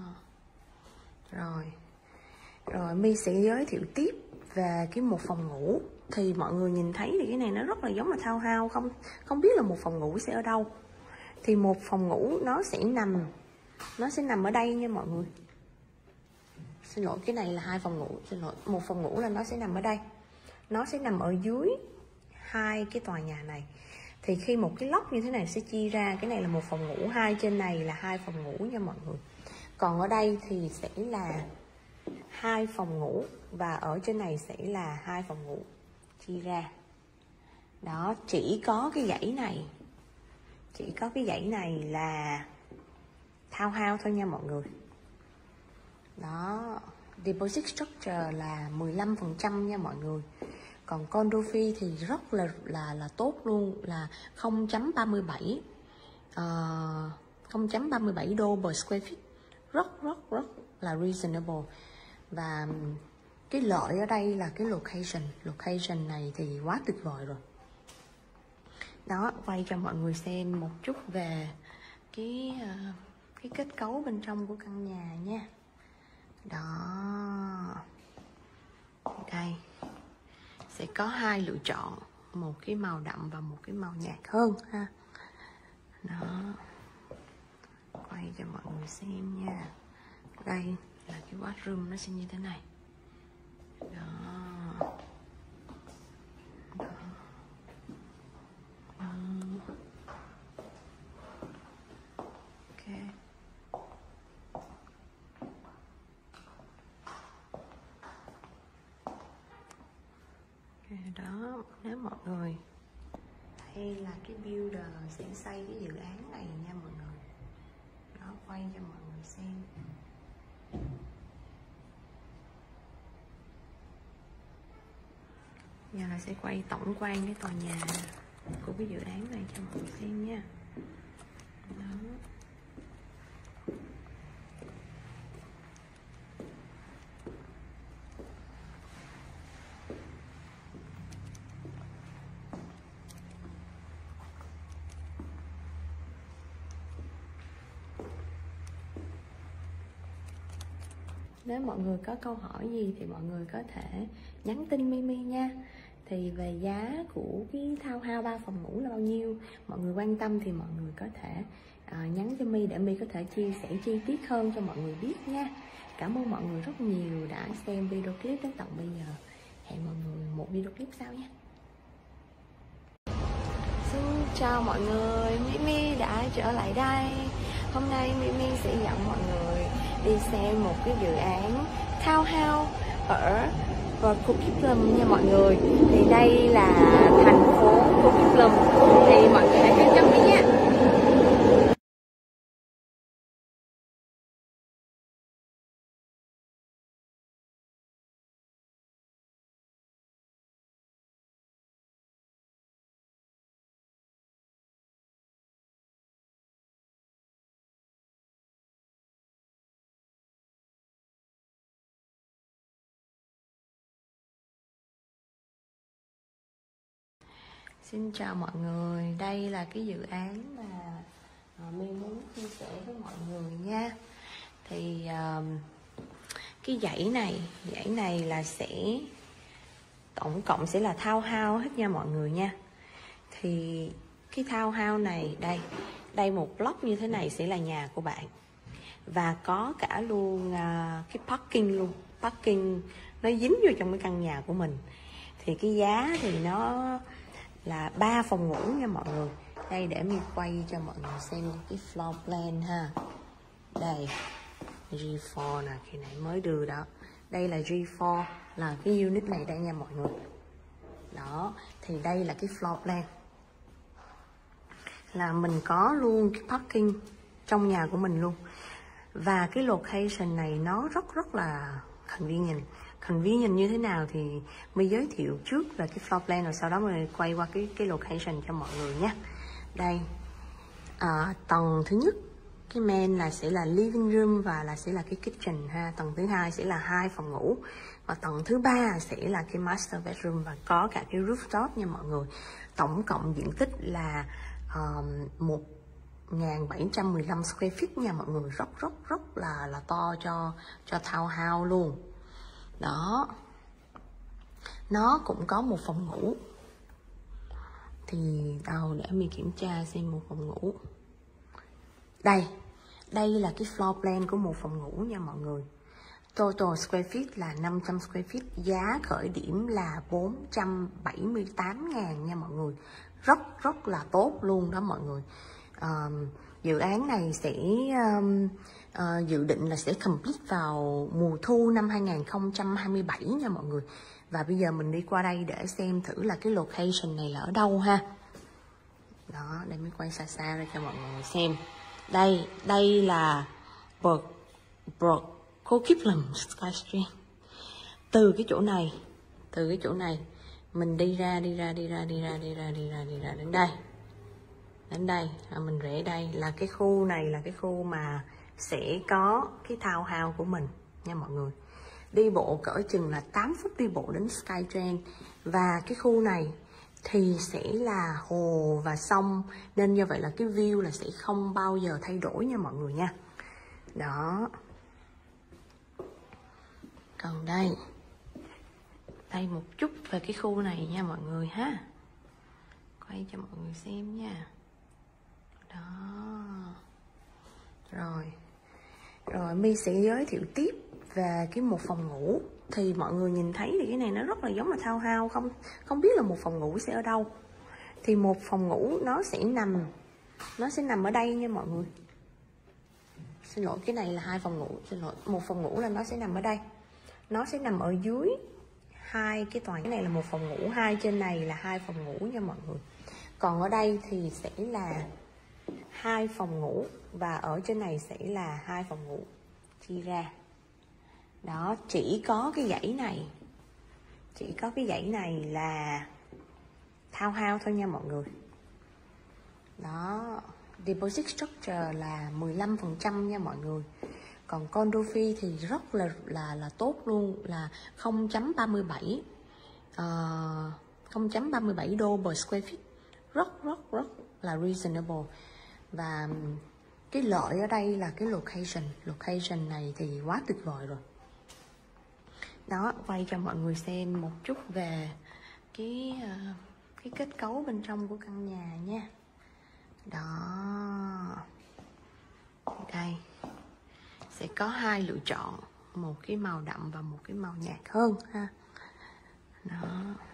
Rồi. Rồi My sẽ giới thiệu tiếp về cái một phòng ngủ. Thì mọi người nhìn thấy thì cái này nó rất là giống là townhouse, không không biết là một phòng ngủ sẽ ở đâu. Thì một phòng ngủ nó sẽ nằm nó sẽ nằm ở đây nha mọi người. Xin lỗi, cái này là hai phòng ngủ, xin lỗi. Một phòng ngủ là nó sẽ nằm ở đây. Nó sẽ nằm ở dưới hai cái tòa nhà này. Thì khi một cái lốc như thế này sẽ chia ra, cái này là một phòng ngủ, hai trên này là hai phòng ngủ nha mọi người. Còn ở đây thì sẽ là hai phòng ngủ, và ở trên này sẽ là hai phòng ngủ chia ra. Đó, chỉ có cái dãy này, chỉ có cái dãy này là townhouse thôi nha mọi người. Đó, deposit structure là mười lăm phần trăm nha mọi người. Còn condo fee thì rất là là là tốt luôn, là không chấm ba mươi bảy uh, không chấm ba mươi bảy đô per square feet. Rất rất rất là reasonable. Và cái lợi ở đây là cái location. Location này thì quá tuyệt vời rồi. Đó, quay cho mọi người xem một chút về cái uh, cái kết cấu bên trong của căn nhà nha. Đó. Đây sẽ có hai lựa chọn, một cái màu đậm và một cái màu nhạt hơn ha. Đó, quay cho mọi người xem nha. Đây là cái bathroom, nó sẽ như thế này. Đó. Đó. Đó. Ok. Đó, nếu mọi người hay là cái builder sẽ xây cái dự án này nha mọi người. Đó, quay cho mọi người xem. Giờ là sẽ quay tổng quan cái tòa nhà của cái dự án này cho mọi người xem nha. Đó. Nếu mọi người có câu hỏi gì thì mọi người có thể nhắn tin Mimi nha. Thì về giá của cái townhouse ba phòng ngủ là bao nhiêu, mọi người quan tâm thì mọi người có thể uh, nhắn cho My để My có thể chia sẻ chi tiết hơn cho mọi người biết nha. Cảm ơn mọi người rất nhiều đã xem video clip đến tận bây giờ. Hẹn mọi người một video clip sau nha. Xin chào mọi người, Mimi đã trở lại đây. Hôm nay Mimi sẽ dẫn mọi người đi xem một cái dự án townhouse ở Coquitlam nha mọi người. Thì đây là thành phố Coquitlam. Thì mọi người hãy theo chân đi nha. Xin chào mọi người, đây là cái dự án mà uh, My muốn chia sẻ với mọi người nha. Thì uh, cái dãy này, dãy này là sẽ tổng cộng sẽ là townhouse hết nha mọi người nha. Thì cái townhouse này, đây, đây một block như thế này sẽ là nhà của bạn. Và có cả luôn uh, cái parking luôn, parking nó dính vô trong cái căn nhà của mình. Thì cái giá thì nó là ba phòng ngủ nha mọi người. Đây để mình quay cho mọi người xem cái floor plan ha. Đây G bốn nè, khi nãy mới đưa đó. Đây là G bốn, là cái unit này đây nha mọi người. Đó, thì đây là cái floor plan. Là mình có luôn cái parking trong nhà của mình luôn. Và cái location này nó rất rất là convenient. Convenient như thế nào thì mình giới thiệu trước về cái floor plan, rồi sau đó mình quay qua cái cái location cho mọi người nhé. Đây, à, tầng thứ nhất cái main là sẽ là living room và là sẽ là cái kitchen ha. Tầng thứ hai sẽ là hai phòng ngủ và tầng thứ ba sẽ là cái master bedroom và có cả cái rooftop nha mọi người. Tổng cộng diện tích là um, một nghìn bảy trăm mười lăm square feet nha mọi người, rất rất rất là là to cho cho townhouse luôn. Đó, nó cũng có một phòng ngủ. Thì đâu để mình kiểm tra xem một phòng ngủ. Đây, đây là cái floor plan của một phòng ngủ nha mọi người. Total square feet là năm trăm square feet, giá khởi điểm là bốn trăm bảy mươi tám ngàn nha mọi người. Rất rất là tốt luôn đó mọi người. Um, dự án này sẽ um, uh, dự định là sẽ complete vào mùa thu năm hai nghìn không trăm hai mươi bảy nha mọi người. Và bây giờ mình đi qua đây để xem thử là cái location này là ở đâu ha. Đó, để mình quay xa xa ra cho mọi người xem. Đây, đây là Coquitlam Sky Street. Từ cái chỗ này, từ cái chỗ này mình đi ra, đi ra, đi ra, đi ra, đi ra, đi ra, đi ra đến đây. Đến đây, à, mình rẽ đây là cái khu này là cái khu mà sẽ có cái townhouse của mình nha mọi người. Đi bộ cỡ chừng là tám phút đi bộ đến Skytrend. Và cái khu này thì sẽ là hồ và sông, nên như vậy là cái view là sẽ không bao giờ thay đổi nha mọi người nha. Đó. Còn đây, đây một chút về cái khu này nha mọi người ha. Quay cho mọi người xem nha. Đó. Rồi. Rồi My sẽ giới thiệu tiếp về cái một phòng ngủ. Thì mọi người nhìn thấy thì cái này nó rất là giống là townhouse, không không biết là một phòng ngủ sẽ ở đâu. Thì một phòng ngủ nó sẽ nằm nó sẽ nằm ở đây nha mọi người. Xin lỗi, cái này là hai phòng ngủ, xin lỗi. Một phòng ngủ là nó sẽ nằm ở đây. Nó sẽ nằm ở dưới hai cái tòa. Cái này là một phòng ngủ, hai trên này là hai phòng ngủ nha mọi người. Còn ở đây thì sẽ là hai phòng ngủ và ở trên này sẽ là hai phòng ngủ chia ra. Đó, chỉ có cái dãy này, chỉ có cái dãy này là townhouse thôi nha mọi người. Đó, deposit structure là mười lăm phần trăm nha mọi người. Còn condo fee thì rất là là là tốt luôn, là không phẩy ba mươi bảy uh, không phẩy ba mươi bảy đô per square feet. Rất rất rất là reasonable. Và cái lợi ở đây là cái location. Location này thì quá tuyệt vời rồi. Đó, quay cho mọi người xem một chút về cái uh, cái kết cấu bên trong của căn nhà nha. Đó, đây sẽ có hai lựa chọn, một cái màu đậm và một cái màu nhạt hơn ha. Đó.